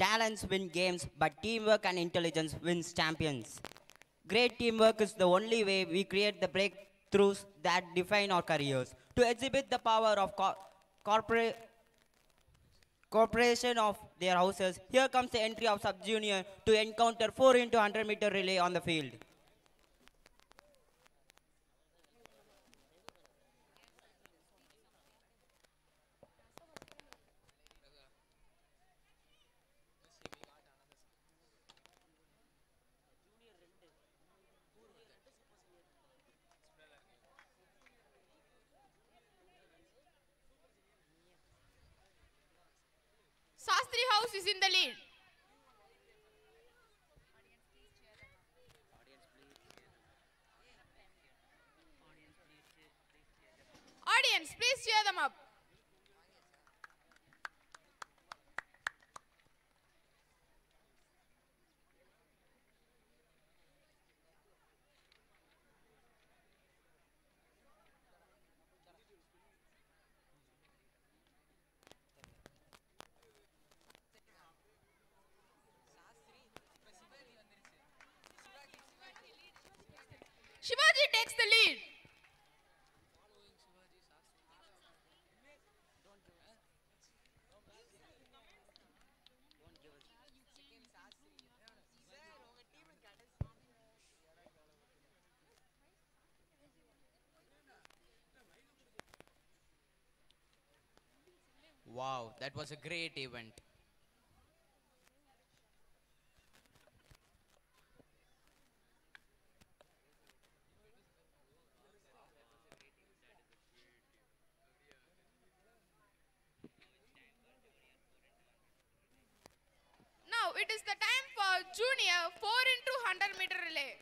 Talents win games, but teamwork and intelligence wins champions. Great teamwork is the only way we create the breakthroughs that define our careers. To exhibit the power of corporation of their houses, here comes the entry of sub-junior to encounter 4 into 100 meter relay on the field. Sastri House is in the lead. Audience, please cheer them up. Shivaji takes the lead. Wow, that was a great event. Now it is the time for junior 4 into 100 meter relay.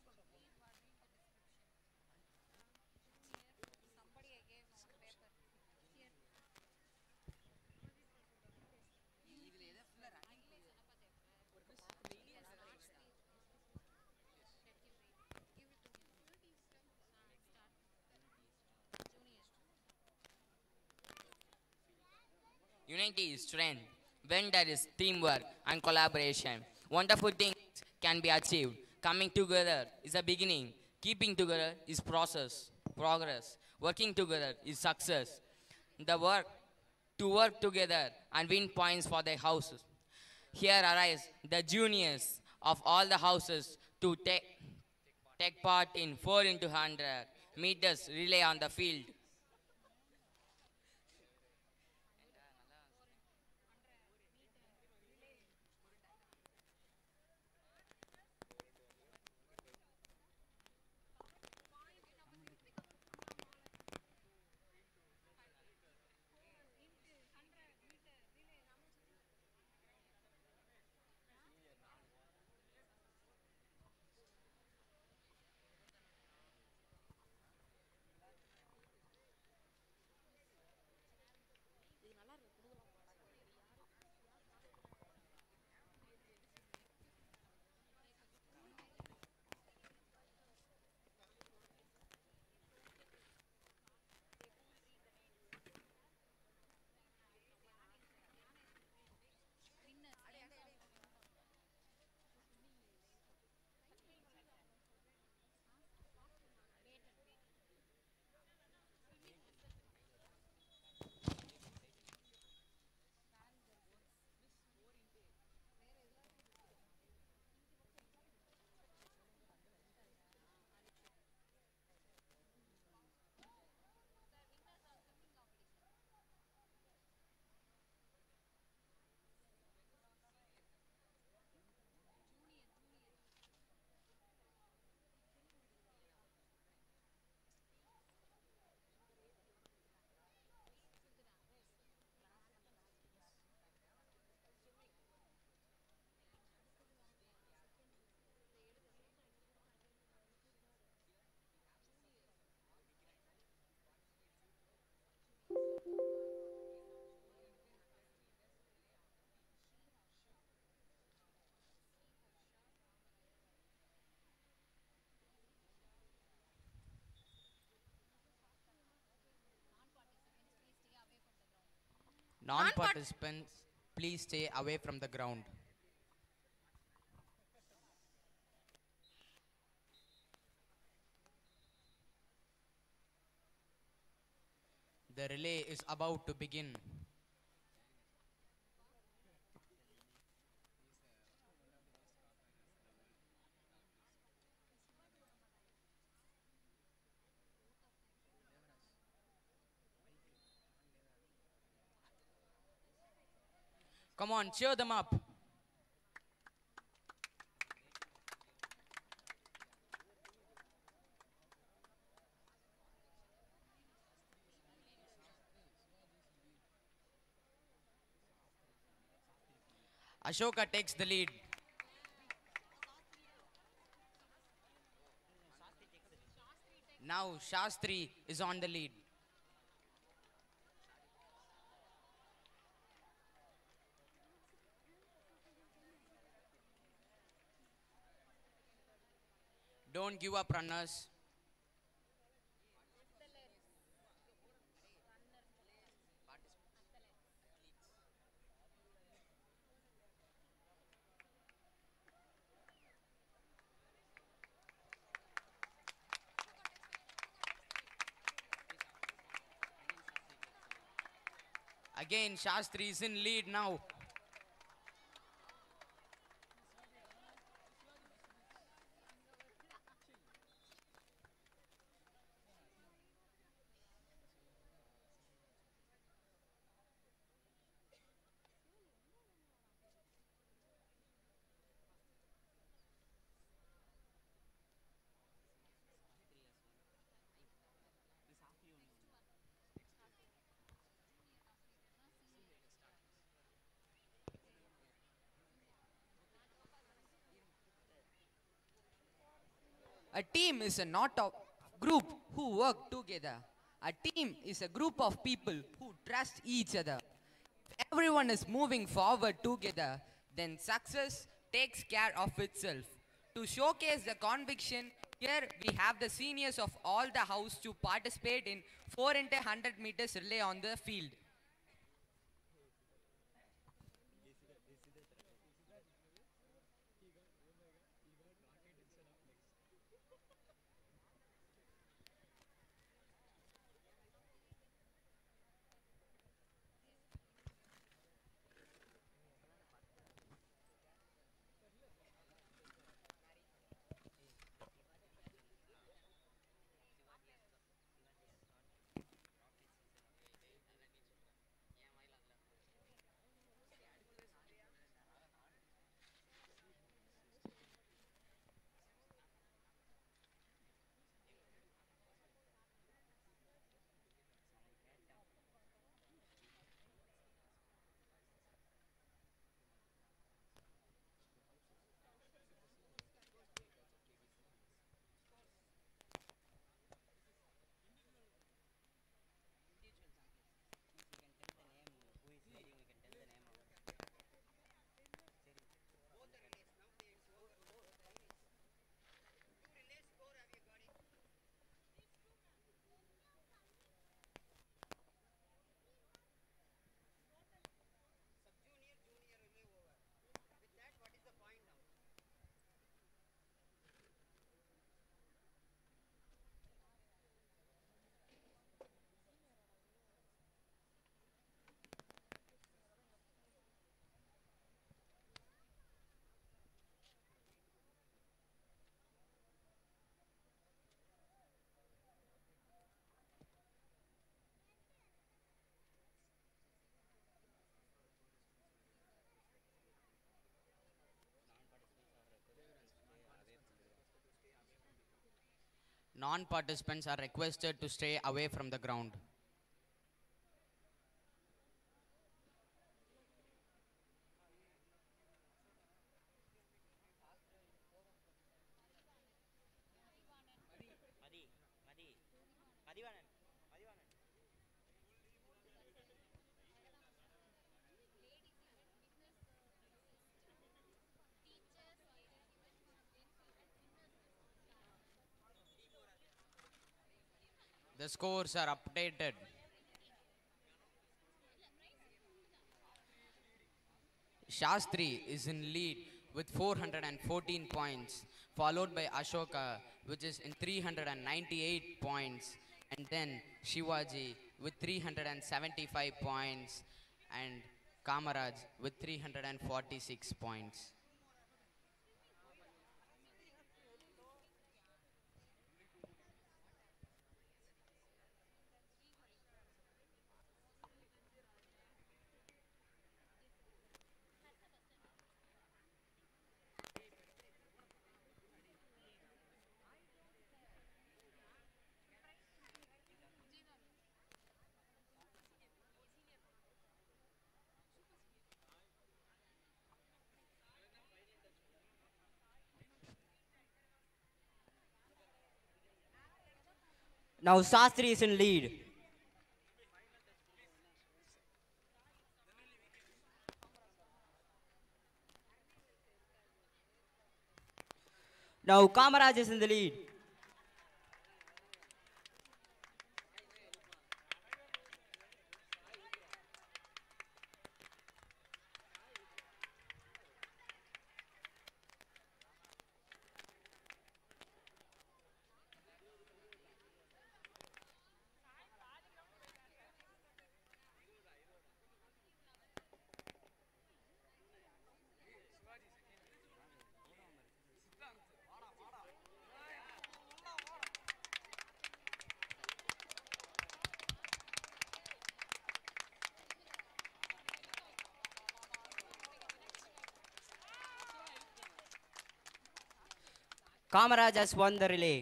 Unity is strength. When there is teamwork and collaboration, wonderful things can be achieved. Coming together is a beginning. Keeping together is progress. Working together is success. To work together and win points for their houses. Here arise the juniors of all the houses to take part in 4 into 100 meters relay on the field. Non-participants, please stay away from the ground. The relay is about to begin. Come on, cheer them up. Ashoka takes the lead. Now Shastri is on the lead. Don't give up, runners. Again, Shastri is in lead now. A team is a not a group who work together. A team is a group of people who trust each other. If everyone is moving forward together, then success takes care of itself. To showcase the conviction, here we have the seniors of all the house to participate in 4 into 100 meters relay on the field. Non-participants are requested to stay away from the ground. The scores are updated. Shastri is in lead with 414 points, followed by Ashoka, which is in 398 points, and then Shivaji with 375 points, and Kamaraj with 346 points. Now Shastri is in lead. Now Kamaraj is in the lead. Kamaraj has won the relay.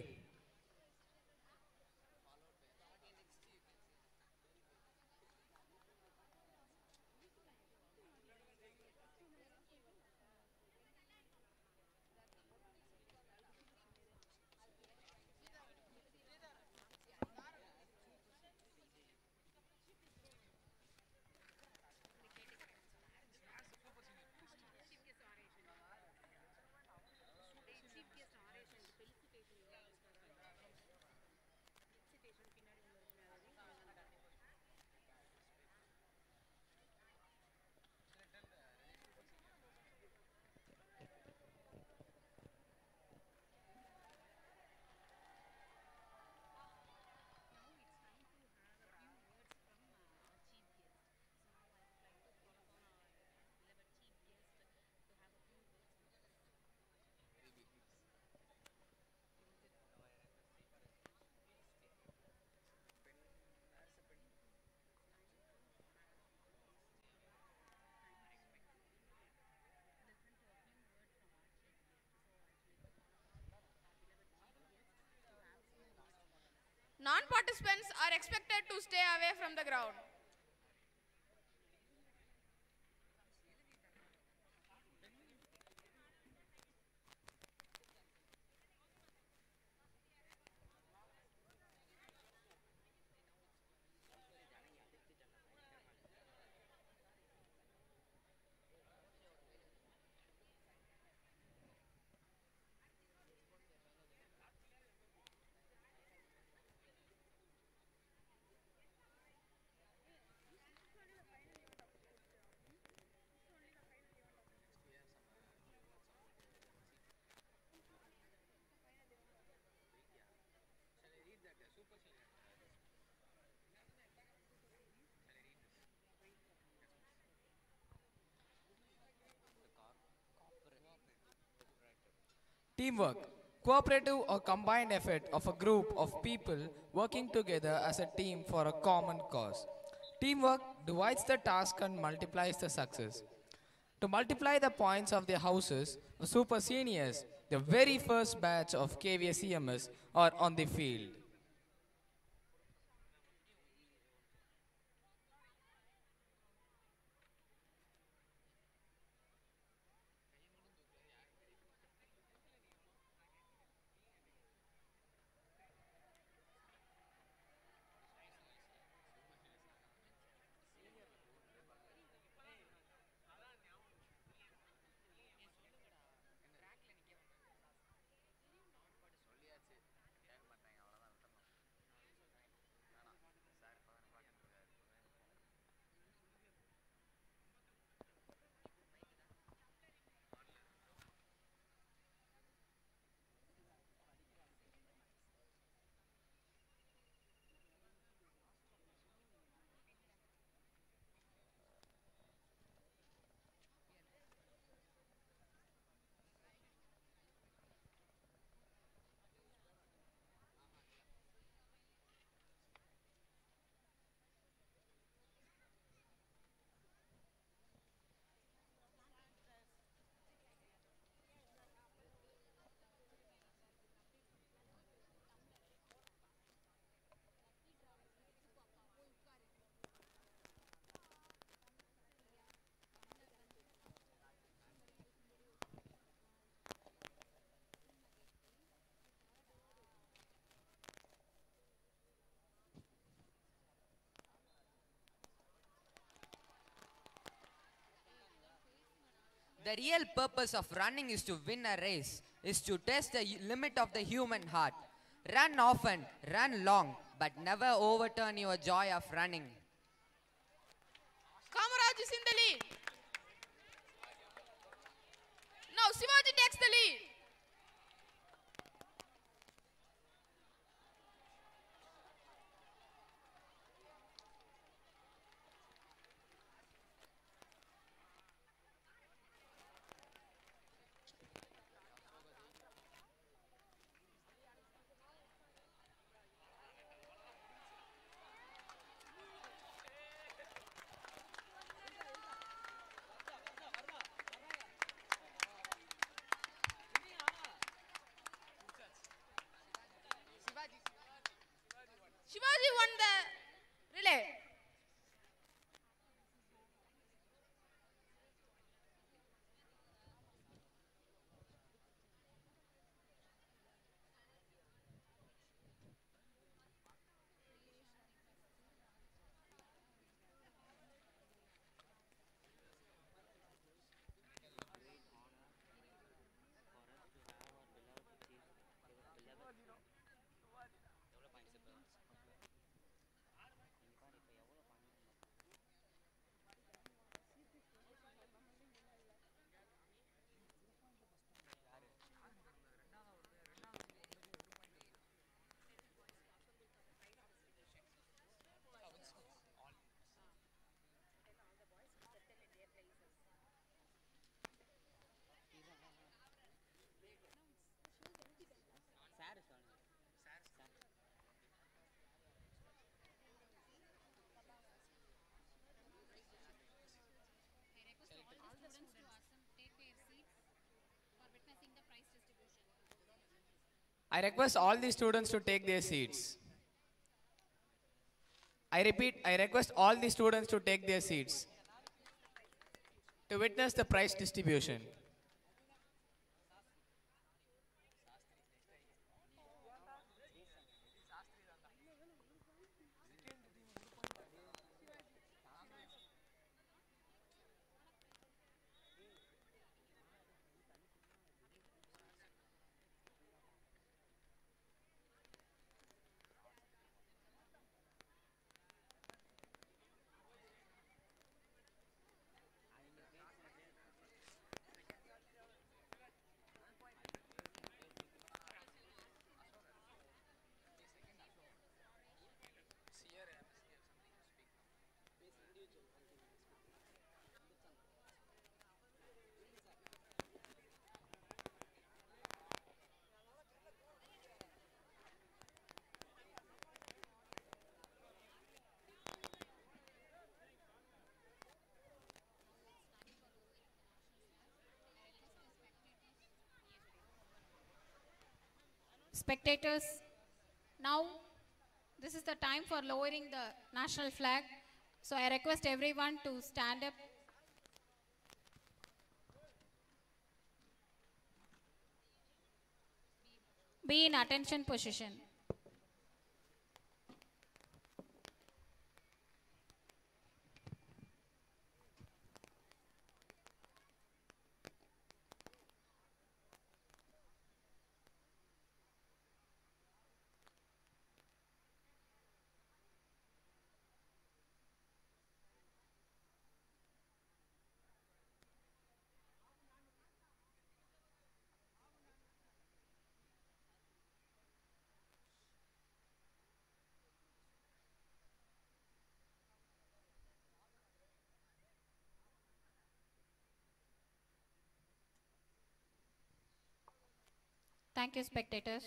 Non-participants are expected to stay away from the ground. Teamwork. Cooperative or combined effort of a group of people working together as a team for a common cause. Teamwork divides the task and multiplies the success. To multiply the points of their houses, the super seniors, the very first batch of KVS CMS, are on the field. The real purpose of running is to win a race, is to test the limit of the human heart. Run often, run long, but never overturn your joy of running. Kamaraj is in the lead. Now Shivaji takes the lead. Shivaji won the relay. I request all the students to take their seats. I repeat, I request all the students to take their seats to witness the prize distribution. Spectators, now this is the time for lowering the national flag. So I request everyone to stand up. Be in attention position. Thank you, spectators.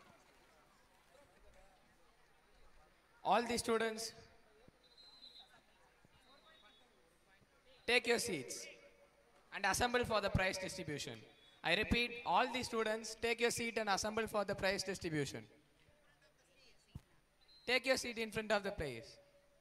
All the students, take your seats and assemble for the prize distribution. I repeat, all the students, take your seat and assemble for the prize distribution. Take your seat in front of the place.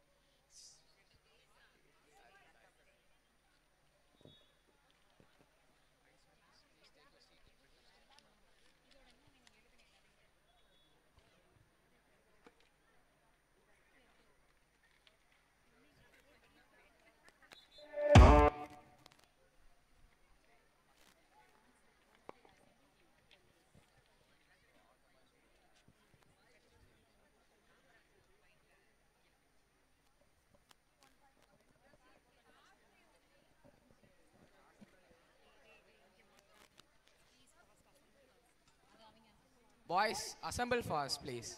Boys, assemble for us, please.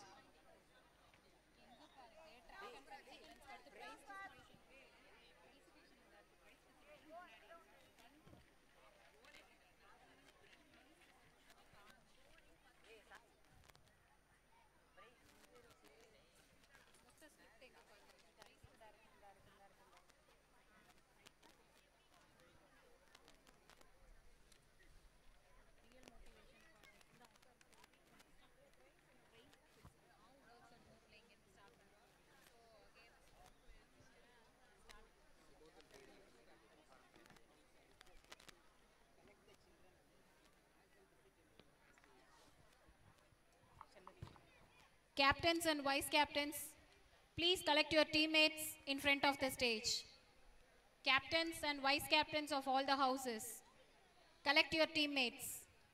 Captains and vice captains, please collect your teammates in front of the stage. Captains and vice captains of all the houses, collect your teammates.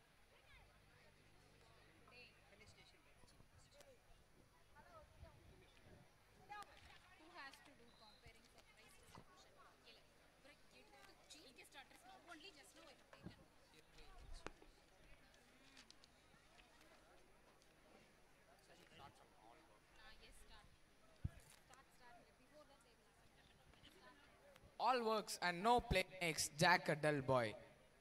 All works and no play makes Jack a dull boy.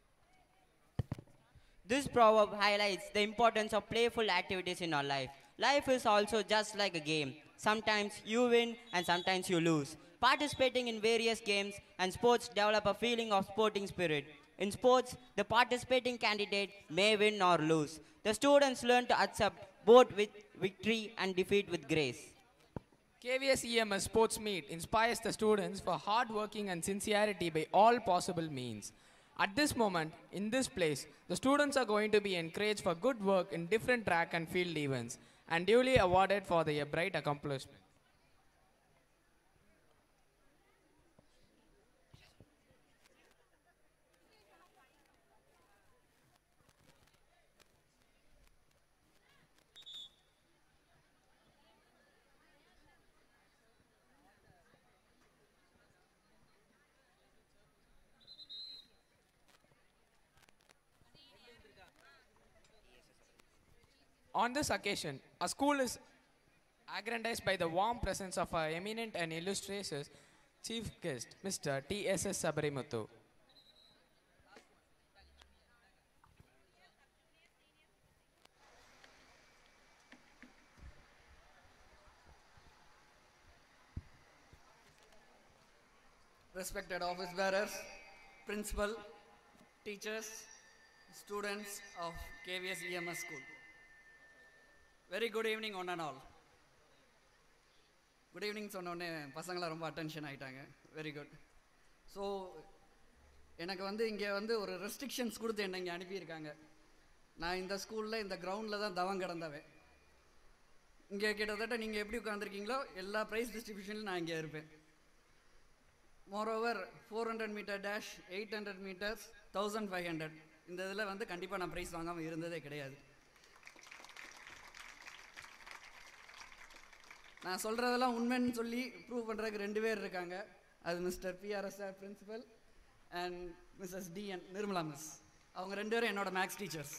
This proverb highlights the importance of playful activities in our life. Life is also just like a game. Sometimes you win and sometimes you lose. Participating in various games and sports develop a feeling of sporting spirit. In sports, the participating candidate may win or lose. The students learn to accept both with victory and defeat with grace. KVS EMS Sports Meet inspires the students for hard working and sincerity by all possible means. At this moment, in this place, the students are going to be encouraged for good work in different track and field events and duly awarded for their bright accomplishment. On this occasion, our school is aggrandized by the warm presence of our eminent and illustrious chief guest, Mr. T.S.S. Sabarimuthu. Respected office bearers, principal, teachers, students of KVS EMS School. Very good evening one and all. Good evening சொன்னோடனே பசங்களாம் ரொம்ப attention ஆகிட்டாங்க. Very good. So எனக்கு இங்கே ஒரு restrictions கொடுத்து என்னை இங்கே அனுப்பியிருக்காங்க. நான் இந்த ஸ்கூலில் இந்த கிரவுண்டில் தான் தவம் கிடந்தவன். இங்கே கிட்டத்தட்ட நீங்கள் எப்படி உட்காந்துருக்கீங்களோ எல்லா ப்ரைஸ் டிஸ்ட்ரிபியூஷன்லையும் நான் இங்கே இருப்பேன். மோரோவர் 400 மீட்டர் டேஷ், 800 மீட்டர்ஸ், 1500 இந்த இதில் கண்டிப்பாக நான் ப்ரைஸ் வாங்காமல் இருந்ததே கிடையாது. நான் சொல்கிறதெல்லாம் உண்மைன்னு சொல்லி ப்ரூவ் பண்ணுறதுக்கு 2 பேர் இருக்காங்க. அது mister PRS sir principal and misses TN Nirmala miss. அவங்க 2 பேரும் என்னோட மேக்ஸ் டீச்சர்ஸ்.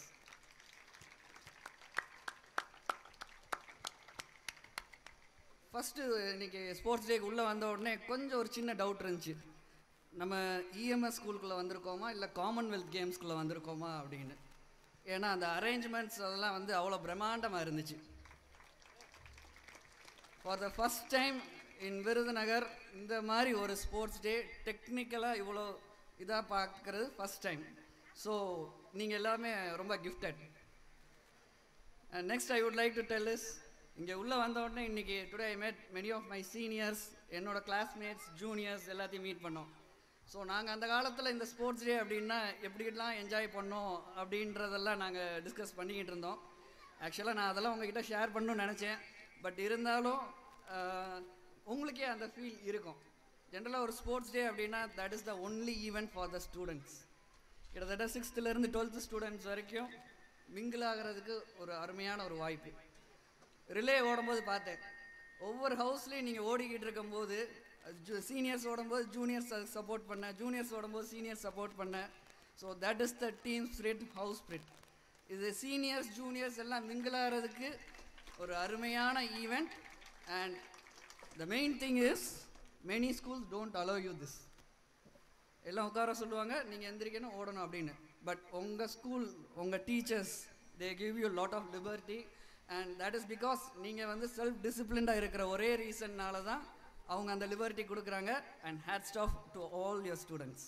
ஃபஸ்ட்டு இன்றைக்கி ஸ்போர்ட்ஸ் டேக்கு உள்ளே வந்த உடனே கொஞ்சம் ஒரு சின்ன டவுட் இருந்துச்சு. நம்ம இஎம்எஸ் ஸ்கூலுக்குள்ளே வந்திருக்கோமா இல்லை காமன்வெல்த் கேம்ஸ்குள்ளே வந்திருக்கோமா அப்படின்னு. ஏன்னா அந்த அரேஞ்ச்மெண்ட்ஸ் அதெல்லாம் அவ்வளோ பிரம்மாண்டமாக இருந்துச்சு. For the first time in Virudhunagar இந்த மாதிரி ஒரு ஸ்போர்ட்ஸ் டே டெக்னிக்கலாக இவ்வளோ இதாக பார்க்குறது ஃபஸ்ட் டைம். ஸோ நீங்கள் எல்லாமே ரொம்ப gifted. And next I would like to tell is, இங்கே உள்ளே வந்த உடனே இன்றைக்கி today I met many of my seniors, என்னோட கிளாஸ்மேட்ஸ், ஜூனியர்ஸ் எல்லாத்தையும் மீட் பண்ணோம். ஸோ நாங்கள் அந்த காலத்தில் இந்த ஸ்போர்ட்ஸ் டே அப்படின்னா எப்படிலாம் என்ஜாய் பண்ணோம் அப்படின்றதெல்லாம் நாங்கள் டிஸ்கஸ் பண்ணிக்கிட்டு இருந்தோம். ஆக்சுவலாக நான் அதெல்லாம் உங்ககிட்ட ஷேர் பண்ணணும்னு நினச்சேன். பட் இருந்தாலும் உங்களுக்கே அந்த ஃபீல் இருக்கும். ஜென்ரலாக ஒரு ஸ்போர்ட்ஸ் டே அப்படின்னா that is the only event for the students. கிட்டத்தட்ட 6th-லேருந்து 12th ஸ்டூடெண்ட்ஸ் வரைக்கும் மிங்கிள் ஆகிறதுக்கு ஒரு அருமையான ஒரு வாய்ப்பு. ரிலே ஓடும்போது பார்த்தேன், ஒவ்வொரு ஹவுஸ்லேயும் நீங்கள் ஓடிக்கிட்டு இருக்கும்போது சீனியர்ஸ் ஓடும்போது ஜூனியர்ஸ் சப்போர்ட் பண்ண, ஜூனியர்ஸ் ஓடும்போது சீனியர்ஸ் சப்போர்ட் பண்ண. So that is the team spirit, house spirit. இது சீனியர்ஸ் ஜூனியர்ஸ் எல்லாம் மிங்கிள் ஆகிறதுக்கு ஒரு அருமையான event. And the main thing is many schools don't allow you this. எல்லாம் உட்கார சொல்லுவாங்க, நீங்கள் எந்திரிக்கணும் ஓடணும் அப்படின்னு. பட் உங்கள் ஸ்கூல், உங்கள் teachers, they give you lot of liberty. And that is because நீங்கள் வந்து செல்ஃப் டிசிப்ளின்டாக இருக்கிற ஒரே ரீசன்னால தான் அவங்க அந்த லிபர்ட்டி கொடுக்குறாங்க. And hats off to all your students.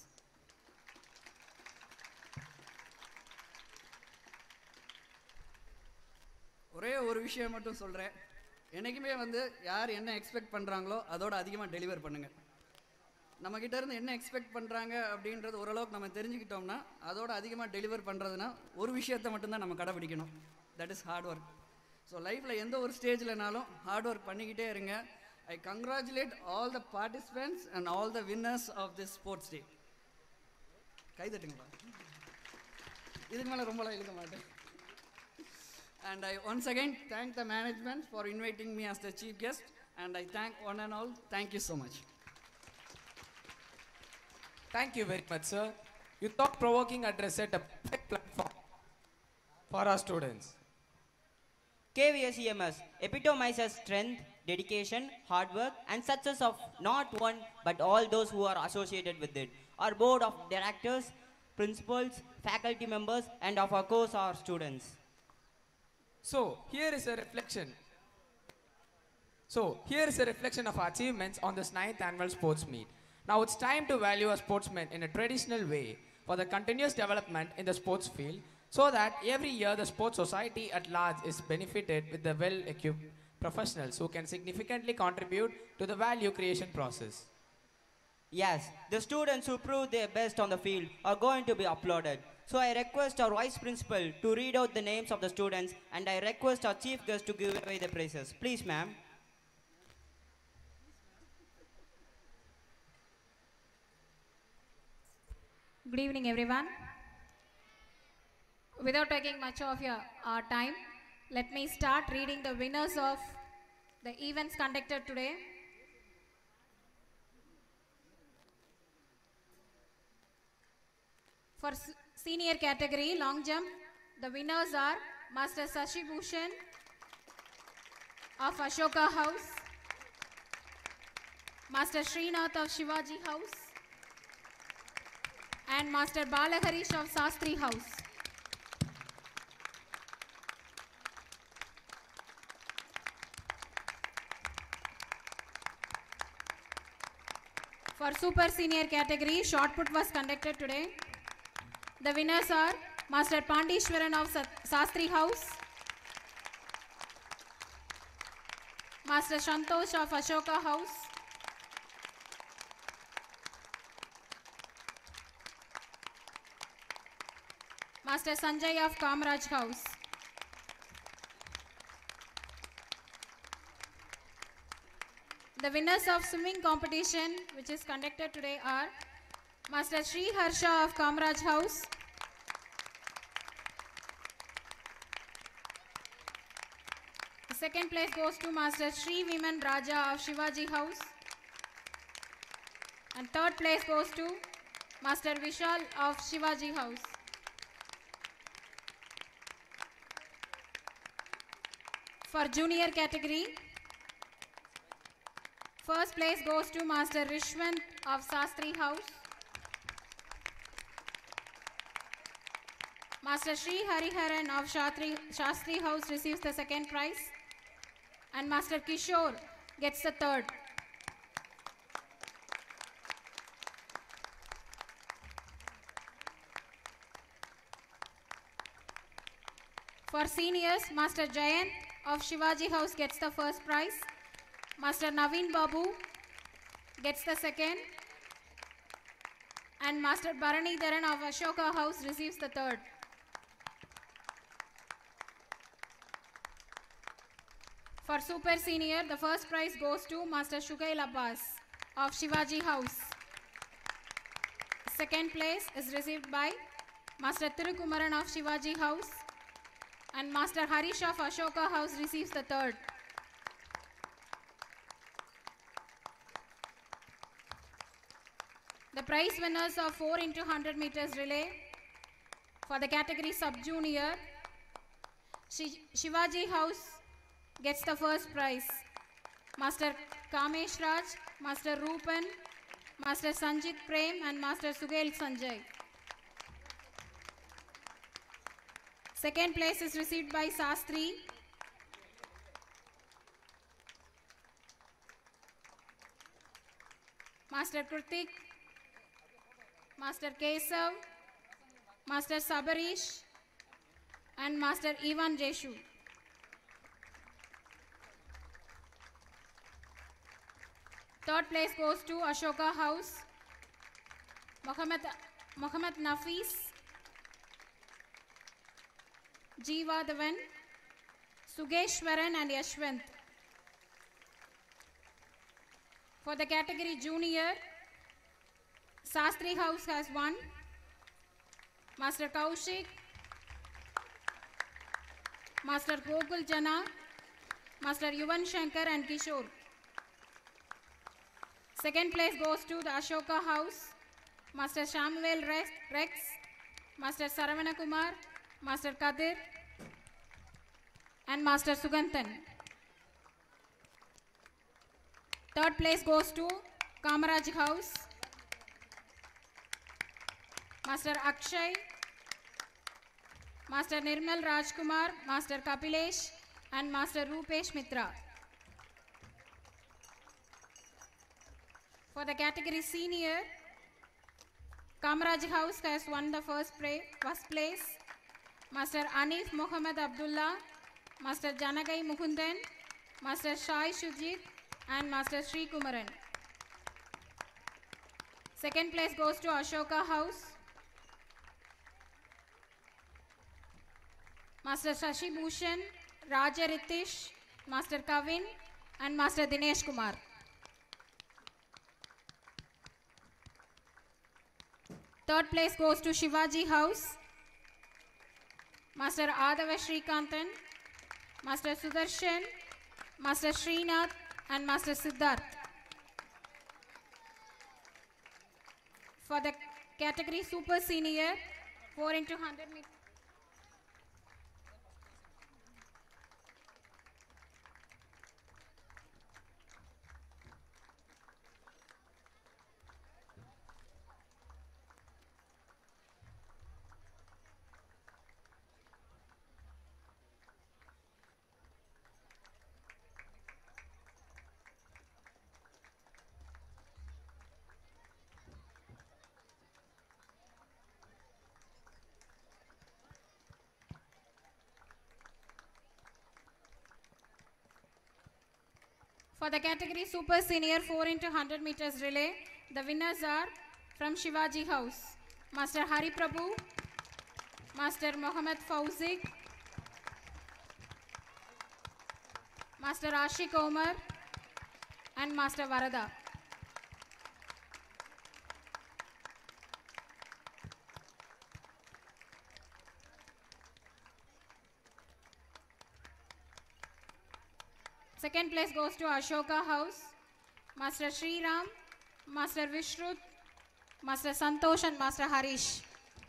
ஒரே ஒரு விஷயம் மட்டும் சொல்கிறேன், என்றைக்குமே வந்து யார் என்ன எக்ஸ்பெக்ட் பண்ணுறாங்களோ அதோட அதிகமாக டெலிவர் பண்ணுங்கள். நம்மக்கிட்ட இருந்து என்ன எக்ஸ்பெக்ட் பண்ணுறாங்க அப்படின்றது ஓரளவுக்கு நம்ம தெரிஞ்சுக்கிட்டோம்னா அதோட அதிகமாக டெலிவர் பண்ணுறதுனா ஒரு விஷயத்தை மட்டும்தான் நம்ம கடைப்பிடிக்கணும், that is hard work. So லைஃப்பில் எந்த ஒரு ஸ்டேஜ்லனாலும் ஹார்ட் ஒர்க் பண்ணிக்கிட்டே இருங்க. I congratulate all the participants and all the winners of this sports day. கை தட்டுங்களா, இதுக்கு மேலே ரொம்பலாம் இழுக்க மாட்டேன். And I once again thank the management for inviting me as the chief guest, and I thank one and all. Thank you so much. Thank you very much, sir. You thought-provoking address set a perfect platform for our students. KVSEMS epitomizes strength, dedication, hard work, and success of not one but all those who are associated with it. Our board of directors, principals, faculty members, and of course our students. So here is a reflection of our achievements on this 9th annual sports meet. Now it's time to value a sportsman in a traditional way for the continuous development in the sports field, so that every year the sports society at large is benefited with the well-equipped professionals who can significantly contribute to the value creation process. Yes, the students who prove their best on the field are going to be applauded. So I request our vice principal to read out the names of the students, and I request our chief guest to give away the prizes. Please, ma'am. Good evening, everyone. Without taking much of our time, let me start reading the winners of the events conducted today. For senior category long jump, the winners are Master Sashi Bhushan of Ashoka House, Master Srinath of Shivaji House, and Master Balaharish of Sastri House. For super senior category, shot put was conducted today. The winners are Master Pandishwaran of Sastri House, Master Shantosh of Ashoka House, Master Sanjay of Kamaraj House. The winners of swimming competition which is conducted today are Master Sri Harsha of Kamaraj House, the second place goes to Master Sri Viman Raja of Shivaji House, and third place goes to Master Vishal of Shivaji House. For junior category, first place goes to Master Rishwant of Sastri House, Master Sri Hariharan of Shastri House receives the second prize, and Master Kishore gets the third. For seniors, Master Jayant of Shivaji House gets the first prize. Master Naveen Babu gets the second. And Master Bharani Dharan of Ashoka House receives the third. For super senior, the first prize goes to Master Shukail Abbas of Shivaji House. Second place is received by Master Thirukumaran of Shivaji House, and Master Harish of Ashoka House receives the third. The prize winners of 4 into 100 meters relay for the category sub-junior, Shivaji House gets the first prize. Master Kamesh Raj, Master Rupan, Master Sanjit Prem, and Master Sugail Sanjay. Second place is received by Sastri. Master Kritik, Master Kesav, Master Sabarish, and Master Ivan Jeshu. Third place goes to Ashoka House, Mohammed Nafis, Jeeva Dhawan, Sugeshwaran, and Yashwant. For the category junior, Sastri House has won. Master Kaushik, Master Gokul Jana, Master Yuvan Shankar, and Kishore. Second place goes to the Ashoka House, Master Samuel Rex, Master Saravana Kumar, Master Kadir, and Master Suganthan. Third place goes to Kamaraj House, Master Akshay, Master Nirmal Rajkumar, Master Kapilesh, and Master Rupesh Mitra. For the category senior, Kamaraj House has won the first place. Master Anif Muhammad Abdullah, Master Janagai Mukundan, Master Shai Shujit, and Master Sri Kumaran. Second place goes to Ashoka House, Master Shashi Bhushan, Raja Ritish, Master Kavin, and Master Dinesh Kumar. Third place goes to Shivaji House, Master Adava Srikantan, Master Sudarshan, Master Srinath, and Master Siddharth. For the category Super Senior, 4 into 100 meters. For the category Super Senior 4 into 100 meters relay, the winners are from Shivaji House, Master Hari Prabhu, Master Mohammad Fauzik, Master Ashik Omar, and Master Varada. Second place goes to Ashoka House, Master Sri Ram, Master Vishrut, Master Santosh, and Master Harish.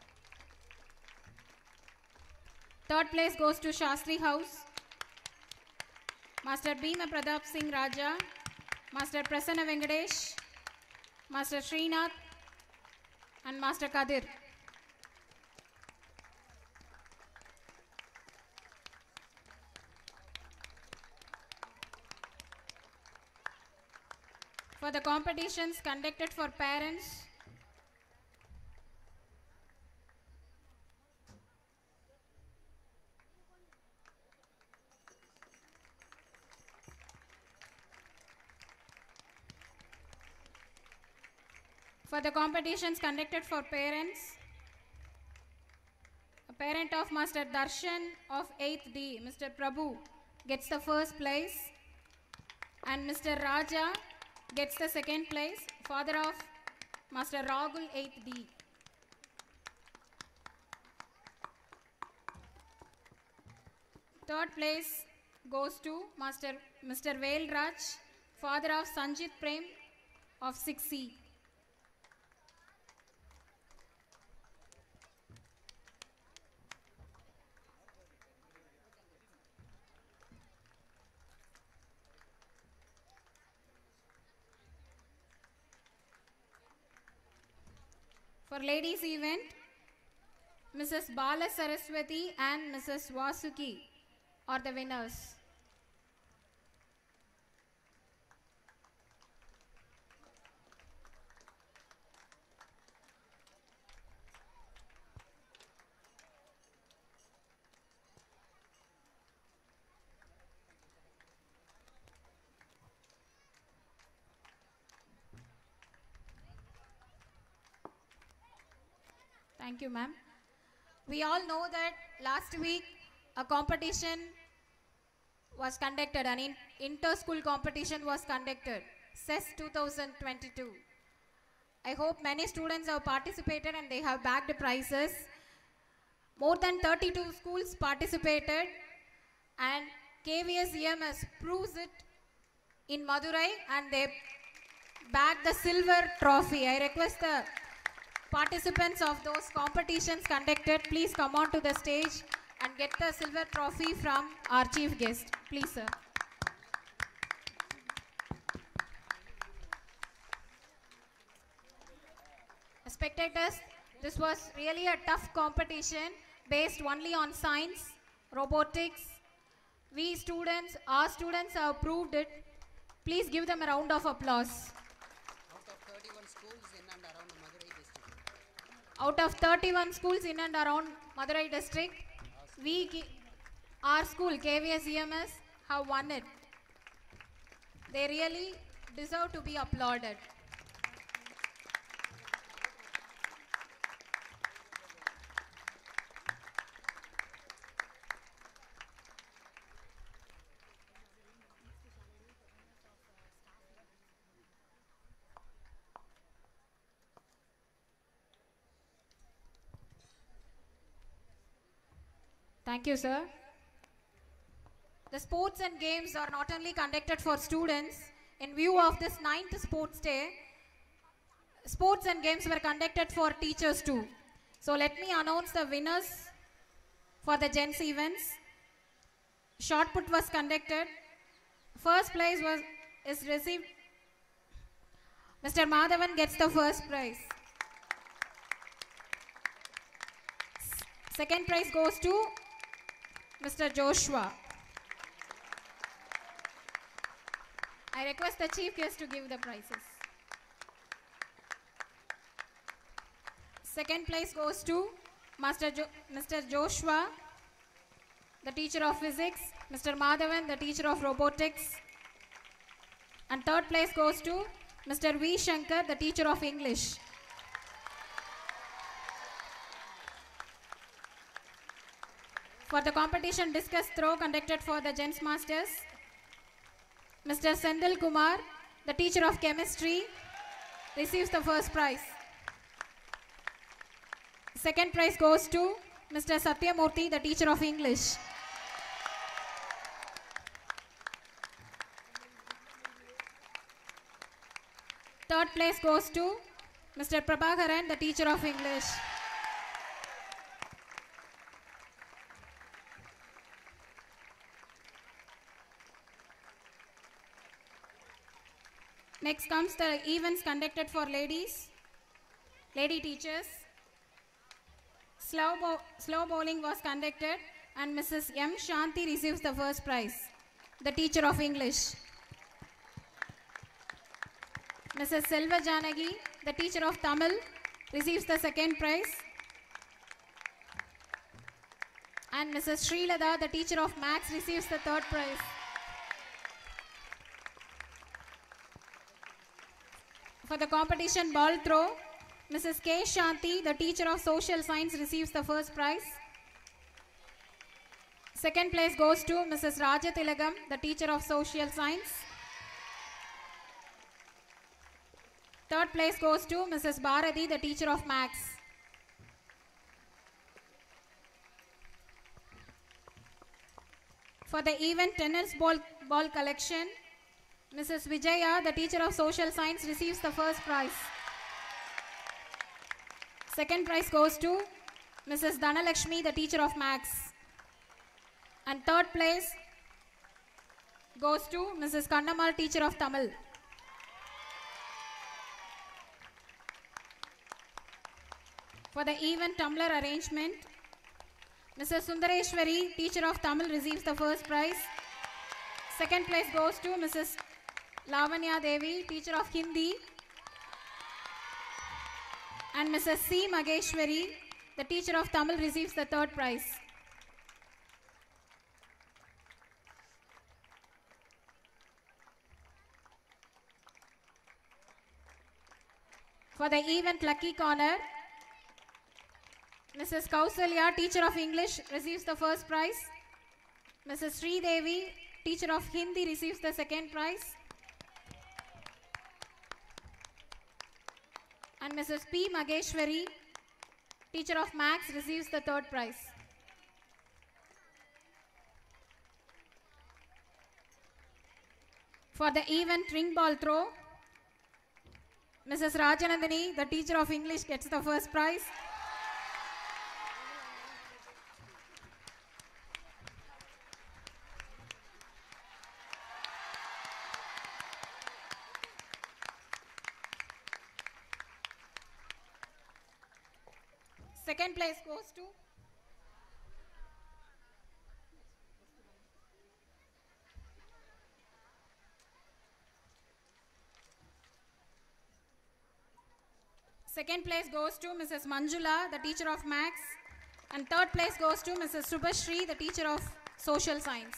Third place goes to Shastri House, Master Bhima Pratap Singh Raja, Master Prasanna Venkatesh, Master Srinath, and Master Kadir. For the competitions conducted for parents, For the competitions conducted for parents, a parent of Master Darshan of 8th D, Mr. Prabhu, gets the first place, and Mr. Raja gets the second place, father of Master Rahul 8th D. Third place goes to Mr. Vel Raj, father of Sanjit Prem of 6C. For ladies event, Mrs. Bala Saraswati and Mrs. Vasuki are the winners. Thank you, ma'am. We all know that last week a competition was conducted, an inter-school competition was conducted, CES 2022. I hope many students have participated and they have bagged prizes. More than 32 schools participated, and KVS EMS proves it in Madurai, and they bagged the silver trophy. I request the participants of those competitions conducted, please come on to the stage and get the silver trophy from our chief guest. Please, sir. Spectators, this was really a tough competition based only on science, robotics. We students, our students have proved it. Please give them a round of applause. Out of 31 schools in and around Madurai district, our school, KVS EMS, have won it. They really deserve to be applauded. Thank you, sir. The sports and games are not only conducted for students. In view of this 9th sports day, sports and games were conducted for teachers too. So let me announce the winners for the gents events. Shot put was conducted. First place is received. Mr. Madhavan gets the first prize. Second prize goes to Mr. Joshua. I request the chief guest to give the prizes. Second place goes to Mr. Joshua, the teacher of physics, Mr. Madhavan, the teacher of robotics. And third place goes to Mr. V. Shankar, the teacher of English. For the competition discus throw conducted for the gents masters, Mr. Sendil Kumar, the teacher of chemistry, receives the first prize. Second prize goes to Mr. Satyamurthy, the teacher of English. Third place goes to Mr. Prabhakaran, the teacher of English. Next comes the events conducted for ladies, lady teachers. Slow bowling was conducted and Mrs. M. Shanti receives the first prize, the teacher of English. Mrs. Selva Janagi, the teacher of Tamil, receives the second prize. And Mrs. Srilada, the teacher of Maths, receives the third prize. For the competition ball throw, Mrs. K. Shanti, the teacher of social science, receives the first prize. Second place goes to Mrs. Rajatilagam, the teacher of social science. Third place goes to Mrs. Bharati, the teacher of maths. For the event tennis ball collection, Mrs. Vijaya, the teacher of social science, receives the first prize. Second prize goes to Mrs. Dhanalakshmi, the teacher of maths. And third place goes to Mrs. Kannamal, teacher of Tamil. For the event tumbler arrangement, Mrs. Sundareshwari, teacher of Tamil, receives the first prize. Second place goes to Mrs. Lavanya Devi, teacher of Hindi. And Mrs. C. Mageshwari, the teacher of Tamil, receives the third prize. For the event Lucky Corner, Mrs. Kausalya, teacher of English, receives the first prize. Mrs. Sri Devi, teacher of Hindi, receives the second prize. And Mrs. P. Mageshwari, teacher of maths, receives the third prize. For the event ring ball throw, Mrs. Rajanandani, the teacher of English, gets the first prize. Second place goes to Mrs. Manjula, the teacher of maths, and third place goes to Mrs. Subhashri, the teacher of social science.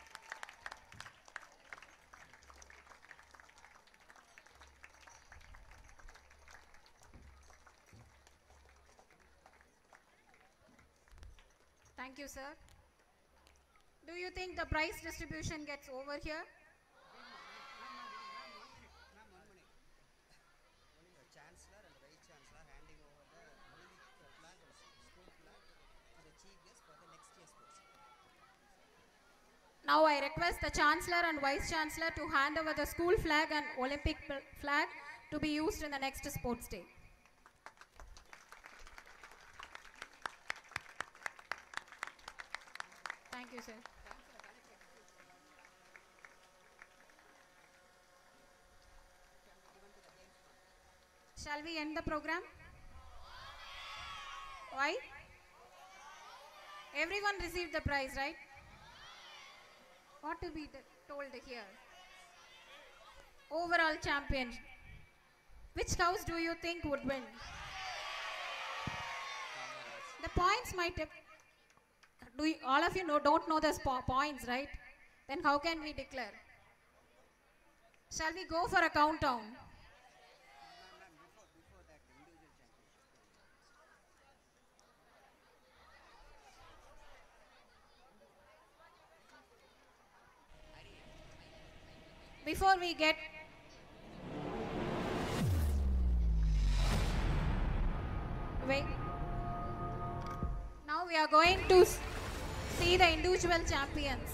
Thank you, sir. Do you think the prize distribution gets over here? Now I request the Chancellor and Vice Chancellor to hand over the school flag and Olympic flag to be used in the next sports day. Thank you, sir. Shall we end the program? Why? Everyone received the prize, right? What to be told here? Overall champion. Which house do you think would win? The points might have... all of you don't know the points, right? Then how can we declare? Shall we go for a countdown? Before we get... Wait. Now we are going to see the individual champions.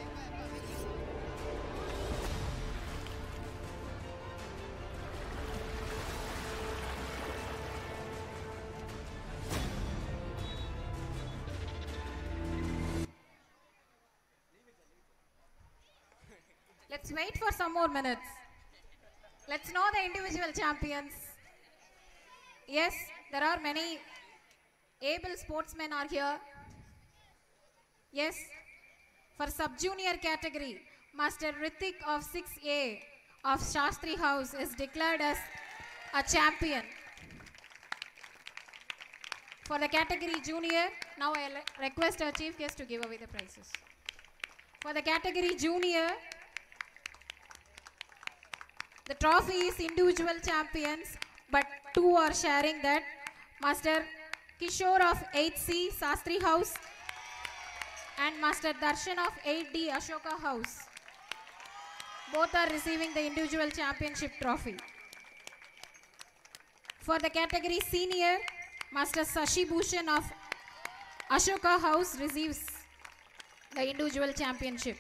Let's wait for some more minutes. Let's know the individual champions. Yes, there are many able sportsmen are here. Yes, for sub-junior category, Master Ritik of 6A of Shastri House is declared as a champion. For the category junior, now I request our chief guest to give away the prizes. For the category junior, The trophy is individual champions, but two are sharing that. Master Kishore of 8C Sastri House and Master Darshan of 8D Ashoka House. Both are receiving the individual championship trophy. For the category senior, Master Sashi Bhushan of Ashoka House receives the individual championship.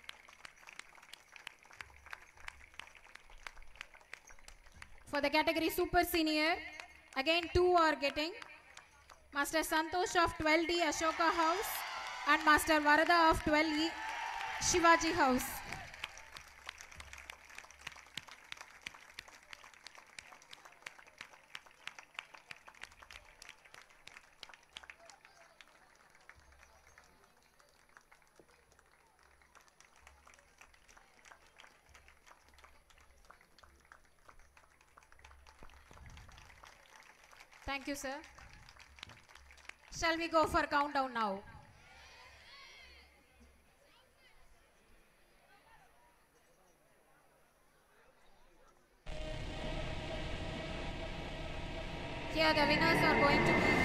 For the category super senior, again two are getting. Master Santosh of 12D Ashoka House and Master Varada of 12E Shivaji House. Thank you, sir. Shall we go for countdown now? Here the winners are going to be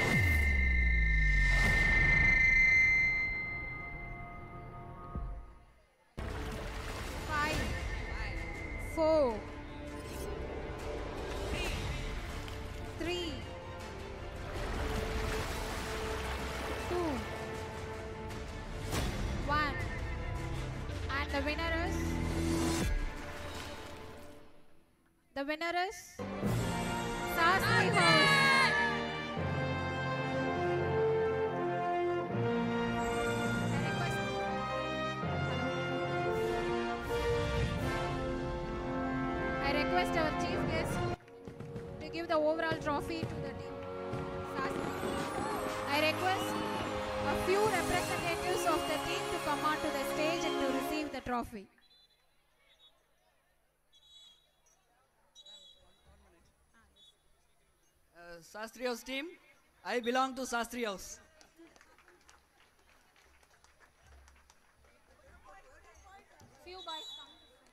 five, four, three, 2, 1, and the winner is Sastri House. I request our chief guest to give the overall trophy to the team. I request a few representatives of the team to come onto the stage and to receive the trophy. Sastri House team, I belong to Sastri House. Few boys come.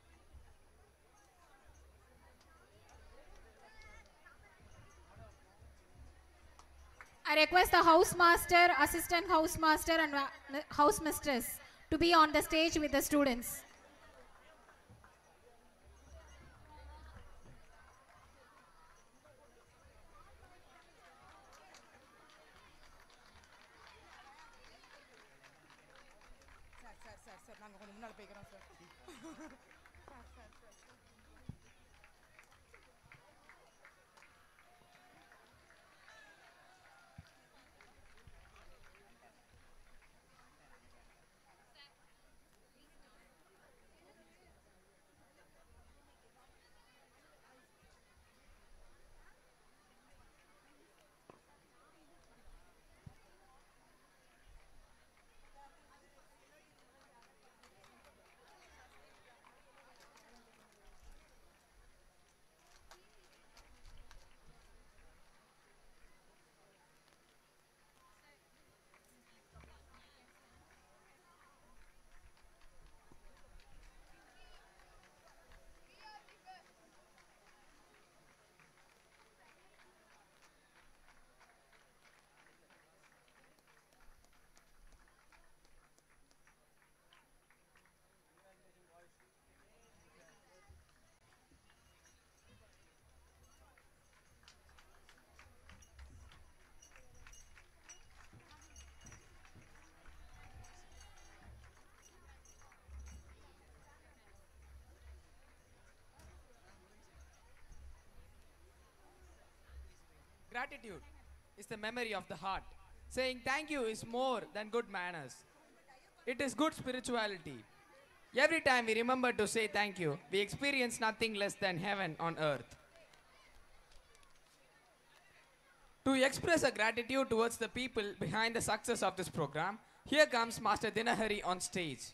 I request the housemaster, assistant housemaster and housemistress to be on the stage with the students. Gratitude is the memory of the heart. Saying thank you is more than good manners. It is good spirituality. Every time we remember to say thank you, we experience nothing less than heaven on earth. To express a gratitude towards the people behind the success of this program, here comes Master Dinahari on stage.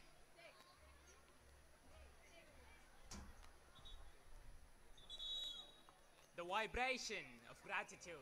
The vibration of gratitude.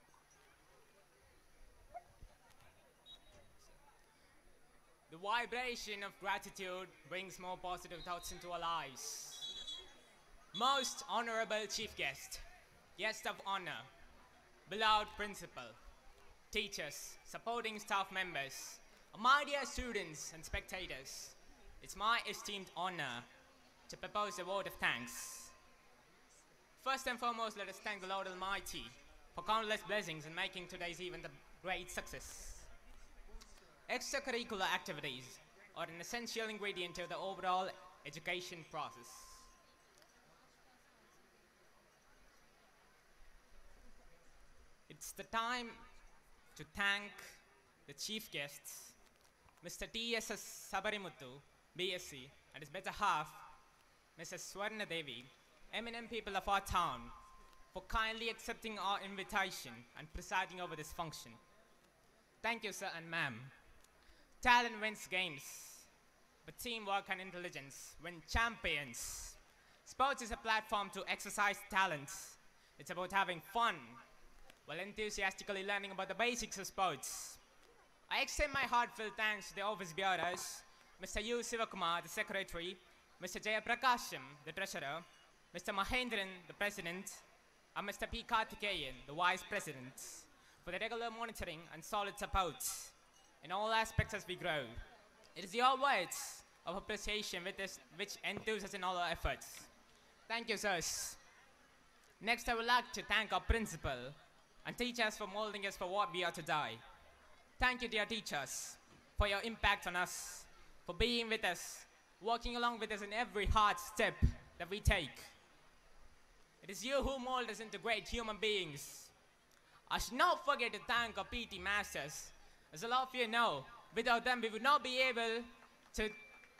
The vibration of gratitude brings more positive thoughts into our lives. Most honorable chief guest, guest of honor, beloved principal, teachers, supporting staff members, my dear students and spectators, it's my esteemed honor to propose a vote of thanks. First and foremost, let us thank the Lord Almighty for countless blessings in making today's event a great success. Extracurricular activities are an essential ingredient to the overall education process. It's the time to thank the chief guests, Mr. T.S.S. Sabarimuthu, BSc, and his better half, Mrs. Swarna Devi, eminent people of our town, for kindly accepting our invitation and presiding over this function. Thank you, sir and ma'am. Talent wins games, but teamwork and intelligence win champions. Sports is a platform to exercise talents. It's about having fun while enthusiastically learning about the basics of sports. I extend my heartfelt thanks to the office bearers, Mr. U. Sivakumar, the secretary, Mr. Jayaprakasham, the treasurer, Mr. Mahendran, the president, and Mr. P. Karthikeyan, the vice president, for the regular monitoring and solid support in all aspects as we grow. It is your words of appreciation which enthuse us in all our efforts. Thank you, sirs. Next, I would like to thank our principal and teachers for molding us for what we are today. Thank you, dear teachers, for your impact on us, for being with us, walking along with us in every hard step that we take. It is you who mold us into great human beings. I should not forget to thank our PT masters. As a lot of you know, without them we would not be able to...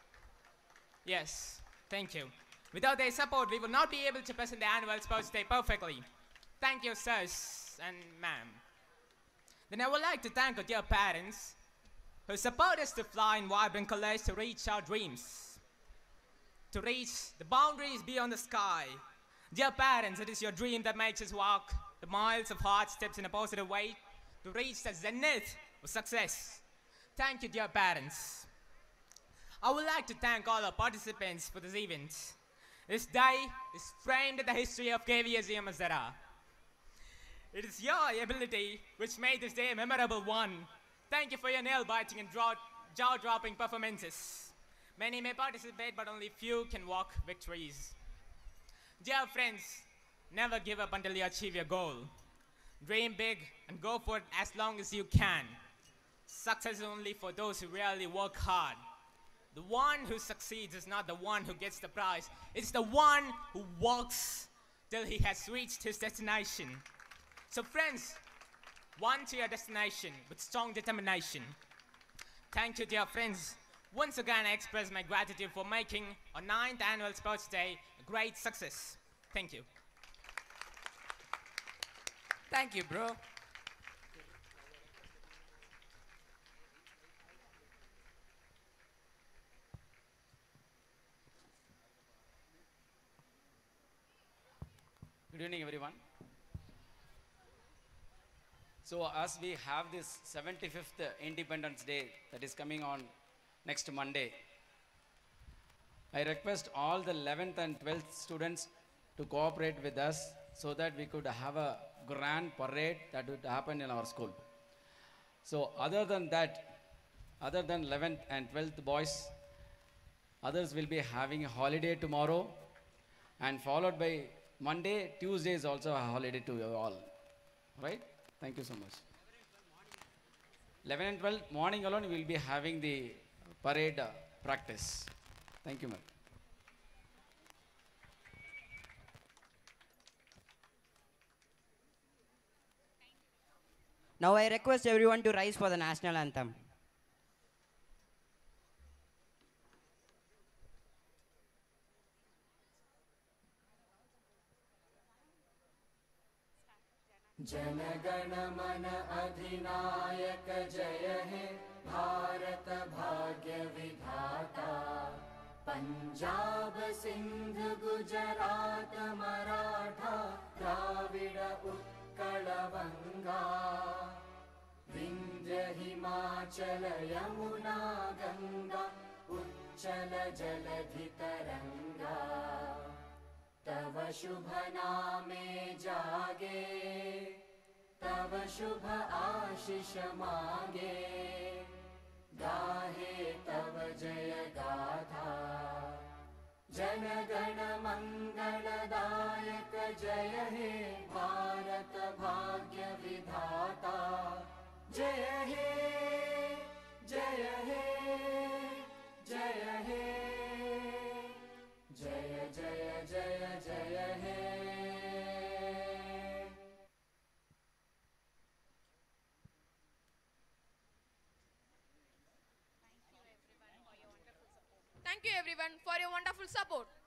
Yes, thank you. Without their support, we would not be able to present the annual sports day perfectly. Thank you, sirs and ma'am. Then I would like to thank our dear parents who support us to fly in vibrant colors to reach our dreams, to reach the boundaries beyond the sky. Dear parents, it is your dream that makes us walk the miles of hard steps in a positive way to reach the zenith of success. Thank you, dear parents. I would like to thank all our participants for this event. This day is framed in the history of KVS Mazara. It is your ability which made this day a memorable one. Thank you for your nail-biting and jaw-dropping performances. Many may participate, but only few can walk victories. Dear friends, never give up until you achieve your goal. Dream big and go for it as long as you can. Success is only for those who really work hard. The one who succeeds is not the one who gets the prize. It's the one who walks till he has reached his destination. So friends, run to your destination with strong determination. Thank you, dear friends. Once again, I express my gratitude for making our 9th annual Sports Day a great success. Thank you. Thank you, bro. Good evening, everyone. So as we have this 75th Independence Day that is coming on next Monday, I request all the 11th and 12th students to cooperate with us so that we could have a grand parade that would happen in our school. So other than that, other than 11th and 12th boys, others will be having a holiday tomorrow, and followed by Monday, Tuesday is also a holiday to you all. Right? Thank you so much. 11 and 12 morning alone we will be having the parade practice. Thank you, ma'am. Now I request everyone to rise for the national anthem. जनगण मन अधिनायक जय हे भारत भाग्य विधाता पंजाब सिंध गुजरात मराठा द्राविड उत्कल बंगा विंध्य हिमाचल यमुना गंगा उच्चल जलधि तरंगा तव शुभ नामे जागे तव शुभ आशीष मांगे गाहे तव जय गाथा जन गण मंगलदायक जय हे भारत भाग्य विधाता जय हे जय हे जय हे जय जय जय जय हे Thank you everyone for your wonderful support.